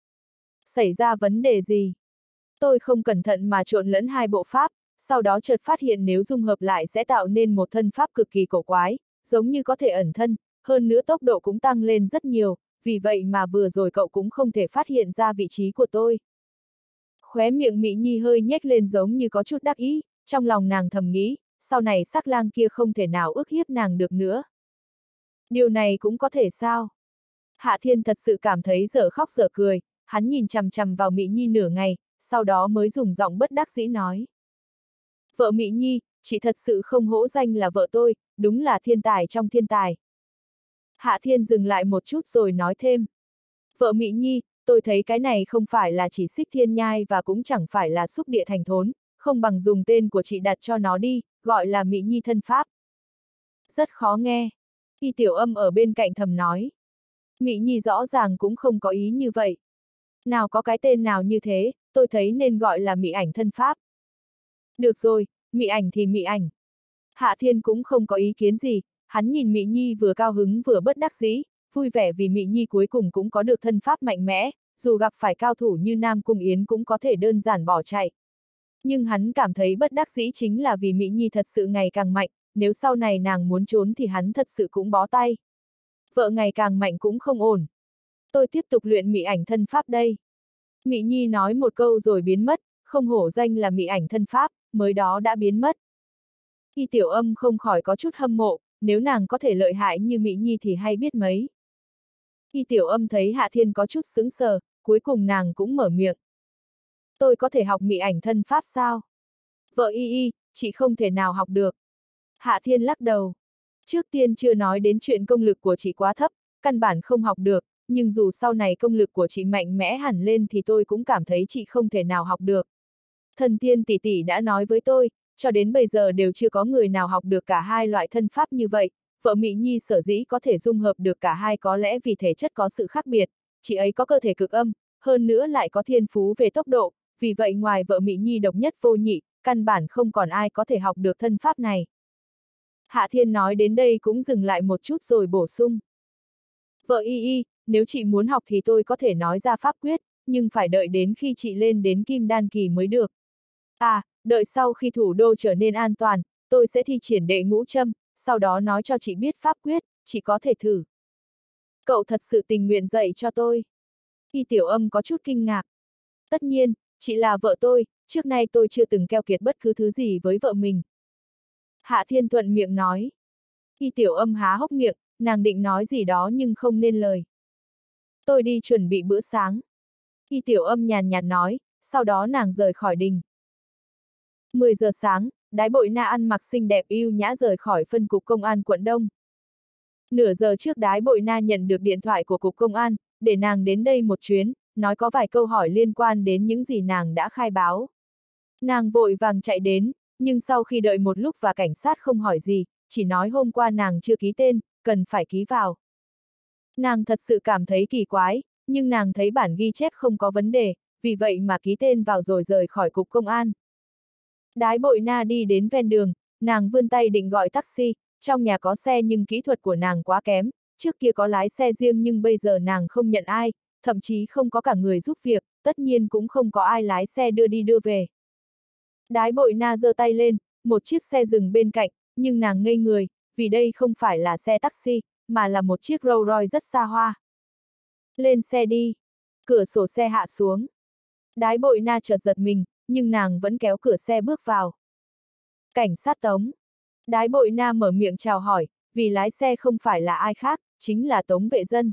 Xảy ra vấn đề gì? Tôi không cẩn thận mà trộn lẫn hai bộ pháp, sau đó chợt phát hiện nếu dung hợp lại sẽ tạo nên một thân pháp cực kỳ cổ quái, giống như có thể ẩn thân, hơn nữa tốc độ cũng tăng lên rất nhiều, vì vậy mà vừa rồi cậu cũng không thể phát hiện ra vị trí của tôi. Khóe miệng Mị Nhi hơi nhếch lên giống như có chút đắc ý, trong lòng nàng thầm nghĩ, sau này sắc lang kia không thể nào ức hiếp nàng được nữa. Điều này cũng có thể sao? Hạ Thiên thật sự cảm thấy dở khóc dở cười, hắn nhìn chằm chằm vào Mị Nhi nửa ngày, sau đó mới dùng giọng bất đắc dĩ nói. Vợ Mị Nhi, chị thật sự không hổ danh là vợ tôi, đúng là thiên tài trong thiên tài. Hạ Thiên dừng lại một chút rồi nói thêm. Vợ Mị Nhi, tôi thấy cái này không phải là chỉ xích thiên nhai và cũng chẳng phải là xúc địa thành thốn, không bằng dùng tên của chị đặt cho nó đi, gọi là Mị Nhi thân pháp. Rất khó nghe. Y Tiểu Âm ở bên cạnh thầm nói. Mị Nhi rõ ràng cũng không có ý như vậy. Nào có cái tên nào như thế, tôi thấy nên gọi là Mị Ảnh thân pháp. Được rồi, Mị Ảnh thì Mị Ảnh. Hạ Thiên cũng không có ý kiến gì, hắn nhìn Mị Nhi vừa cao hứng vừa bất đắc dĩ, vui vẻ vì Mị Nhi cuối cùng cũng có được thân pháp mạnh mẽ, dù gặp phải cao thủ như Nam Cung Yến cũng có thể đơn giản bỏ chạy. Nhưng hắn cảm thấy bất đắc dĩ chính là vì Mị Nhi thật sự ngày càng mạnh, nếu sau này nàng muốn trốn thì hắn thật sự cũng bó tay. Vợ ngày càng mạnh cũng không ổn. Tôi tiếp tục luyện Mị Ảnh thân pháp đây. Mị Nhi nói một câu rồi biến mất, không hổ danh là Mị Ảnh thân pháp, mới đó đã biến mất. Y Tiểu Âm không khỏi có chút hâm mộ, nếu nàng có thể lợi hại như Mị Nhi thì hay biết mấy. Y Tiểu Âm thấy Hạ Thiên có chút sững sờ, cuối cùng nàng cũng mở miệng. Tôi có thể học Mị Ảnh thân pháp sao? Vợ Y, chị không thể nào học được. Hạ Thiên lắc đầu. Trước tiên chưa nói đến chuyện công lực của chị quá thấp, căn bản không học được, nhưng dù sau này công lực của chị mạnh mẽ hẳn lên thì tôi cũng cảm thấy chị không thể nào học được. Thần Tiên tỷ tỷ đã nói với tôi, cho đến bây giờ đều chưa có người nào học được cả hai loại thân pháp như vậy, vợ Mị Nhi sở dĩ có thể dung hợp được cả hai có lẽ vì thể chất có sự khác biệt, chị ấy có cơ thể cực âm, hơn nữa lại có thiên phú về tốc độ, vì vậy ngoài vợ Mị Nhi độc nhất vô nhị, căn bản không còn ai có thể học được thân pháp này. Hạ Thiên nói đến đây cũng dừng lại một chút rồi bổ sung. Vợ Y, nếu chị muốn học thì tôi có thể nói ra pháp quyết, nhưng phải đợi đến khi chị lên đến Kim Đan kỳ mới được. À, đợi sau khi thủ đô trở nên an toàn, tôi sẽ thi triển đệ ngũ châm, sau đó nói cho chị biết pháp quyết, chị có thể thử. Cậu thật sự tình nguyện dạy cho tôi. Y Tiểu Âm có chút kinh ngạc. Tất nhiên, chị là vợ tôi, trước nay tôi chưa từng keo kiệt bất cứ thứ gì với vợ mình. Hạ Thiên thuận miệng nói. Y Tiểu Âm há hốc miệng, nàng định nói gì đó nhưng không nên lời. Tôi đi chuẩn bị bữa sáng. Y Tiểu Âm nhàn nhạt nói, sau đó nàng rời khỏi đình. 10 giờ sáng, Đái Bội Na ăn mặc xinh đẹp yêu nhã rời khỏi phân cục công an quận Đông. Nửa giờ trước Đái Bội Na nhận được điện thoại của cục công an, để nàng đến đây một chuyến, nói có vài câu hỏi liên quan đến những gì nàng đã khai báo. Nàng vội vàng chạy đến, nhưng sau khi đợi một lúc và cảnh sát không hỏi gì, chỉ nói hôm qua nàng chưa ký tên, cần phải ký vào. Nàng thật sự cảm thấy kỳ quái, nhưng nàng thấy bản ghi chép không có vấn đề, vì vậy mà ký tên vào rồi rời khỏi cục công an. Đái Bội Na đi đến ven đường, nàng vươn tay định gọi taxi, trong nhà có xe nhưng kỹ thuật của nàng quá kém, trước kia có lái xe riêng nhưng bây giờ nàng không nhận ai, thậm chí không có cả người giúp việc, tất nhiên cũng không có ai lái xe đưa đi đưa về. Đái Bội Na giơ tay lên, một chiếc xe dừng bên cạnh, nhưng nàng ngây người, vì đây không phải là xe taxi, mà là một chiếc Rolls Royce rất xa hoa. Lên xe đi. Cửa sổ xe hạ xuống. Đái Bội Na chợt giật mình, nhưng nàng vẫn kéo cửa xe bước vào. Cảnh sát Tống. Đái Bội Na mở miệng chào hỏi, vì lái xe không phải là ai khác, chính là Tống Vệ Dân.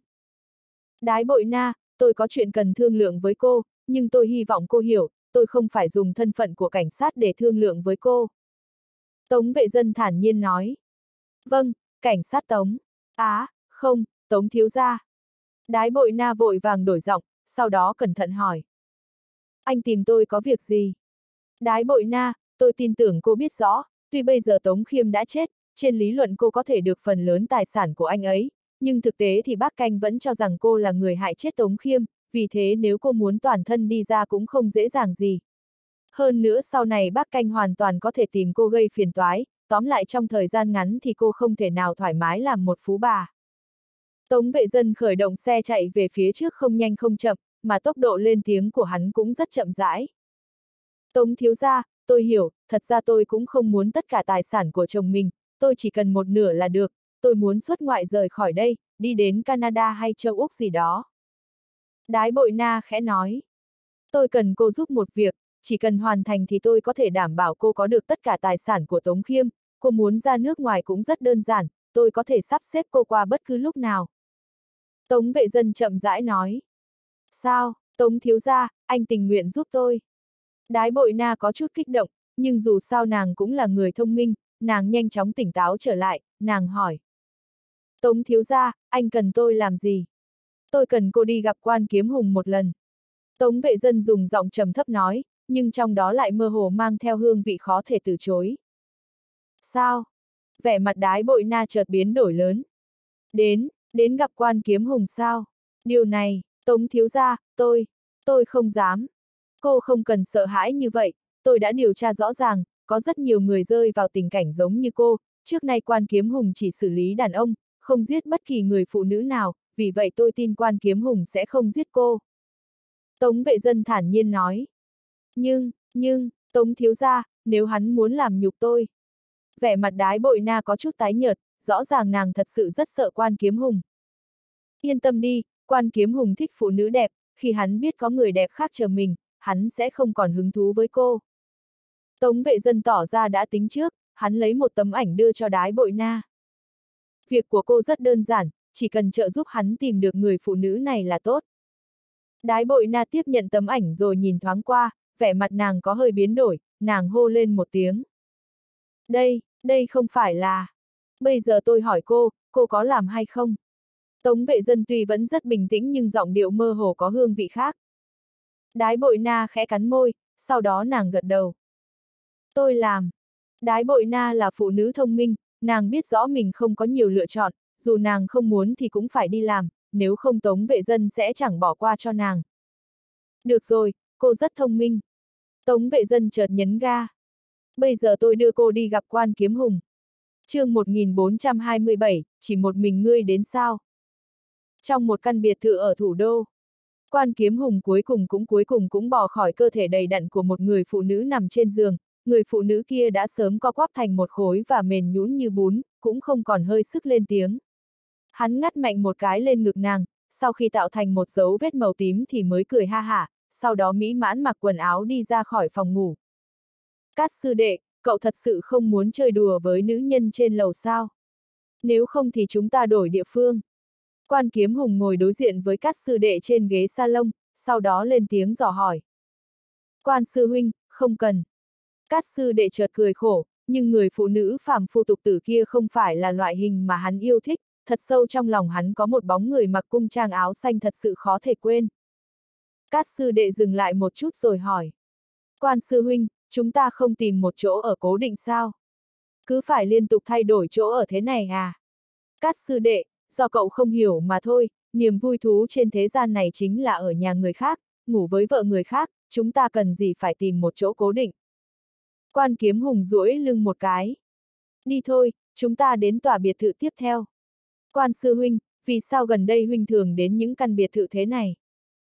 Đái Bội Na, tôi có chuyện cần thương lượng với cô, nhưng tôi hy vọng cô hiểu, tôi không phải dùng thân phận của cảnh sát để thương lượng với cô. Tống Vệ Dân thản nhiên nói. Vâng, cảnh sát Tống. Không, Tống thiếu gia. Đái Bội Na vội vàng đổi giọng, sau đó cẩn thận hỏi. Anh tìm tôi có việc gì? Đái Bội Na, tôi tin tưởng cô biết rõ, tuy bây giờ Tống Khiêm đã chết, trên lý luận cô có thể được phần lớn tài sản của anh ấy, nhưng thực tế thì bác Canh vẫn cho rằng cô là người hại chết Tống Khiêm, vì thế nếu cô muốn toàn thân đi ra cũng không dễ dàng gì. Hơn nữa sau này bác Canh hoàn toàn có thể tìm cô gây phiền toái, tóm lại trong thời gian ngắn thì cô không thể nào thoải mái làm một phú bà. Tống Vệ Dân khởi động xe chạy về phía trước không nhanh không chậm, mà tốc độ lên tiếng của hắn cũng rất chậm rãi. Tống thiếu gia, tôi hiểu, thật ra tôi cũng không muốn tất cả tài sản của chồng mình, tôi chỉ cần một nửa là được, tôi muốn xuất ngoại rời khỏi đây, đi đến Canada hay châu Úc gì đó. Đái Bội Na khẽ nói. Tôi cần cô giúp một việc, chỉ cần hoàn thành thì tôi có thể đảm bảo cô có được tất cả tài sản của Tống Khiêm, cô muốn ra nước ngoài cũng rất đơn giản, tôi có thể sắp xếp cô qua bất cứ lúc nào. Tống Vệ Dân chậm rãi nói. Sao, Tống thiếu gia, anh tình nguyện giúp tôi. Đái Bội Na có chút kích động, nhưng dù sao nàng cũng là người thông minh, nàng nhanh chóng tỉnh táo trở lại, nàng hỏi. Tống thiếu gia, anh cần tôi làm gì? Tôi cần cô đi gặp Quan Kiếm Hùng một lần. Tống Vệ Dân dùng giọng trầm thấp nói, nhưng trong đó lại mơ hồ mang theo hương vị khó thể từ chối. Sao? Vẻ mặt Đái Bội Na chợt biến đổi lớn. Đến gặp Quan Kiếm Hùng sao? Điều này, Tống thiếu gia, tôi không dám. Cô không cần sợ hãi như vậy, tôi đã điều tra rõ ràng, có rất nhiều người rơi vào tình cảnh giống như cô, trước nay Quan Kiếm Hùng chỉ xử lý đàn ông, không giết bất kỳ người phụ nữ nào, vì vậy tôi tin Quan Kiếm Hùng sẽ không giết cô. Tống Vệ Dân thản nhiên nói. Nhưng, Tống thiếu gia, nếu hắn muốn làm nhục tôi. Vẻ mặt Đái Bội Na có chút tái nhợt, rõ ràng nàng thật sự rất sợ Quan Kiếm Hùng. Yên tâm đi, Quan Kiếm Hùng thích phụ nữ đẹp, khi hắn biết có người đẹp khác chờ mình, hắn sẽ không còn hứng thú với cô. Tống Vệ Dân tỏ ra đã tính trước, hắn lấy một tấm ảnh đưa cho Đái Bội Na. Việc của cô rất đơn giản, chỉ cần trợ giúp hắn tìm được người phụ nữ này là tốt. Đái Bội Na tiếp nhận tấm ảnh rồi nhìn thoáng qua, vẻ mặt nàng có hơi biến đổi, nàng hô lên một tiếng. Đây không phải là... Bây giờ tôi hỏi cô có làm hay không? Tống Vệ Dân tuy vẫn rất bình tĩnh nhưng giọng điệu mơ hồ có hương vị khác. Đái Bội Na khẽ cắn môi, sau đó nàng gật đầu. Tôi làm. Đái Bội Na là phụ nữ thông minh, nàng biết rõ mình không có nhiều lựa chọn, dù nàng không muốn thì cũng phải đi làm, nếu không Tống Vệ Dân sẽ chẳng bỏ qua cho nàng. Được rồi, cô rất thông minh. Tống Vệ Dân chợt nhấn ga. Bây giờ tôi đưa cô đi gặp Quan Kiếm Hùng. Chương 1427, chỉ một mình ngươi đến sao? Trong một căn biệt thự ở thủ đô, Quan Kiếm Hùng cuối cùng cũng bỏ khỏi cơ thể đầy đặn của một người phụ nữ nằm trên giường, người phụ nữ kia đã sớm co quắp thành một khối và mềm nhũn như bún, cũng không còn hơi sức lên tiếng. Hắn ngắt mạnh một cái lên ngực nàng, sau khi tạo thành một dấu vết màu tím thì mới cười ha hả, sau đó mỹ mãn mặc quần áo đi ra khỏi phòng ngủ. Cát sư đệ, cậu thật sự không muốn chơi đùa với nữ nhân trên lầu sao? Nếu không thì chúng ta đổi địa phương. Quan Kiếm Hùng ngồi đối diện với Cát sư đệ trên ghế salon, sau đó lên tiếng dò hỏi. Quan sư huynh, không cần. Cát sư đệ chợt cười khổ, nhưng người phụ nữ phàm phu tục tử kia không phải là loại hình mà hắn yêu thích, thật sâu trong lòng hắn có một bóng người mặc cung trang áo xanh thật sự khó thể quên. Cát sư đệ dừng lại một chút rồi hỏi. Quan sư huynh, chúng ta không tìm một chỗ ở cố định sao? Cứ phải liên tục thay đổi chỗ ở thế này à? Cát sư đệ, do cậu không hiểu mà thôi, niềm vui thú trên thế gian này chính là ở nhà người khác, ngủ với vợ người khác, chúng ta cần gì phải tìm một chỗ cố định. Quan Kiếm Hùng duỗi lưng một cái. Đi thôi, chúng ta đến tòa biệt thự tiếp theo. Quan sư huynh, vì sao gần đây huynh thường đến những căn biệt thự thế này?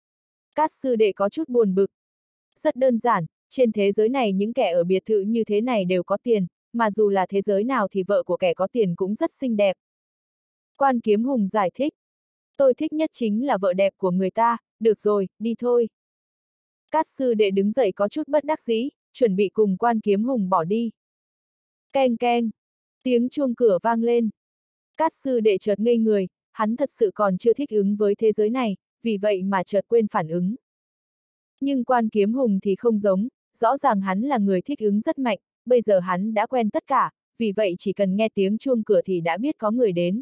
Cát sư đệ có chút buồn bực. Rất đơn giản, trên thế giới này những kẻ ở biệt thự như thế này đều có tiền, mà dù là thế giới nào thì vợ của kẻ có tiền cũng rất xinh đẹp. Quan Kiếm Hùng giải thích. Tôi thích nhất chính là vợ đẹp của người ta, được rồi, đi thôi. Cát sư đệ đứng dậy có chút bất đắc dĩ, chuẩn bị cùng Quan Kiếm Hùng bỏ đi. Keng keng, tiếng chuông cửa vang lên. Cát sư đệ chợt ngây người, hắn thật sự còn chưa thích ứng với thế giới này, vì vậy mà chợt quên phản ứng. Nhưng Quan Kiếm Hùng thì không giống, rõ ràng hắn là người thích ứng rất mạnh, bây giờ hắn đã quen tất cả, vì vậy chỉ cần nghe tiếng chuông cửa thì đã biết có người đến.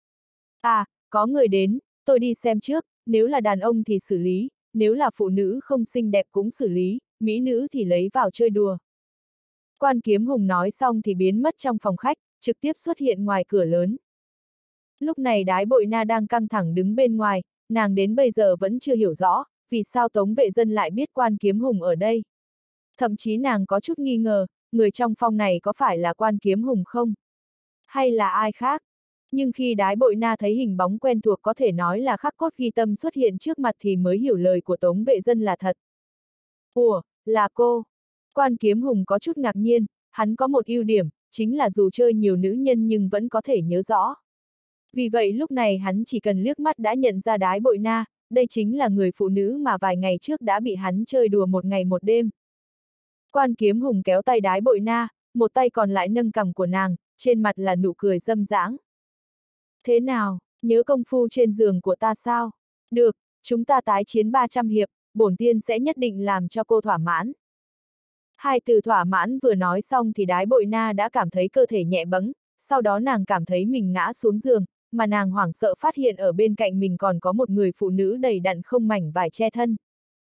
À, có người đến, tôi đi xem trước, nếu là đàn ông thì xử lý, nếu là phụ nữ không xinh đẹp cũng xử lý, mỹ nữ thì lấy vào chơi đùa. Quan Kiếm Hùng nói xong thì biến mất trong phòng khách, trực tiếp xuất hiện ngoài cửa lớn. Lúc này Đái Bội Na đang căng thẳng đứng bên ngoài, nàng đến bây giờ vẫn chưa hiểu rõ, vì sao Tống Vệ Dân lại biết Quan Kiếm Hùng ở đây. Thậm chí nàng có chút nghi ngờ, người trong phòng này có phải là Quan Kiếm Hùng không? Hay là ai khác? Nhưng khi Đái Bội Na thấy hình bóng quen thuộc có thể nói là khắc cốt ghi tâm xuất hiện trước mặt thì mới hiểu lời của Tống Vệ Dân là thật. Ủa, là cô? Quan Kiếm Hùng có chút ngạc nhiên, hắn có một ưu điểm, chính là dù chơi nhiều nữ nhân nhưng vẫn có thể nhớ rõ. Vì vậy lúc này hắn chỉ cần liếc mắt đã nhận ra Đái Bội Na, đây chính là người phụ nữ mà vài ngày trước đã bị hắn chơi đùa một ngày một đêm. Quan Kiếm Hùng kéo tay Đái Bội Na, một tay còn lại nâng cằm của nàng, trên mặt là nụ cười dâm dãng. Thế nào, nhớ công phu trên giường của ta sao? Được, chúng ta tái chiến 300 hiệp, bổn tiên sẽ nhất định làm cho cô thỏa mãn. Hai từ thỏa mãn vừa nói xong thì Đái Bội Na đã cảm thấy cơ thể nhẹ bẫng, sau đó nàng cảm thấy mình ngã xuống giường, mà nàng hoảng sợ phát hiện ở bên cạnh mình còn có một người phụ nữ đầy đặn không mảnh vải che thân.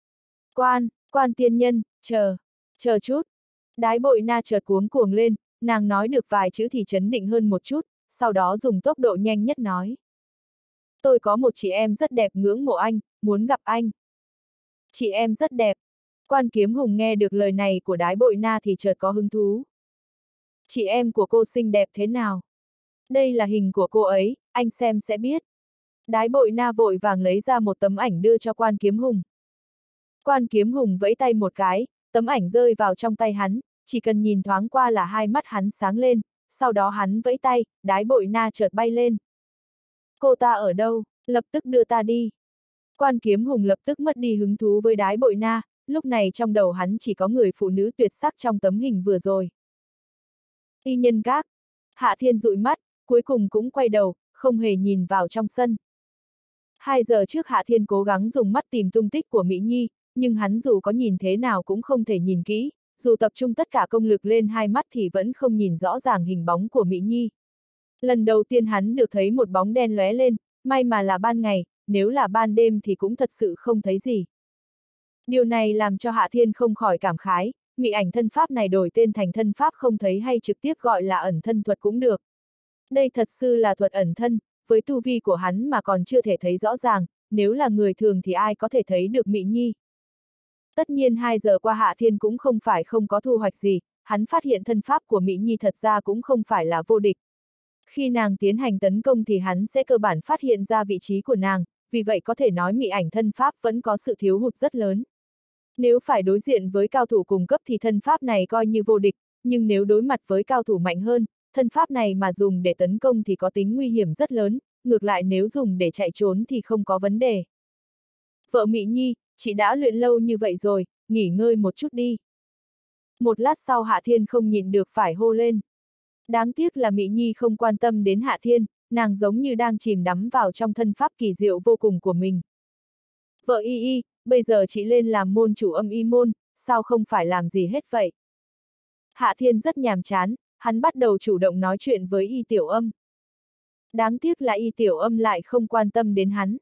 Quan tiên nhân, chờ chút. Đái Bội Na chợt cuống cuồng lên, nàng nói được vài chữ thì trấn định hơn một chút, sau đó dùng tốc độ nhanh nhất nói. Tôi có một chị em rất đẹp ngưỡng mộ anh, muốn gặp anh. Chị em rất đẹp. Quan Kiếm Hùng nghe được lời này của Đái Bội Na thì chợt có hứng thú. Chị em của cô xinh đẹp thế nào? Đây là hình của cô ấy, anh xem sẽ biết. Đái Bội Na vội vàng lấy ra một tấm ảnh đưa cho Quan Kiếm Hùng. Quan Kiếm Hùng vẫy tay một cái, tấm ảnh rơi vào trong tay hắn, chỉ cần nhìn thoáng qua là hai mắt hắn sáng lên, sau đó hắn vẫy tay, Đái Bội Na chợt bay lên. Cô ta ở đâu? Lập tức đưa ta đi. Quan Kiếm Hùng lập tức mất đi hứng thú với Đái Bội Na, lúc này trong đầu hắn chỉ có người phụ nữ tuyệt sắc trong tấm hình vừa rồi. Y Nhân Các. Hạ Thiên dụi mắt, cuối cùng cũng quay đầu, không hề nhìn vào trong sân. 2 giờ trước Hạ Thiên cố gắng dùng mắt tìm tung tích của Mỹ Nhi, nhưng hắn dù có nhìn thế nào cũng không thể nhìn kỹ, dù tập trung tất cả công lực lên hai mắt thì vẫn không nhìn rõ ràng hình bóng của Mỹ Nhi. Lần đầu tiên hắn được thấy một bóng đen lóe lên, may mà là ban ngày, nếu là ban đêm thì cũng thật sự không thấy gì. Điều này làm cho Hạ Thiên không khỏi cảm khái, mị ảnh thân pháp này đổi tên thành thân pháp không thấy hay trực tiếp gọi là ẩn thân thuật cũng được. Đây thật sự là thuật ẩn thân, với tu vi của hắn mà còn chưa thể thấy rõ ràng, nếu là người thường thì ai có thể thấy được Mỹ Nhi. Tất nhiên 2 giờ qua Hạ Thiên cũng không phải không có thu hoạch gì, hắn phát hiện thân pháp của Mỹ Nhi thật ra cũng không phải là vô địch. Khi nàng tiến hành tấn công thì hắn sẽ cơ bản phát hiện ra vị trí của nàng, vì vậy có thể nói mị ảnh thân pháp vẫn có sự thiếu hụt rất lớn. Nếu phải đối diện với cao thủ cùng cấp thì thân pháp này coi như vô địch, nhưng nếu đối mặt với cao thủ mạnh hơn, thân pháp này mà dùng để tấn công thì có tính nguy hiểm rất lớn, ngược lại nếu dùng để chạy trốn thì không có vấn đề. Vợ Mỹ Nhi, chị đã luyện lâu như vậy rồi, nghỉ ngơi một chút đi. Một lát sau Hạ Thiên không nhịn được phải hô lên. Đáng tiếc là Mỹ Nhi không quan tâm đến Hạ Thiên, nàng giống như đang chìm đắm vào trong thân pháp kỳ diệu vô cùng của mình. Vợ Y, bây giờ chị lên làm môn chủ Âm Y môn, sao không phải làm gì hết vậy? Hạ Thiên rất nhàm chán, hắn bắt đầu chủ động nói chuyện với Y Tiểu Âm. Đáng tiếc là Y Tiểu Âm lại không quan tâm đến hắn.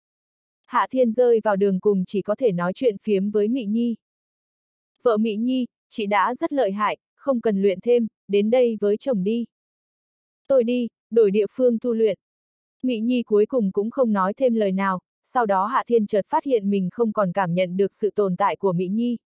Hạ Thiên rơi vào đường cùng chỉ có thể nói chuyện phiếm với Mỹ Nhi. Vợ Mỹ Nhi, chị đã rất lợi hại, không cần luyện thêm, đến đây với chồng đi. Tôi đi, đổi địa phương tu luyện. Mỹ Nhi cuối cùng cũng không nói thêm lời nào, sau đó Hạ Thiên chợt phát hiện mình không còn cảm nhận được sự tồn tại của Mỹ Nhi.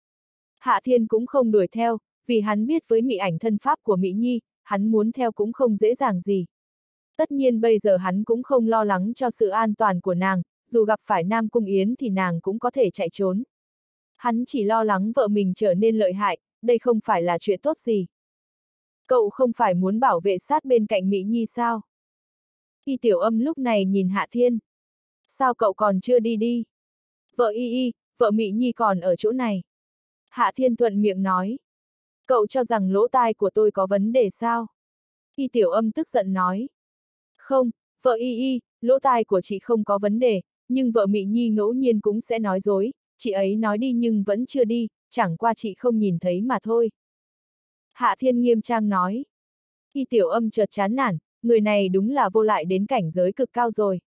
Hạ Thiên cũng không đuổi theo, vì hắn biết với mị ảnh thân pháp của Mỹ Nhi, hắn muốn theo cũng không dễ dàng gì. Tất nhiên bây giờ hắn cũng không lo lắng cho sự an toàn của nàng, dù gặp phải Nam Cung Yến thì nàng cũng có thể chạy trốn. Hắn chỉ lo lắng vợ mình trở nên lợi hại, đây không phải là chuyện tốt gì. Cậu không phải muốn bảo vệ sát bên cạnh Mỹ Nhi sao? Y Tiểu Âm lúc này nhìn Hạ Thiên. Sao cậu còn chưa đi đi? Vợ vợ Mỹ Nhi còn ở chỗ này. Hạ Thiên thuận miệng nói. Cậu cho rằng lỗ tai của tôi có vấn đề sao? Y Tiểu Âm tức giận nói. Không, vợ lỗ tai của chị không có vấn đề, nhưng vợ Mỹ Nhi ngẫu nhiên cũng sẽ nói dối, chị ấy nói đi nhưng vẫn chưa đi, chẳng qua chị không nhìn thấy mà thôi. Hạ Thiên nghiêm trang nói. Y Tiểu Âm chợt chán nản, người này đúng là vô lại đến cảnh giới cực cao rồi.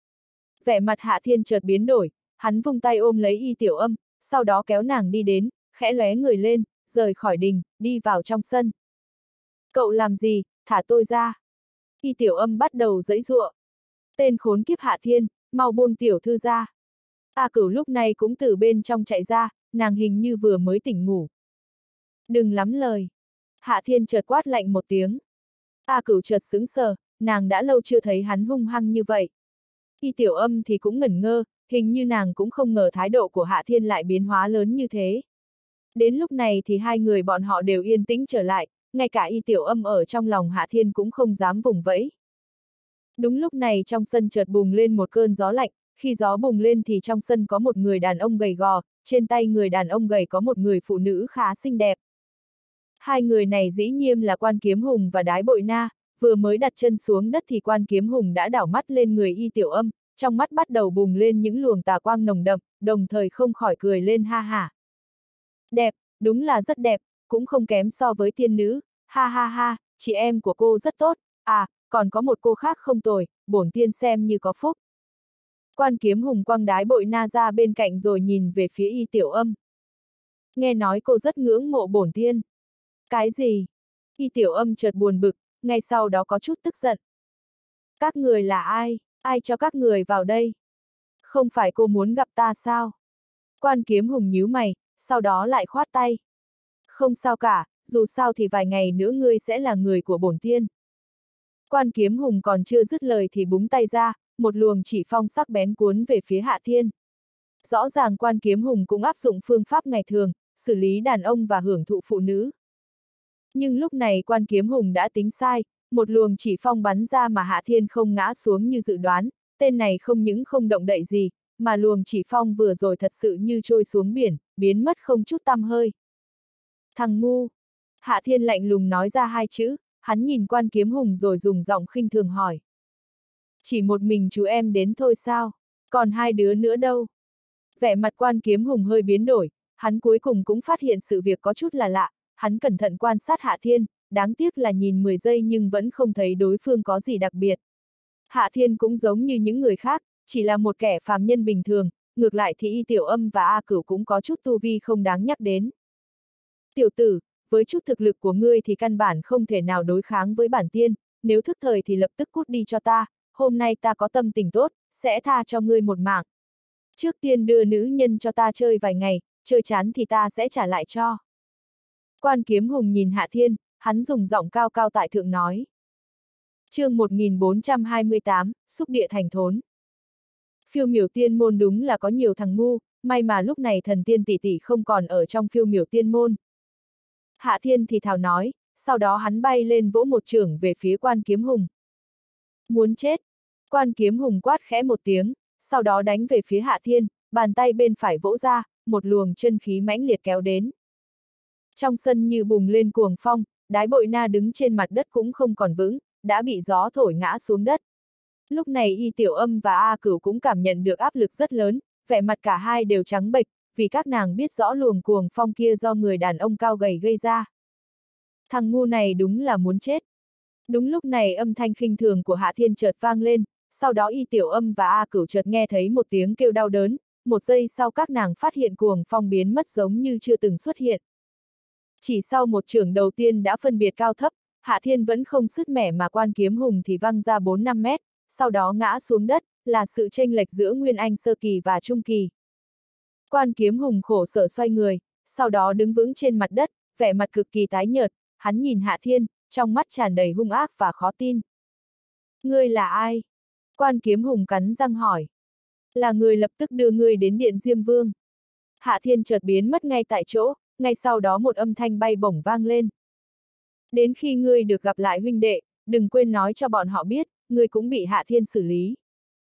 Vẻ mặt Hạ Thiên chợt biến đổi, hắn vung tay ôm lấy Y Tiểu Âm, sau đó kéo nàng đi đến, khẽ lóe người lên, rời khỏi đình, đi vào trong sân. Cậu làm gì, thả tôi ra. Y Tiểu Âm bắt đầu giãy giụa. Tên khốn kiếp Hạ Thiên, mau buông tiểu thư ra. A Cửu lúc này cũng từ bên trong chạy ra, nàng hình như vừa mới tỉnh ngủ. Đừng lắm lời. Hạ Thiên chợt quát lạnh một tiếng. A Cửu chợt sững sờ, nàng đã lâu chưa thấy hắn hung hăng như vậy. Y Tiểu Âm thì cũng ngẩn ngơ, hình như nàng cũng không ngờ thái độ của Hạ Thiên lại biến hóa lớn như thế. Đến lúc này thì hai người bọn họ đều yên tĩnh trở lại, ngay cả Y Tiểu Âm ở trong lòng Hạ Thiên cũng không dám vùng vẫy. Đúng lúc này trong sân chợt bùng lên một cơn gió lạnh, khi gió bùng lên thì trong sân có một người đàn ông gầy gò, trên tay người đàn ông gầy có một người phụ nữ khá xinh đẹp. Hai người này dĩ nhiên là Quan Kiếm Hùng và Đái Bội Na, vừa mới đặt chân xuống đất thì Quan Kiếm Hùng đã đảo mắt lên người Y Tiểu Âm, trong mắt bắt đầu bùng lên những luồng tà quang nồng đậm, đồng thời không khỏi cười lên ha hả. Đẹp, đúng là rất đẹp, cũng không kém so với tiên nữ, ha ha ha, chị em của cô rất tốt, à, còn có một cô khác không tồi, bổn tiên xem như có phúc. Quan Kiếm Hùng quăng Đái Bội Na ra bên cạnh rồi nhìn về phía Y Tiểu Âm. Nghe nói cô rất ngưỡng mộ bổn tiên. Cái gì? Y Tiểu Âm chợt buồn bực, ngay sau đó có chút tức giận. Các người là ai? Ai cho các người vào đây? Không phải cô muốn gặp ta sao? Quan Kiếm Hùng nhíu mày, sau đó lại khoát tay. Không sao cả, dù sao thì vài ngày nữa ngươi sẽ là người của bổn tiên. Quan Kiếm Hùng còn chưa dứt lời thì búng tay ra, một luồng chỉ phong sắc bén cuốn về phía Hạ Thiên. Rõ ràng Quan Kiếm Hùng cũng áp dụng phương pháp ngày thường, xử lý đàn ông và hưởng thụ phụ nữ. Nhưng lúc này Quan Kiếm Hùng đã tính sai, một luồng chỉ phong bắn ra mà Hạ Thiên không ngã xuống như dự đoán, tên này không những không động đậy gì, mà luồng chỉ phong vừa rồi thật sự như trôi xuống biển, biến mất không chút tăm hơi. Thằng ngu! Hạ Thiên lạnh lùng nói ra hai chữ, hắn nhìn Quan Kiếm Hùng rồi dùng giọng khinh thường hỏi. Chỉ một mình chú em đến thôi sao? Còn hai đứa nữa đâu? Vẻ mặt Quan Kiếm Hùng hơi biến đổi, hắn cuối cùng cũng phát hiện sự việc có chút là lạ, hắn cẩn thận quan sát Hạ Thiên, đáng tiếc là nhìn 10 giây nhưng vẫn không thấy đối phương có gì đặc biệt. Hạ Thiên cũng giống như những người khác, chỉ là một kẻ phàm nhân bình thường, ngược lại thì Y Tiểu Âm và A Cửu cũng có chút tu vi không đáng nhắc đến. Tiểu tử, với chút thực lực của ngươi thì căn bản không thể nào đối kháng với bản tiên, nếu thức thời thì lập tức cút đi cho ta, hôm nay ta có tâm tình tốt, sẽ tha cho ngươi một mạng. Trước tiên đưa nữ nhân cho ta chơi vài ngày, chơi chán thì ta sẽ trả lại cho. Quan Kiếm Hùng nhìn Hạ Thiên, hắn dùng giọng cao cao tại thượng nói. Chương 1428, xúc địa thành thốn. Phiêu miểu tiên môn đúng là có nhiều thằng ngu, may mà lúc này thần tiên tỷ tỷ không còn ở trong phiêu miểu tiên môn. Hạ Thiên thì thào nói, sau đó hắn bay lên vỗ một chưởng về phía Quan Kiếm Hùng. Muốn chết! Quan Kiếm Hùng quát khẽ một tiếng, sau đó đánh về phía Hạ Thiên, bàn tay bên phải vỗ ra, một luồng chân khí mãnh liệt kéo đến. Trong sân như bùng lên cuồng phong, Đái Bội Na đứng trên mặt đất cũng không còn vững, đã bị gió thổi ngã xuống đất. Lúc này Y Tiểu Âm và A Cửu cũng cảm nhận được áp lực rất lớn, vẻ mặt cả hai đều trắng bệch, vì các nàng biết rõ luồng cuồng phong kia do người đàn ông cao gầy gây ra. Thằng ngu này đúng là muốn chết. Đúng lúc này âm thanh khinh thường của Hạ Thiên chợt vang lên, sau đó Y Tiểu Âm và A Cửu chợt nghe thấy một tiếng kêu đau đớn, một giây sau các nàng phát hiện cuồng phong biến mất giống như chưa từng xuất hiện. Chỉ sau một chưởng đầu tiên đã phân biệt cao thấp, Hạ Thiên vẫn không sứt mẻ mà Quan Kiếm Hùng thì văng ra 4-5 mét, sau đó ngã xuống đất, là sự chênh lệch giữa Nguyên Anh sơ kỳ và trung kỳ. Quan Kiếm Hùng khổ sở xoay người, sau đó đứng vững trên mặt đất, vẻ mặt cực kỳ tái nhợt, hắn nhìn Hạ Thiên, trong mắt tràn đầy hung ác và khó tin. Ngươi là ai? Quan Kiếm Hùng cắn răng hỏi. Là người lập tức đưa ngươi đến Điện Diêm Vương. Hạ Thiên chợt biến mất ngay tại chỗ, ngay sau đó một âm thanh bay bổng vang lên. Đến khi ngươi được gặp lại huynh đệ, đừng quên nói cho bọn họ biết, ngươi cũng bị Hạ Thiên xử lý.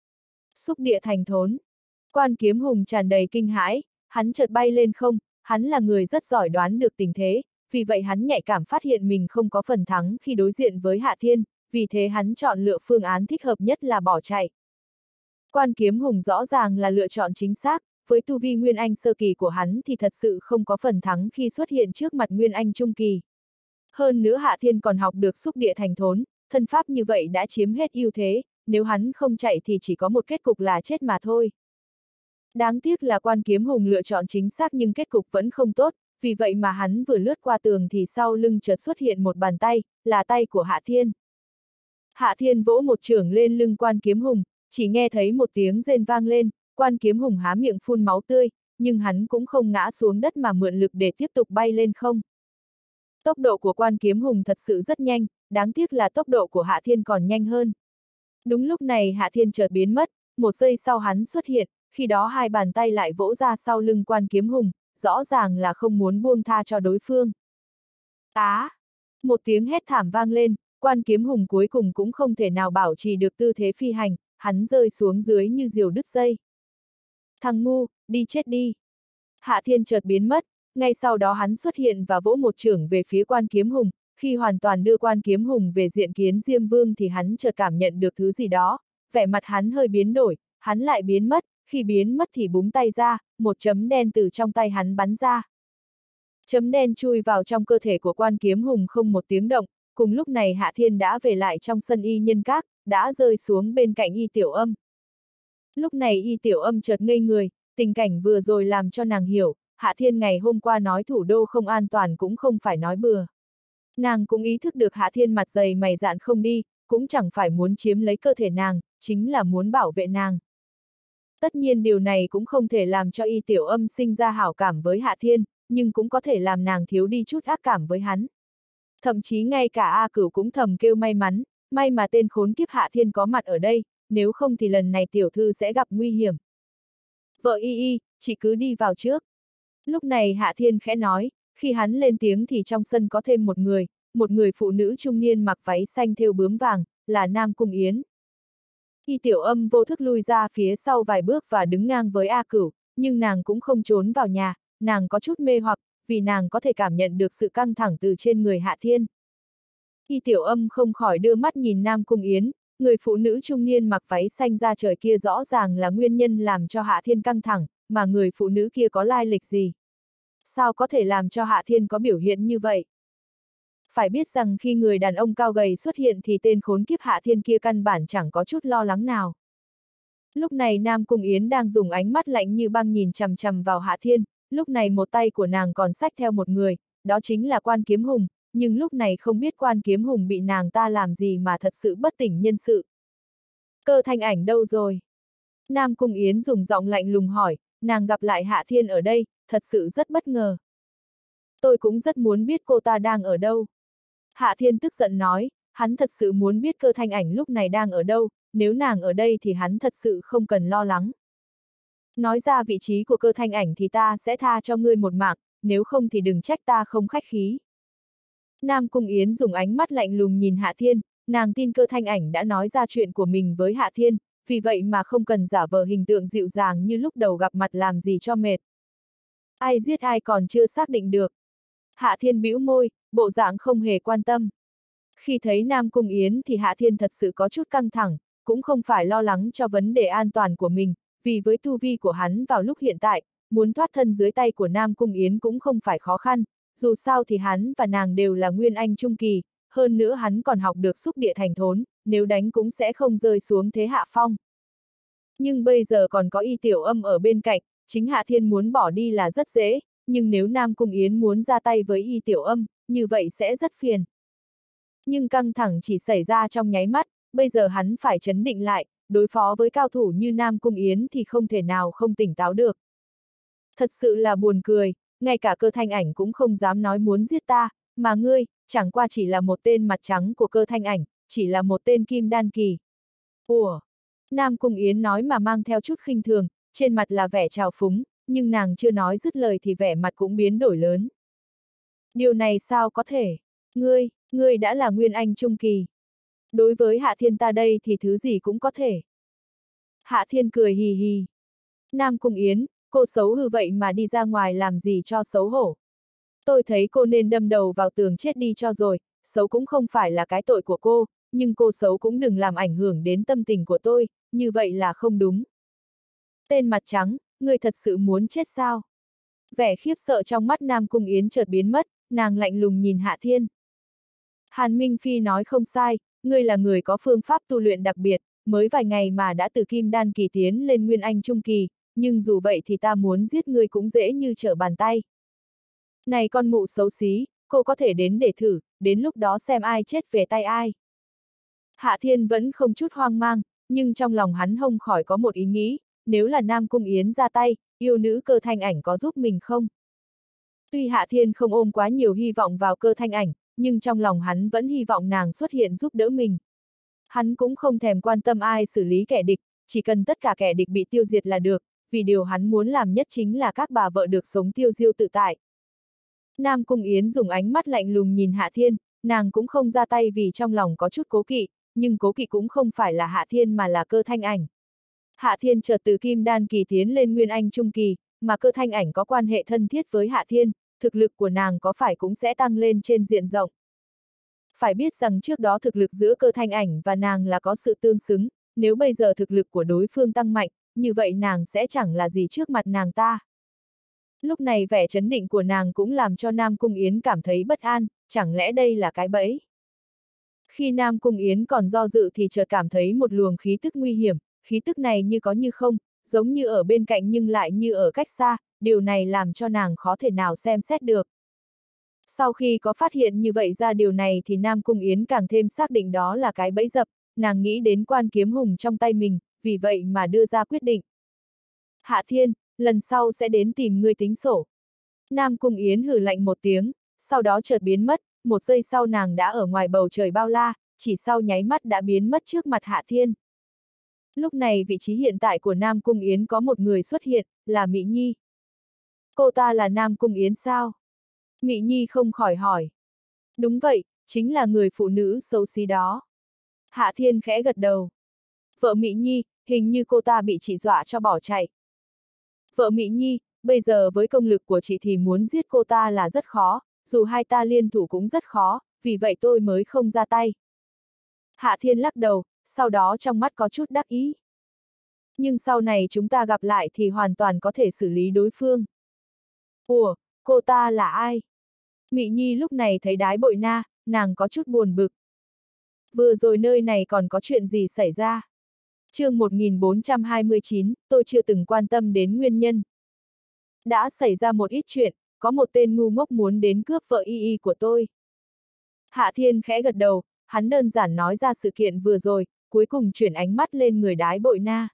Xúc địa thành thốn. Quan Kiếm Hùng tràn đầy kinh hãi, hắn chợt bay lên không, hắn là người rất giỏi đoán được tình thế, vì vậy hắn nhạy cảm phát hiện mình không có phần thắng khi đối diện với Hạ Thiên, vì thế hắn chọn lựa phương án thích hợp nhất là bỏ chạy. Quan Kiếm Hùng rõ ràng là lựa chọn chính xác, với tu vi Nguyên Anh sơ kỳ của hắn thì thật sự không có phần thắng khi xuất hiện trước mặt Nguyên Anh trung kỳ. Hơn nữa Hạ Thiên còn học được xúc địa thành thốn, thân pháp như vậy đã chiếm hết ưu thế, nếu hắn không chạy thì chỉ có một kết cục là chết mà thôi. Đáng tiếc là Quan Kiếm Hùng lựa chọn chính xác nhưng kết cục vẫn không tốt, vì vậy mà hắn vừa lướt qua tường thì sau lưng chợt xuất hiện một bàn tay, là tay của Hạ Thiên. Hạ Thiên vỗ một chưởng lên lưng Quan Kiếm Hùng, chỉ nghe thấy một tiếng rên vang lên, Quan Kiếm Hùng há miệng phun máu tươi, nhưng hắn cũng không ngã xuống đất mà mượn lực để tiếp tục bay lên không. Tốc độ của Quan Kiếm Hùng thật sự rất nhanh, đáng tiếc là tốc độ của Hạ Thiên còn nhanh hơn. Đúng lúc này Hạ Thiên chợt biến mất, một giây sau hắn xuất hiện, khi đó hai bàn tay lại vỗ ra sau lưng Quan Kiếm Hùng, rõ ràng là không muốn buông tha cho đối phương. Á! Một tiếng hét thảm vang lên, Quan Kiếm Hùng cuối cùng cũng không thể nào bảo trì được tư thế phi hành, hắn rơi xuống dưới như diều đứt dây. Thằng ngu, đi chết đi. Hạ Thiên chợt biến mất, ngay sau đó hắn xuất hiện và vỗ một chưởng về phía Quan Kiếm Hùng, khi hoàn toàn đưa Quan Kiếm Hùng về diện kiến Diêm Vương thì hắn chợt cảm nhận được thứ gì đó, vẻ mặt hắn hơi biến đổi, hắn lại biến mất, khi biến mất thì búng tay ra, một chấm đen từ trong tay hắn bắn ra. Chấm đen chui vào trong cơ thể của Quan Kiếm Hùng không một tiếng động, cùng lúc này Hạ Thiên đã về lại trong sân Y Nhân Các, đã rơi xuống bên cạnh Y Tiểu Âm. Lúc này Y Tiểu Âm chợt ngây người, tình cảnh vừa rồi làm cho nàng hiểu, Hạ Thiên ngày hôm qua nói thủ đô không an toàn cũng không phải nói bừa. Nàng cũng ý thức được Hạ Thiên mặt dày mày dạn không đi, cũng chẳng phải muốn chiếm lấy cơ thể nàng, chính là muốn bảo vệ nàng. Tất nhiên điều này cũng không thể làm cho Y Tiểu Âm sinh ra hảo cảm với Hạ Thiên, nhưng cũng có thể làm nàng thiếu đi chút ác cảm với hắn. Thậm chí ngay cả A Cửu cũng thầm kêu may mắn, may mà tên khốn kiếp Hạ Thiên có mặt ở đây, nếu không thì lần này tiểu thư sẽ gặp nguy hiểm. Vợ Y, chị cứ đi vào trước. Lúc này Hạ Thiên khẽ nói, khi hắn lên tiếng thì trong sân có thêm một người phụ nữ trung niên mặc váy xanh thêu bướm vàng, là Nam Cung Yến. Y Tiểu Âm vô thức lui ra phía sau vài bước và đứng ngang với A Cửu, nhưng nàng cũng không trốn vào nhà, nàng có chút mê hoặc, vì nàng có thể cảm nhận được sự căng thẳng từ trên người Hạ Thiên. Y Tiểu Âm không khỏi đưa mắt nhìn Nam Cung Yến, người phụ nữ trung niên mặc váy xanh da trời kia rõ ràng là nguyên nhân làm cho Hạ Thiên căng thẳng, mà người phụ nữ kia có lai lịch gì? Sao có thể làm cho Hạ Thiên có biểu hiện như vậy? Phải biết rằng khi người đàn ông cao gầy xuất hiện thì tên khốn kiếp Hạ Thiên kia căn bản chẳng có chút lo lắng nào. Lúc này Nam Cung Yến đang dùng ánh mắt lạnh như băng nhìn chằm chằm vào Hạ Thiên, lúc này một tay của nàng còn xách theo một người, đó chính là Quan Kiếm Hùng, nhưng lúc này không biết Quan Kiếm Hùng bị nàng ta làm gì mà thật sự bất tỉnh nhân sự. Cơ Thanh Ảnh đâu rồi? Nam Cung Yến dùng giọng lạnh lùng hỏi, nàng gặp lại Hạ Thiên ở đây, thật sự rất bất ngờ. Tôi cũng rất muốn biết cô ta đang ở đâu. Hạ Thiên tức giận nói, hắn thật sự muốn biết Cơ Thanh Ảnh lúc này đang ở đâu, nếu nàng ở đây thì hắn thật sự không cần lo lắng. Nói ra vị trí của Cơ Thanh Ảnh thì ta sẽ tha cho ngươi một mạng, nếu không thì đừng trách ta không khách khí. Nam Cung Yến dùng ánh mắt lạnh lùng nhìn Hạ Thiên, nàng tin Cơ Thanh Ảnh đã nói ra chuyện của mình với Hạ Thiên, vì vậy mà không cần giả vờ hình tượng dịu dàng như lúc đầu gặp mặt làm gì cho mệt. Ai giết ai còn chưa xác định được. Hạ Thiên bĩu môi, bộ dạng không hề quan tâm. Khi thấy Nam Cung Yến thì Hạ Thiên thật sự có chút căng thẳng, cũng không phải lo lắng cho vấn đề an toàn của mình, vì với tu vi của hắn vào lúc hiện tại, muốn thoát thân dưới tay của Nam Cung Yến cũng không phải khó khăn, dù sao thì hắn và nàng đều là Nguyên Anh Trung Kỳ, hơn nữa hắn còn học được xúc địa thành thốn, nếu đánh cũng sẽ không rơi xuống thế hạ phong. Nhưng bây giờ còn có Y Tiểu Âm ở bên cạnh, chính Hạ Thiên muốn bỏ đi là rất dễ, nhưng nếu Nam Cung Yến muốn ra tay với Y Tiểu Âm, như vậy sẽ rất phiền. Nhưng căng thẳng chỉ xảy ra trong nháy mắt, bây giờ hắn phải trấn định lại, đối phó với cao thủ như Nam Cung Yến thì không thể nào không tỉnh táo được. Thật sự là buồn cười, ngay cả Cơ Thanh Ảnh cũng không dám nói muốn giết ta, mà ngươi, chẳng qua chỉ là một tên mặt trắng của Cơ Thanh Ảnh, chỉ là một tên kim đan kỳ. Ủa? Nam Cung Yến nói mà mang theo chút khinh thường, trên mặt là vẻ trào phúng, nhưng nàng chưa nói dứt lời thì vẻ mặt cũng biến đổi lớn. Điều này sao có thể? Ngươi đã là Nguyên Anh Trung Kỳ. Đối với Hạ Thiên ta đây thì thứ gì cũng có thể. Hạ Thiên cười hì hì. Nam Cung Yến, cô xấu hư vậy mà đi ra ngoài làm gì cho xấu hổ. Tôi thấy cô nên đâm đầu vào tường chết đi cho rồi, xấu cũng không phải là cái tội của cô, nhưng cô xấu cũng đừng làm ảnh hưởng đến tâm tình của tôi, như vậy là không đúng. Tên mặt trắng, ngươi thật sự muốn chết sao? Vẻ khiếp sợ trong mắt Nam Cung Yến chợt biến mất, nàng lạnh lùng nhìn Hạ Thiên. Hàn Minh Phi nói không sai, ngươi là người có phương pháp tu luyện đặc biệt, mới vài ngày mà đã từ Kim Đan Kỳ tiến lên Nguyên Anh Trung Kỳ, nhưng dù vậy thì ta muốn giết ngươi cũng dễ như trở bàn tay. Này con mụ xấu xí, cô có thể đến để thử, đến lúc đó xem ai chết về tay ai. Hạ Thiên vẫn không chút hoang mang, nhưng trong lòng hắn không khỏi có một ý nghĩ, nếu là Nam Cung Yến ra tay, yêu nữ Cơ Thanh Ảnh có giúp mình không? Tuy Hạ Thiên không ôm quá nhiều hy vọng vào Cơ Thanh Ảnh, nhưng trong lòng hắn vẫn hy vọng nàng xuất hiện giúp đỡ mình. Hắn cũng không thèm quan tâm ai xử lý kẻ địch, chỉ cần tất cả kẻ địch bị tiêu diệt là được, vì điều hắn muốn làm nhất chính là các bà vợ được sống tiêu diêu tự tại. Nam Cung Yến dùng ánh mắt lạnh lùng nhìn Hạ Thiên, nàng cũng không ra tay vì trong lòng có chút cố kỵ, nhưng cố kỵ cũng không phải là Hạ Thiên mà là Cơ Thanh Ảnh. Hạ Thiên chợt từ Kim Đan kỳ tiến lên Nguyên Anh trung kỳ, mà Cơ Thanh Ảnh có quan hệ thân thiết với Hạ Thiên, thực lực của nàng có phải cũng sẽ tăng lên trên diện rộng. Phải biết rằng trước đó thực lực giữa Cơ Thanh Ảnh và nàng là có sự tương xứng, nếu bây giờ thực lực của đối phương tăng mạnh, như vậy nàng sẽ chẳng là gì trước mặt nàng ta. Lúc này vẻ trấn định của nàng cũng làm cho Nam Cung Yến cảm thấy bất an, chẳng lẽ đây là cái bẫy? Khi Nam Cung Yến còn do dự thì chợt cảm thấy một luồng khí tức nguy hiểm, khí tức này như có như không, giống như ở bên cạnh nhưng lại như ở cách xa, điều này làm cho nàng khó thể nào xem xét được. Sau khi có phát hiện như vậy ra điều này thì Nam Cung Yến càng thêm xác định đó là cái bẫy dập, nàng nghĩ đến quan kiếm hùng trong tay mình, vì vậy mà đưa ra quyết định. Hạ Thiên, lần sau sẽ đến tìm ngươi tính sổ. Nam Cung Yến hừ lạnh một tiếng, sau đó chợt biến mất, một giây sau nàng đã ở ngoài bầu trời bao la, chỉ sau nháy mắt đã biến mất trước mặt Hạ Thiên. Lúc này vị trí hiện tại của Nam Cung Yến có một người xuất hiện, là Mị Nhi. Cô ta là Nam Cung Yến sao? Mị Nhi không khỏi hỏi. Đúng vậy, chính là người phụ nữ xấu xí đó. Hạ Thiên khẽ gật đầu. Vợ Mị Nhi, hình như cô ta bị chị dọa cho bỏ chạy. Vợ Mị Nhi, bây giờ với công lực của chị thì muốn giết cô ta là rất khó, dù hai ta liên thủ cũng rất khó, vì vậy tôi mới không ra tay. Hạ Thiên lắc đầu, sau đó trong mắt có chút đắc ý. Nhưng sau này chúng ta gặp lại thì hoàn toàn có thể xử lý đối phương. Ủa, cô ta là ai? Mị Nhi lúc này thấy Đái Bội Na, nàng có chút buồn bực. Vừa rồi nơi này còn có chuyện gì xảy ra? Chương 1429, tôi chưa từng quan tâm đến nguyên nhân. Đã xảy ra một ít chuyện, có một tên ngu ngốc muốn đến cướp vợ Y Y của tôi. Hạ Thiên khẽ gật đầu, hắn đơn giản nói ra sự kiện vừa rồi, cuối cùng chuyển ánh mắt lên người Đái Bội Na.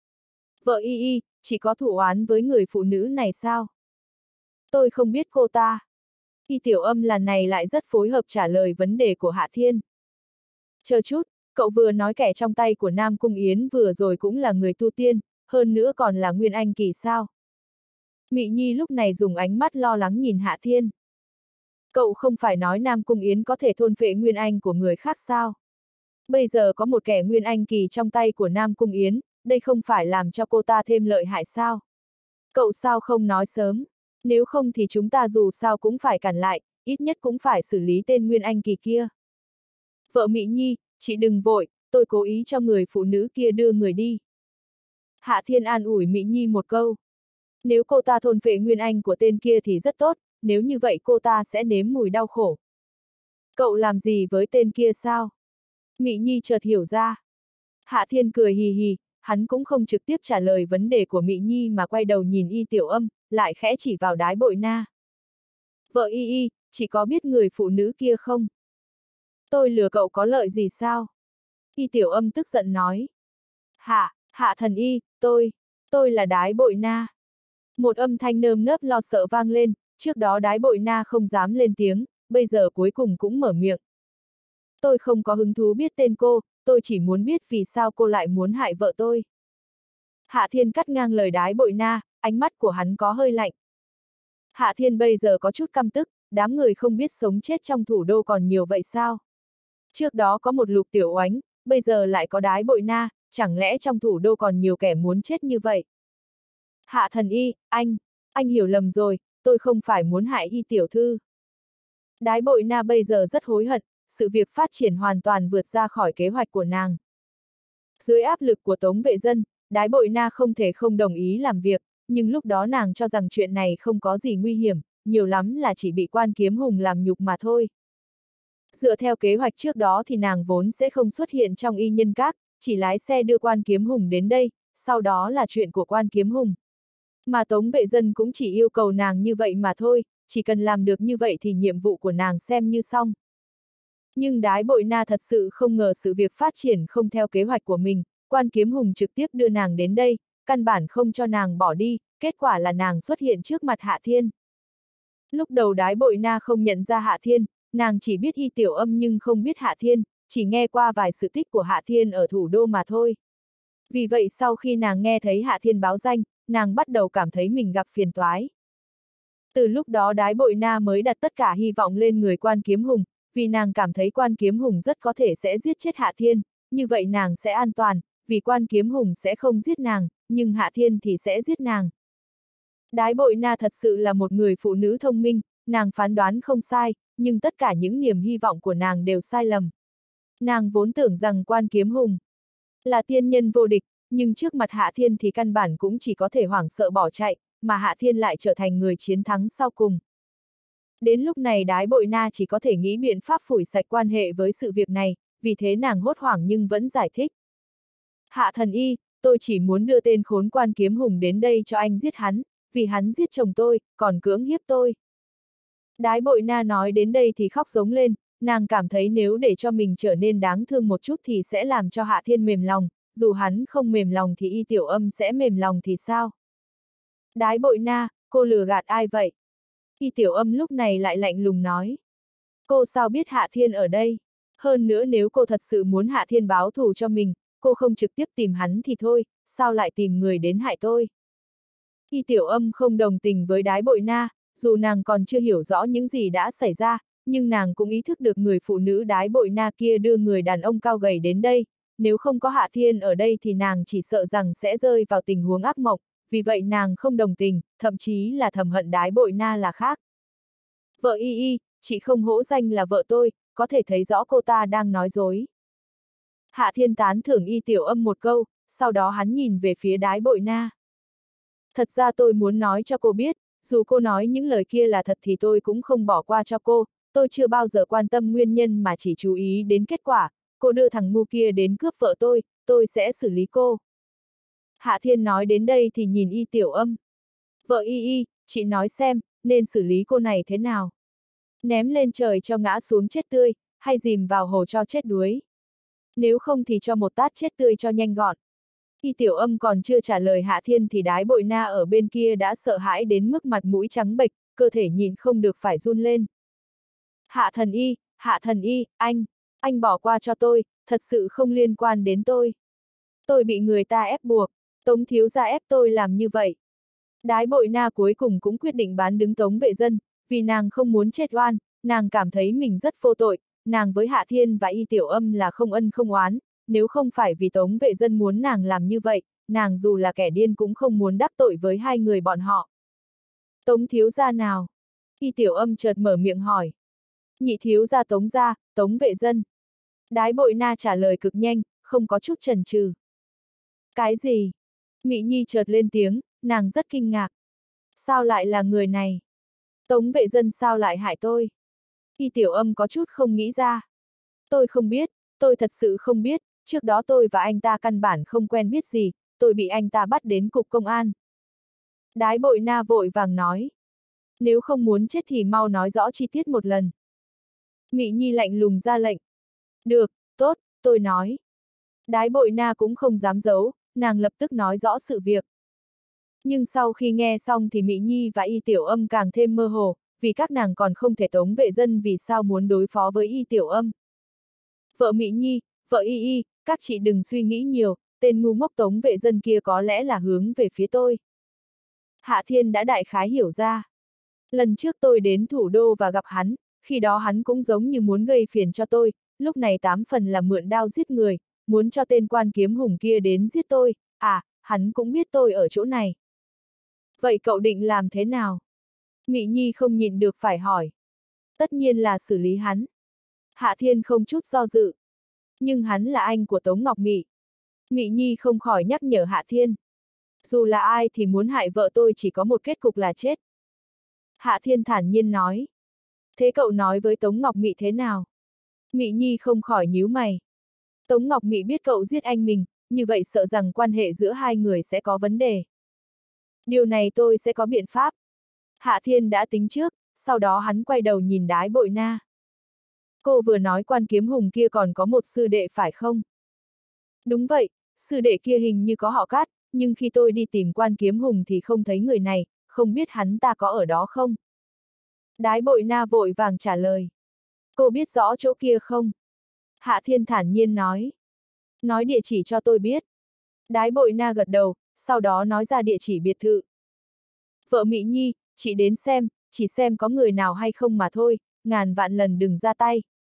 Vợ Y Y, chỉ có thù oán với người phụ nữ này sao? Tôi không biết cô ta. Y Tiểu Âm lần này lại rất phối hợp trả lời vấn đề của Hạ Thiên. Chờ chút, cậu vừa nói kẻ trong tay của Nam Cung Yến vừa rồi cũng là người tu tiên, hơn nữa còn là Nguyên Anh kỳ sao? Mị Nhi lúc này dùng ánh mắt lo lắng nhìn Hạ Thiên. Cậu không phải nói Nam Cung Yến có thể thôn phệ Nguyên Anh của người khác sao? Bây giờ có một kẻ Nguyên Anh kỳ trong tay của Nam Cung Yến, đây không phải làm cho cô ta thêm lợi hại sao? Cậu sao không nói sớm? Nếu không thì chúng ta dù sao cũng phải cản lại, ít nhất cũng phải xử lý tên Nguyên Anh kỳ kia. Vợ Mị Nhi, chị đừng vội, tôi cố ý cho người phụ nữ kia đưa người đi. Hạ Thiên an ủi Mị Nhi một câu. Nếu cô ta thôn phệ Nguyên Anh của tên kia thì rất tốt, nếu như vậy cô ta sẽ nếm mùi đau khổ. Cậu làm gì với tên kia sao? Mị Nhi chợt hiểu ra. Hạ Thiên cười hì hì, hắn cũng không trực tiếp trả lời vấn đề của Mị Nhi mà quay đầu nhìn Y Tiểu Âm, lại khẽ chỉ vào Đái Bội Na. Vợ Y Y, chỉ có biết người phụ nữ kia không? Tôi lừa cậu có lợi gì sao? Y Tiểu Âm tức giận nói. Hạ thần Y, tôi là Đái Bội Na. Một âm thanh nơm nớp lo sợ vang lên, trước đó Đái Bội Na không dám lên tiếng, bây giờ cuối cùng cũng mở miệng. Tôi không có hứng thú biết tên cô, tôi chỉ muốn biết vì sao cô lại muốn hại vợ tôi. Hạ Thiên cắt ngang lời Đái Bội Na, ánh mắt của hắn có hơi lạnh. Hạ Thiên bây giờ có chút căm tức, đám người không biết sống chết trong thủ đô còn nhiều vậy sao? Trước đó có một Lục Tiểu Oánh, bây giờ lại có Đái Bội Na, chẳng lẽ trong thủ đô còn nhiều kẻ muốn chết như vậy? Hạ thần Y, anh hiểu lầm rồi, tôi không phải muốn hại Y tiểu thư. Đái Bội Na bây giờ rất hối hận, sự việc phát triển hoàn toàn vượt ra khỏi kế hoạch của nàng. Dưới áp lực của Tống Vệ Dân, Đái Bội Na không thể không đồng ý làm việc, nhưng lúc đó nàng cho rằng chuyện này không có gì nguy hiểm, nhiều lắm là chỉ bị Quan Kiếm Hùng làm nhục mà thôi. Dựa theo kế hoạch trước đó thì nàng vốn sẽ không xuất hiện trong Y Nhân Các, chỉ lái xe đưa Quan Kiếm Hùng đến đây, sau đó là chuyện của Quan Kiếm Hùng. Mà Tống Vệ Dân cũng chỉ yêu cầu nàng như vậy mà thôi, chỉ cần làm được như vậy thì nhiệm vụ của nàng xem như xong. Nhưng Đái Bội Na thật sự không ngờ sự việc phát triển không theo kế hoạch của mình, Quan Kiếm Hùng trực tiếp đưa nàng đến đây, căn bản không cho nàng bỏ đi, kết quả là nàng xuất hiện trước mặt Hạ Thiên. Lúc đầu Đái Bội Na không nhận ra Hạ Thiên, nàng chỉ biết Y Tiểu Âm nhưng không biết Hạ Thiên, chỉ nghe qua vài sự tích của Hạ Thiên ở thủ đô mà thôi. Vì vậy sau khi nàng nghe thấy Hạ Thiên báo danh, nàng bắt đầu cảm thấy mình gặp phiền toái. Từ lúc đó Đái Bội Na mới đặt tất cả hy vọng lên người Quan Kiếm Hùng, vì nàng cảm thấy Quan Kiếm Hùng rất có thể sẽ giết chết Hạ Thiên, như vậy nàng sẽ an toàn, vì Quan Kiếm Hùng sẽ không giết nàng, nhưng Hạ Thiên thì sẽ giết nàng. Đái Bội Na thật sự là một người phụ nữ thông minh, nàng phán đoán không sai, nhưng tất cả những niềm hy vọng của nàng đều sai lầm. Nàng vốn tưởng rằng Quan Kiếm Hùng là tiên nhân vô địch, nhưng trước mặt Hạ Thiên thì căn bản cũng chỉ có thể hoảng sợ bỏ chạy, mà Hạ Thiên lại trở thành người chiến thắng sau cùng. Đến lúc này Đái Bội Na chỉ có thể nghĩ biện pháp phủi sạch quan hệ với sự việc này, vì thế nàng hốt hoảng nhưng vẫn giải thích. Hạ thần y, tôi chỉ muốn đưa tên khốn Quan Kiếm Hùng đến đây cho anh giết hắn, vì hắn giết chồng tôi, còn cưỡng hiếp tôi. Đái Bội Na nói đến đây thì khóc giống lên, nàng cảm thấy nếu để cho mình trở nên đáng thương một chút thì sẽ làm cho Hạ Thiên mềm lòng, dù hắn không mềm lòng thì Y Tiểu Âm sẽ mềm lòng thì sao? Đái Bội Na, cô lừa gạt ai vậy? Y Tiểu Âm lúc này lại lạnh lùng nói. Cô sao biết Hạ Thiên ở đây? Hơn nữa nếu cô thật sự muốn Hạ Thiên báo thù cho mình, cô không trực tiếp tìm hắn thì thôi, sao lại tìm người đến hại tôi? Y Tiểu Âm không đồng tình với Đái Bội Na, dù nàng còn chưa hiểu rõ những gì đã xảy ra, nhưng nàng cũng ý thức được người phụ nữ Đái Bội Na kia đưa người đàn ông cao gầy đến đây, nếu không có Hạ Thiên ở đây thì nàng chỉ sợ rằng sẽ rơi vào tình huống ác mộng, vì vậy nàng không đồng tình, thậm chí là thầm hận Đái Bội Na là khác. Vợ Y, chị không hổ danh là vợ tôi, có thể thấy rõ cô ta đang nói dối. Hạ Thiên tán thưởng Y Tiểu Âm một câu, sau đó hắn nhìn về phía Đái Bội Na. Thật ra tôi muốn nói cho cô biết, dù cô nói những lời kia là thật thì tôi cũng không bỏ qua cho cô, tôi chưa bao giờ quan tâm nguyên nhân mà chỉ chú ý đến kết quả, cô đưa thằng ngu kia đến cướp vợ tôi sẽ xử lý cô. Hạ Thiên nói đến đây thì nhìn Y Tiểu Âm. Vợ Y, chị nói xem, nên xử lý cô này thế nào? Ném lên trời cho ngã xuống chết tươi, hay dìm vào hồ cho chết đuối? Nếu không thì cho một tát chết tươi cho nhanh gọn. Y Tiểu Âm còn chưa trả lời Hạ Thiên thì Đái Bội Na ở bên kia đã sợ hãi đến mức mặt mũi trắng bệch, cơ thể nhìn không được phải run lên. Hạ thần y, anh bỏ qua cho tôi, thật sự không liên quan đến tôi. Tôi bị người ta ép buộc, Tống thiếu gia ép tôi làm như vậy. Đái Bội Na cuối cùng cũng quyết định bán đứng Tống Vệ Dân, vì nàng không muốn chết oan, nàng cảm thấy mình rất vô tội, nàng với Hạ Thiên và Y Tiểu Âm là không ân không oán, nếu không phải vì Tống Vệ Dân muốn nàng làm như vậy, nàng dù là kẻ điên cũng không muốn đắc tội với hai người bọn họ. Tống thiếu gia nào? Y Tiểu Âm chợt mở miệng hỏi. Nhị thiếu gia, Tống Vệ Dân. Đái Bội Na trả lời cực nhanh, không có chút chần chừ. Cái gì? Mị Nhi chợt lên tiếng, nàng rất kinh ngạc. Sao lại là người này? Tống Vệ Dân sao lại hại tôi? Y Tiểu Âm có chút không nghĩ ra. Tôi không biết, tôi thật sự không biết, trước đó tôi và anh ta căn bản không quen biết gì, tôi bị anh ta bắt đến cục công an. Đái Bội Na vội vàng nói. Nếu không muốn chết thì mau nói rõ chi tiết một lần. Mị Nhi lạnh lùng ra lệnh. Được, tốt, tôi nói. Đái Bội Na cũng không dám giấu, nàng lập tức nói rõ sự việc. Nhưng sau khi nghe xong thì Mị Nhi và Y Tiểu Âm càng thêm mơ hồ, vì các nàng còn không thể Tống Vệ Dân vì sao muốn đối phó với Y Tiểu Âm. Vợ Mị Nhi, vợ Y, các chị đừng suy nghĩ nhiều, tên ngu ngốc Tống Vệ Dân kia có lẽ là hướng về phía tôi. Hạ Thiên đã đại khái hiểu ra. Lần trước tôi đến thủ đô và gặp hắn, khi đó hắn cũng giống như muốn gây phiền cho tôi, lúc này 8 phần là mượn đao giết người, muốn cho tên Quan Kiếm Hùng kia đến giết tôi, hắn cũng biết tôi ở chỗ này. Vậy cậu định làm thế nào? Mị Nhi không nhịn được phải hỏi. Tất nhiên là xử lý hắn. Hạ Thiên không chút do dự. Nhưng hắn là anh của Tống Ngọc Mị. Mị Nhi không khỏi nhắc nhở Hạ Thiên. Dù là ai thì muốn hại vợ tôi chỉ có một kết cục là chết. Hạ Thiên thản nhiên nói. Thế cậu nói với Tống Ngọc Mị thế nào? Mị Nhi không khỏi nhíu mày. Tống Ngọc Mị biết cậu giết anh mình, như vậy sợ rằng quan hệ giữa hai người sẽ có vấn đề. Điều này tôi sẽ có biện pháp. Hạ Thiên đã tính trước, sau đó hắn quay đầu nhìn Đái Bội Na. Cô vừa nói Quan Kiếm Hùng kia còn có một sư đệ phải không? Đúng vậy, sư đệ kia hình như có họ Cát, nhưng khi tôi đi tìm Quan Kiếm Hùng thì không thấy người này, không biết hắn ta có ở đó không? Đái Bội Na vội vàng trả lời. Cô biết rõ chỗ kia không? Hạ Thiên thản nhiên nói. Nói địa chỉ cho tôi biết. Đái Bội Na gật đầu, sau đó nói ra địa chỉ biệt thự. Vợ Mị Nhi, chị đến xem, chỉ xem có người nào hay không mà thôi, ngàn vạn lần đừng ra tay.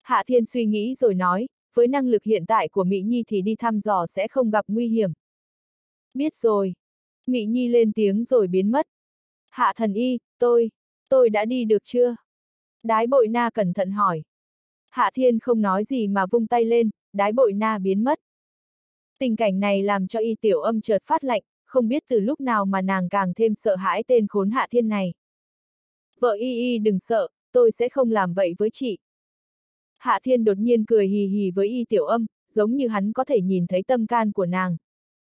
Hạ Thiên suy nghĩ rồi nói, với năng lực hiện tại của Mị Nhi thì đi thăm dò sẽ không gặp nguy hiểm. Biết rồi. Mị Nhi lên tiếng rồi biến mất. Hạ thần y, tôi đã đi được chưa? Đái Bội Na cẩn thận hỏi. Hạ Thiên không nói gì mà vung tay lên, Đái Bội Na biến mất. Tình cảnh này làm cho Y Tiểu Âm chợt phát lạnh, không biết từ lúc nào mà nàng càng thêm sợ hãi tên khốn Hạ Thiên này. Vợ Y đừng sợ, tôi sẽ không làm vậy với chị. Hạ Thiên đột nhiên cười hì hì với Y Tiểu Âm, giống như hắn có thể nhìn thấy tâm can của nàng.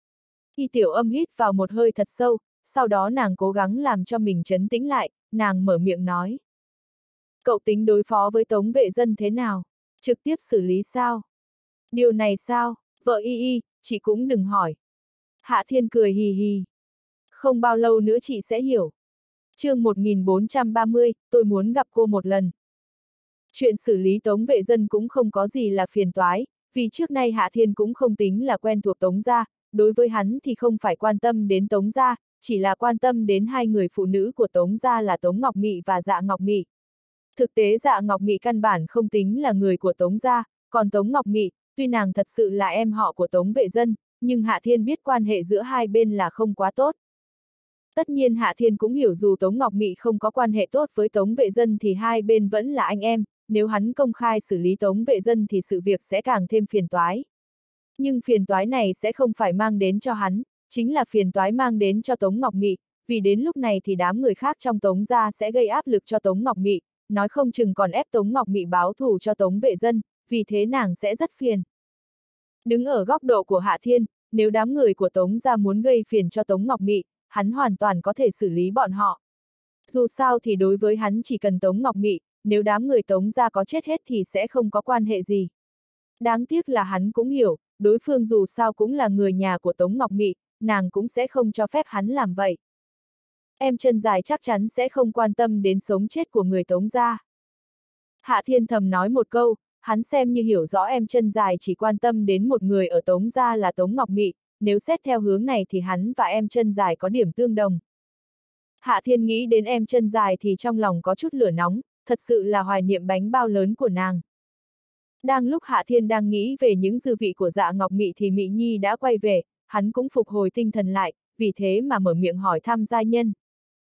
Y Tiểu Âm hít vào một hơi thật sâu, sau đó nàng cố gắng làm cho mình trấn tĩnh lại, nàng mở miệng nói. Cậu tính đối phó với Tống Vệ Dân thế nào? Trực tiếp xử lý sao? Điều này sao? Vợ Y, chị cũng đừng hỏi. Hạ Thiên cười hì hì. Không bao lâu nữa chị sẽ hiểu. Chương 1430, tôi muốn gặp cô một lần. Chuyện xử lý Tống Vệ Dân cũng không có gì là phiền toái, vì trước nay Hạ Thiên cũng không tính là quen thuộc Tống gia, đối với hắn thì không phải quan tâm đến Tống gia, chỉ là quan tâm đến hai người phụ nữ của Tống gia là Tống Ngọc Mị và Dạ Ngọc Mị. Thực tế Dạ Ngọc Mị căn bản không tính là người của Tống gia, còn Tống Ngọc Mị, tuy nàng thật sự là em họ của Tống Vệ Dân, nhưng Hạ Thiên biết quan hệ giữa hai bên là không quá tốt. Tất nhiên Hạ Thiên cũng hiểu dù Tống Ngọc Mị không có quan hệ tốt với Tống Vệ Dân thì hai bên vẫn là anh em, nếu hắn công khai xử lý Tống Vệ Dân thì sự việc sẽ càng thêm phiền toái. Nhưng phiền toái này sẽ không phải mang đến cho hắn, chính là phiền toái mang đến cho Tống Ngọc Mị, vì đến lúc này thì đám người khác trong Tống gia sẽ gây áp lực cho Tống Ngọc Mị, nói không chừng còn ép Tống Ngọc Mị báo thù cho Tống Vệ Dân, vì thế nàng sẽ rất phiền. Đứng ở góc độ của Hạ Thiên, nếu đám người của Tống gia muốn gây phiền cho Tống Ngọc Mị, hắn hoàn toàn có thể xử lý bọn họ. Dù sao thì đối với hắn chỉ cần Tống Ngọc Mị, nếu đám người Tống gia có chết hết thì sẽ không có quan hệ gì. Đáng tiếc là hắn cũng hiểu, đối phương dù sao cũng là người nhà của Tống Ngọc Mị, nàng cũng sẽ không cho phép hắn làm vậy. Em chân dài chắc chắn sẽ không quan tâm đến sống chết của người Tống gia. Hạ Thiên thầm nói một câu, hắn xem như hiểu rõ em chân dài chỉ quan tâm đến một người ở Tống gia là Tống Ngọc Mị, nếu xét theo hướng này thì hắn và em chân dài có điểm tương đồng. Hạ Thiên nghĩ đến em chân dài thì trong lòng có chút lửa nóng, thật sự là hoài niệm bánh bao lớn của nàng. Đang lúc Hạ Thiên đang nghĩ về những dư vị của Dạ Ngọc Mị thì Mị Nhi đã quay về, hắn cũng phục hồi tinh thần lại, vì thế mà mở miệng hỏi thăm giai nhân.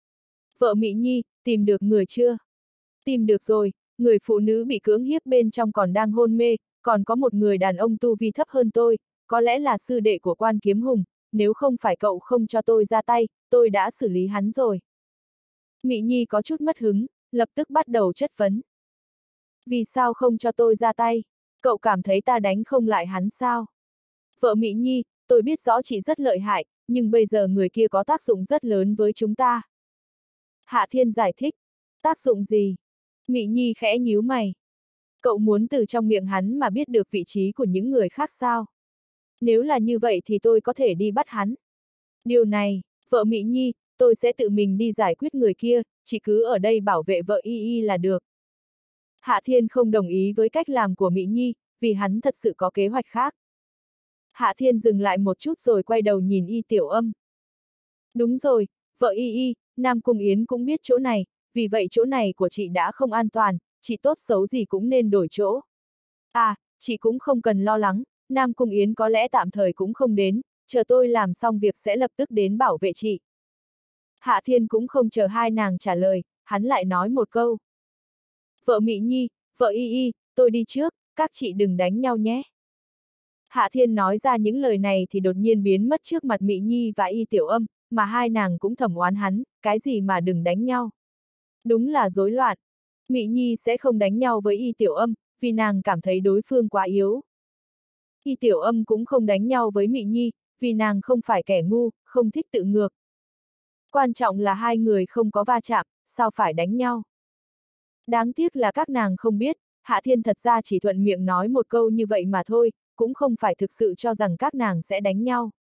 Vợ Mị Nhi, tìm được người chưa? Tìm được rồi, người phụ nữ bị cưỡng hiếp bên trong còn đang hôn mê, còn có một người đàn ông tu vi thấp hơn tôi, có lẽ là sư đệ của Quan Kiếm Hùng, nếu không phải cậu không cho tôi ra tay, tôi đã xử lý hắn rồi. Mị Nhi có chút mất hứng, lập tức bắt đầu chất vấn. Vì sao không cho tôi ra tay? Cậu cảm thấy ta đánh không lại hắn sao? Vợ Mị Nhi, tôi biết rõ chị rất lợi hại, nhưng bây giờ người kia có tác dụng rất lớn với chúng ta. Hạ Thiên giải thích. Tác dụng gì? Mị Nhi khẽ nhíu mày. Cậu muốn từ trong miệng hắn mà biết được vị trí của những người khác sao? Nếu là như vậy thì tôi có thể đi bắt hắn. Điều này, vợ Mị Nhi, tôi sẽ tự mình đi giải quyết người kia, chị cứ ở đây bảo vệ vợ Y là được. Hạ Thiên không đồng ý với cách làm của Mị Nhi, vì hắn thật sự có kế hoạch khác. Hạ Thiên dừng lại một chút rồi quay đầu nhìn Y Tiểu Âm. Đúng rồi, vợ Y, Nam Cung Yến cũng biết chỗ này, vì vậy chỗ này của chị đã không an toàn, chị tốt xấu gì cũng nên đổi chỗ. À, chị cũng không cần lo lắng, Nam Cung Yến có lẽ tạm thời cũng không đến, chờ tôi làm xong việc sẽ lập tức đến bảo vệ chị. Hạ Thiên cũng không chờ hai nàng trả lời, hắn lại nói một câu. Vợ Mị Nhi, vợ Y, tôi đi trước, các chị đừng đánh nhau nhé. Hạ Thiên nói ra những lời này thì đột nhiên biến mất trước mặt Mị Nhi và Y Tiểu Âm, mà hai nàng cũng thầm oán hắn, cái gì mà đừng đánh nhau. Đúng là rối loạn. Mị Nhi sẽ không đánh nhau với Y Tiểu Âm, vì nàng cảm thấy đối phương quá yếu. Y Tiểu Âm cũng không đánh nhau với Mị Nhi, vì nàng không phải kẻ ngu, không thích tự ngược. Quan trọng là hai người không có va chạm, sao phải đánh nhau. Đáng tiếc là các nàng không biết, Hạ Thiên thật ra chỉ thuận miệng nói một câu như vậy mà thôi, cũng không phải thực sự cho rằng các nàng sẽ đánh nhau.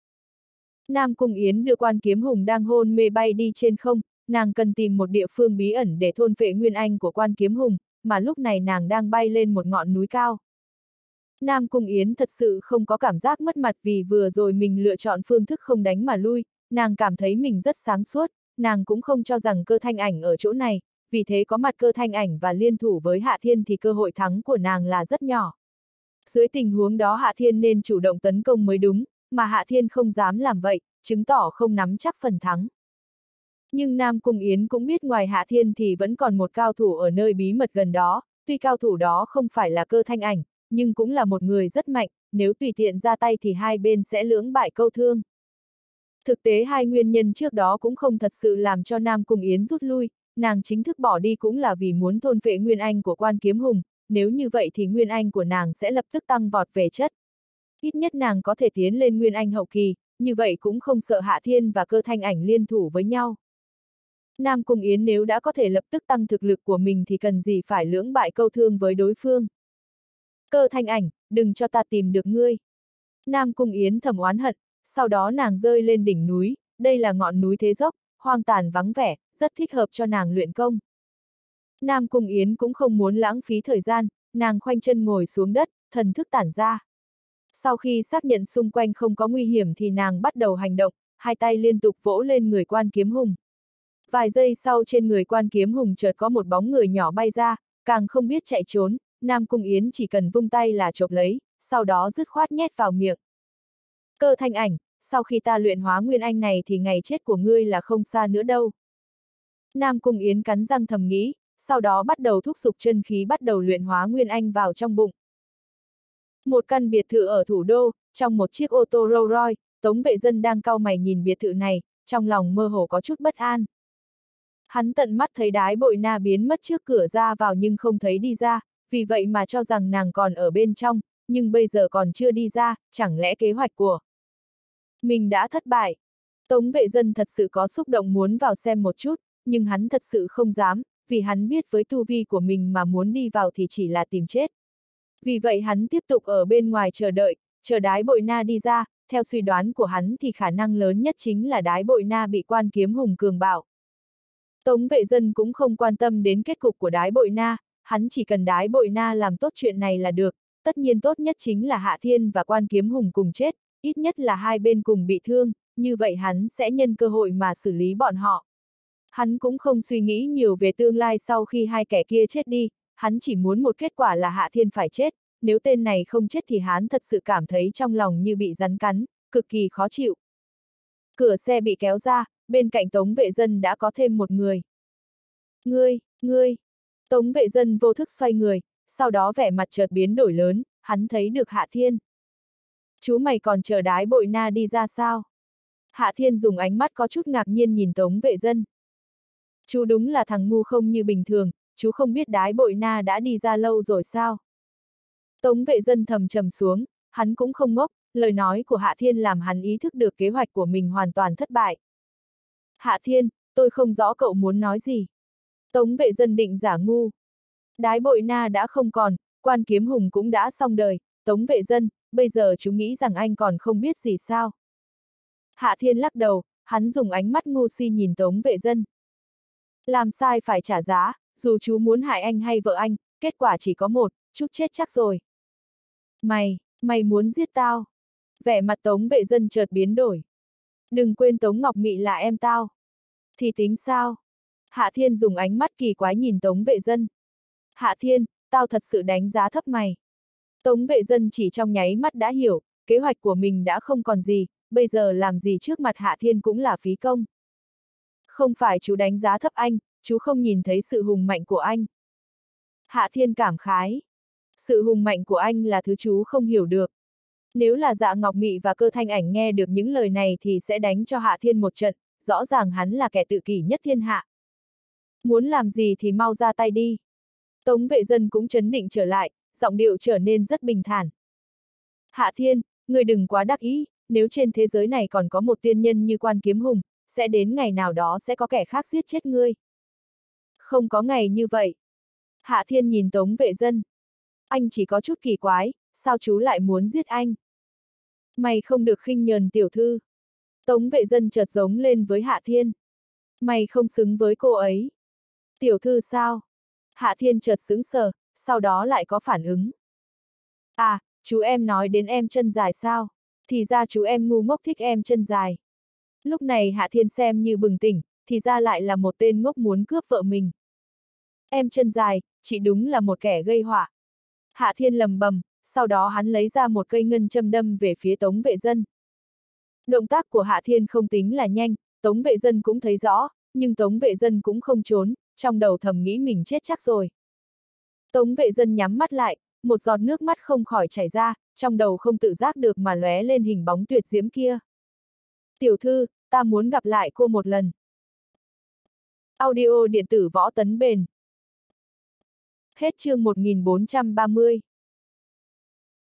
Nam Cung Yến đưa Quan Kiếm Hùng đang hôn mê bay đi trên không, nàng cần tìm một địa phương bí ẩn để thôn phệ nguyên anh của Quan Kiếm Hùng, mà lúc này nàng đang bay lên một ngọn núi cao. Nam Cung Yến thật sự không có cảm giác mất mặt vì vừa rồi mình lựa chọn phương thức không đánh mà lui, nàng cảm thấy mình rất sáng suốt, nàng cũng không cho rằng Cơ Thanh Ảnh ở chỗ này, vì thế có mặt Cơ Thanh Ảnh và liên thủ với Hạ Thiên thì cơ hội thắng của nàng là rất nhỏ. Dưới tình huống đó Hạ Thiên nên chủ động tấn công mới đúng, mà Hạ Thiên không dám làm vậy, chứng tỏ không nắm chắc phần thắng. Nhưng Nam Cung Yến cũng biết ngoài Hạ Thiên thì vẫn còn một cao thủ ở nơi bí mật gần đó, tuy cao thủ đó không phải là Cơ Thanh Ảnh, nhưng cũng là một người rất mạnh, nếu tùy tiện ra tay thì hai bên sẽ lưỡng bại câu thương. Thực tế hai nguyên nhân trước đó cũng không thật sự làm cho Nam Cung Yến rút lui, nàng chính thức bỏ đi cũng là vì muốn thôn phệ nguyên anh của Quan Kiếm Hùng, nếu như vậy thì nguyên anh của nàng sẽ lập tức tăng vọt về chất. Ít nhất nàng có thể tiến lên nguyên anh hậu kỳ, như vậy cũng không sợ Hạ Thiên và Cơ Thanh Ảnh liên thủ với nhau. Nam Cung Yến nếu đã có thể lập tức tăng thực lực của mình thì cần gì phải lưỡng bại câu thương với đối phương. Cơ Thanh Ảnh, đừng cho ta tìm được ngươi. Nam Cung Yến thầm oán hận, sau đó nàng rơi lên đỉnh núi, đây là ngọn núi thế dốc, hoang tàn vắng vẻ, rất thích hợp cho nàng luyện công. Nam Cung Yến cũng không muốn lãng phí thời gian, nàng khoanh chân ngồi xuống đất, thần thức tản ra. Sau khi xác nhận xung quanh không có nguy hiểm thì nàng bắt đầu hành động, hai tay liên tục vỗ lên người Quan Kiếm Hùng. Vài giây sau trên người Quan Kiếm Hùng chợt có một bóng người nhỏ bay ra, càng không biết chạy trốn, Nam Cung Yến chỉ cần vung tay là chộp lấy, sau đó dứt khoát nhét vào miệng. Cơ Thanh Ảnh, sau khi ta luyện hóa nguyên anh này thì ngày chết của ngươi là không xa nữa đâu. Nam Cung Yến cắn răng thầm nghĩ, sau đó bắt đầu thúc giục chân khí bắt đầu luyện hóa nguyên anh vào trong bụng. Một căn biệt thự ở thủ đô, trong một chiếc ô tô Rolls Royce, Tống Vệ Dân đang cau mày nhìn biệt thự này, trong lòng mơ hồ có chút bất an. Hắn tận mắt thấy Đái Bội Na biến mất trước cửa ra vào nhưng không thấy đi ra, vì vậy mà cho rằng nàng còn ở bên trong, nhưng bây giờ còn chưa đi ra, chẳng lẽ kế hoạch của mình đã thất bại. Tống Vệ Dân thật sự có xúc động muốn vào xem một chút, nhưng hắn thật sự không dám, vì hắn biết với tu vi của mình mà muốn đi vào thì chỉ là tìm chết. Vì vậy hắn tiếp tục ở bên ngoài chờ đợi, chờ Đái Bội Na đi ra, theo suy đoán của hắn thì khả năng lớn nhất chính là Đái Bội Na bị Quan Kiếm Hùng cường bạo. Tống Vệ Dân cũng không quan tâm đến kết cục của Đái Bội Na, hắn chỉ cần Đái Bội Na làm tốt chuyện này là được, tất nhiên tốt nhất chính là Hạ Thiên và Quan Kiếm Hùng cùng chết, ít nhất là hai bên cùng bị thương, như vậy hắn sẽ nhân cơ hội mà xử lý bọn họ. Hắn cũng không suy nghĩ nhiều về tương lai sau khi hai kẻ kia chết đi, hắn chỉ muốn một kết quả là Hạ Thiên phải chết, nếu tên này không chết thì hắn thật sự cảm thấy trong lòng như bị rắn cắn, cực kỳ khó chịu. Cửa xe bị kéo ra, bên cạnh Tống Vệ Dân đã có thêm một người. Ngươi! Tống Vệ Dân vô thức xoay người, sau đó vẻ mặt chợt biến đổi lớn, hắn thấy được Hạ Thiên. Chú mày còn chờ Đái Bội Na đi ra sao? Hạ Thiên dùng ánh mắt có chút ngạc nhiên nhìn Tống Vệ Dân. Chú đúng là thằng ngu không như bình thường, chú không biết Đái Bội Na đã đi ra lâu rồi sao? Tống Vệ Dân thầm trầm xuống, hắn cũng không ngốc, lời nói của Hạ Thiên làm hắn ý thức được kế hoạch của mình hoàn toàn thất bại. Hạ Thiên, tôi không rõ cậu muốn nói gì. Tống Vệ Dân định giả ngu. Đái Bội Na đã không còn, Quan Kiếm Hùng cũng đã xong đời, Tống Vệ Dân, bây giờ chú nghĩ rằng anh còn không biết gì sao? Hạ Thiên lắc đầu, hắn dùng ánh mắt ngu si nhìn Tống Vệ Dân. Làm sai phải trả giá, dù chú muốn hại anh hay vợ anh, kết quả chỉ có một, chút chết chắc rồi. Mày muốn giết tao? Vẻ mặt Tống Vệ Dân chợt biến đổi. Đừng quên Tống Ngọc Mị là em tao. Thì tính sao? Hạ Thiên dùng ánh mắt kỳ quái nhìn Tống Vệ Dân. Hạ Thiên, tao thật sự đánh giá thấp mày. Tống Vệ Dân chỉ trong nháy mắt đã hiểu, kế hoạch của mình đã không còn gì, bây giờ làm gì trước mặt Hạ Thiên cũng là phí công. Không phải chú đánh giá thấp anh, chú không nhìn thấy sự hùng mạnh của anh. Hạ Thiên cảm khái. Sự hùng mạnh của anh là thứ chú không hiểu được. Nếu là Dạ Ngọc Mị và Cơ Thanh Ảnh nghe được những lời này thì sẽ đánh cho Hạ Thiên một trận, rõ ràng hắn là kẻ tự kỷ nhất thiên hạ. Muốn làm gì thì mau ra tay đi. Tống Vệ Dân cũng trấn định trở lại, giọng điệu trở nên rất bình thản. Hạ Thiên, người đừng quá đắc ý, nếu trên thế giới này còn có một tiên nhân như Quan Kiếm Hùng, sẽ đến ngày nào đó sẽ có kẻ khác giết chết ngươi. Không có ngày như vậy. Hạ Thiên nhìn Tống Vệ Dân. Anh chỉ có chút kỳ quái, sao chú lại muốn giết anh? Mày không được khinh nhờn tiểu thư. Tống Vệ Dân chợt giống lên với Hạ Thiên. Mày không xứng với cô ấy. Tiểu thư sao? Hạ Thiên chợt sững sờ, sau đó lại có phản ứng. À, chú em nói đến em chân dài sao? Thì ra chú em ngu ngốc thích em chân dài. Lúc này Hạ Thiên xem như bừng tỉnh, thì ra lại là một tên ngốc muốn cướp vợ mình. Em chân dài, chị đúng là một kẻ gây họa. Hạ Thiên lầm bầm, sau đó hắn lấy ra một cây ngân châm đâm về phía Tống Vệ Dân. Động tác của Hạ Thiên không tính là nhanh, Tống Vệ Dân cũng thấy rõ, nhưng Tống Vệ Dân cũng không trốn, trong đầu thầm nghĩ mình chết chắc rồi. Tống Vệ Dân nhắm mắt lại, một giọt nước mắt không khỏi chảy ra, trong đầu không tự giác được mà lóe lên hình bóng tuyệt diễm kia. Tiểu thư, ta muốn gặp lại cô một lần. Audio điện tử Võ Tấn Bền. Hết chương 1430.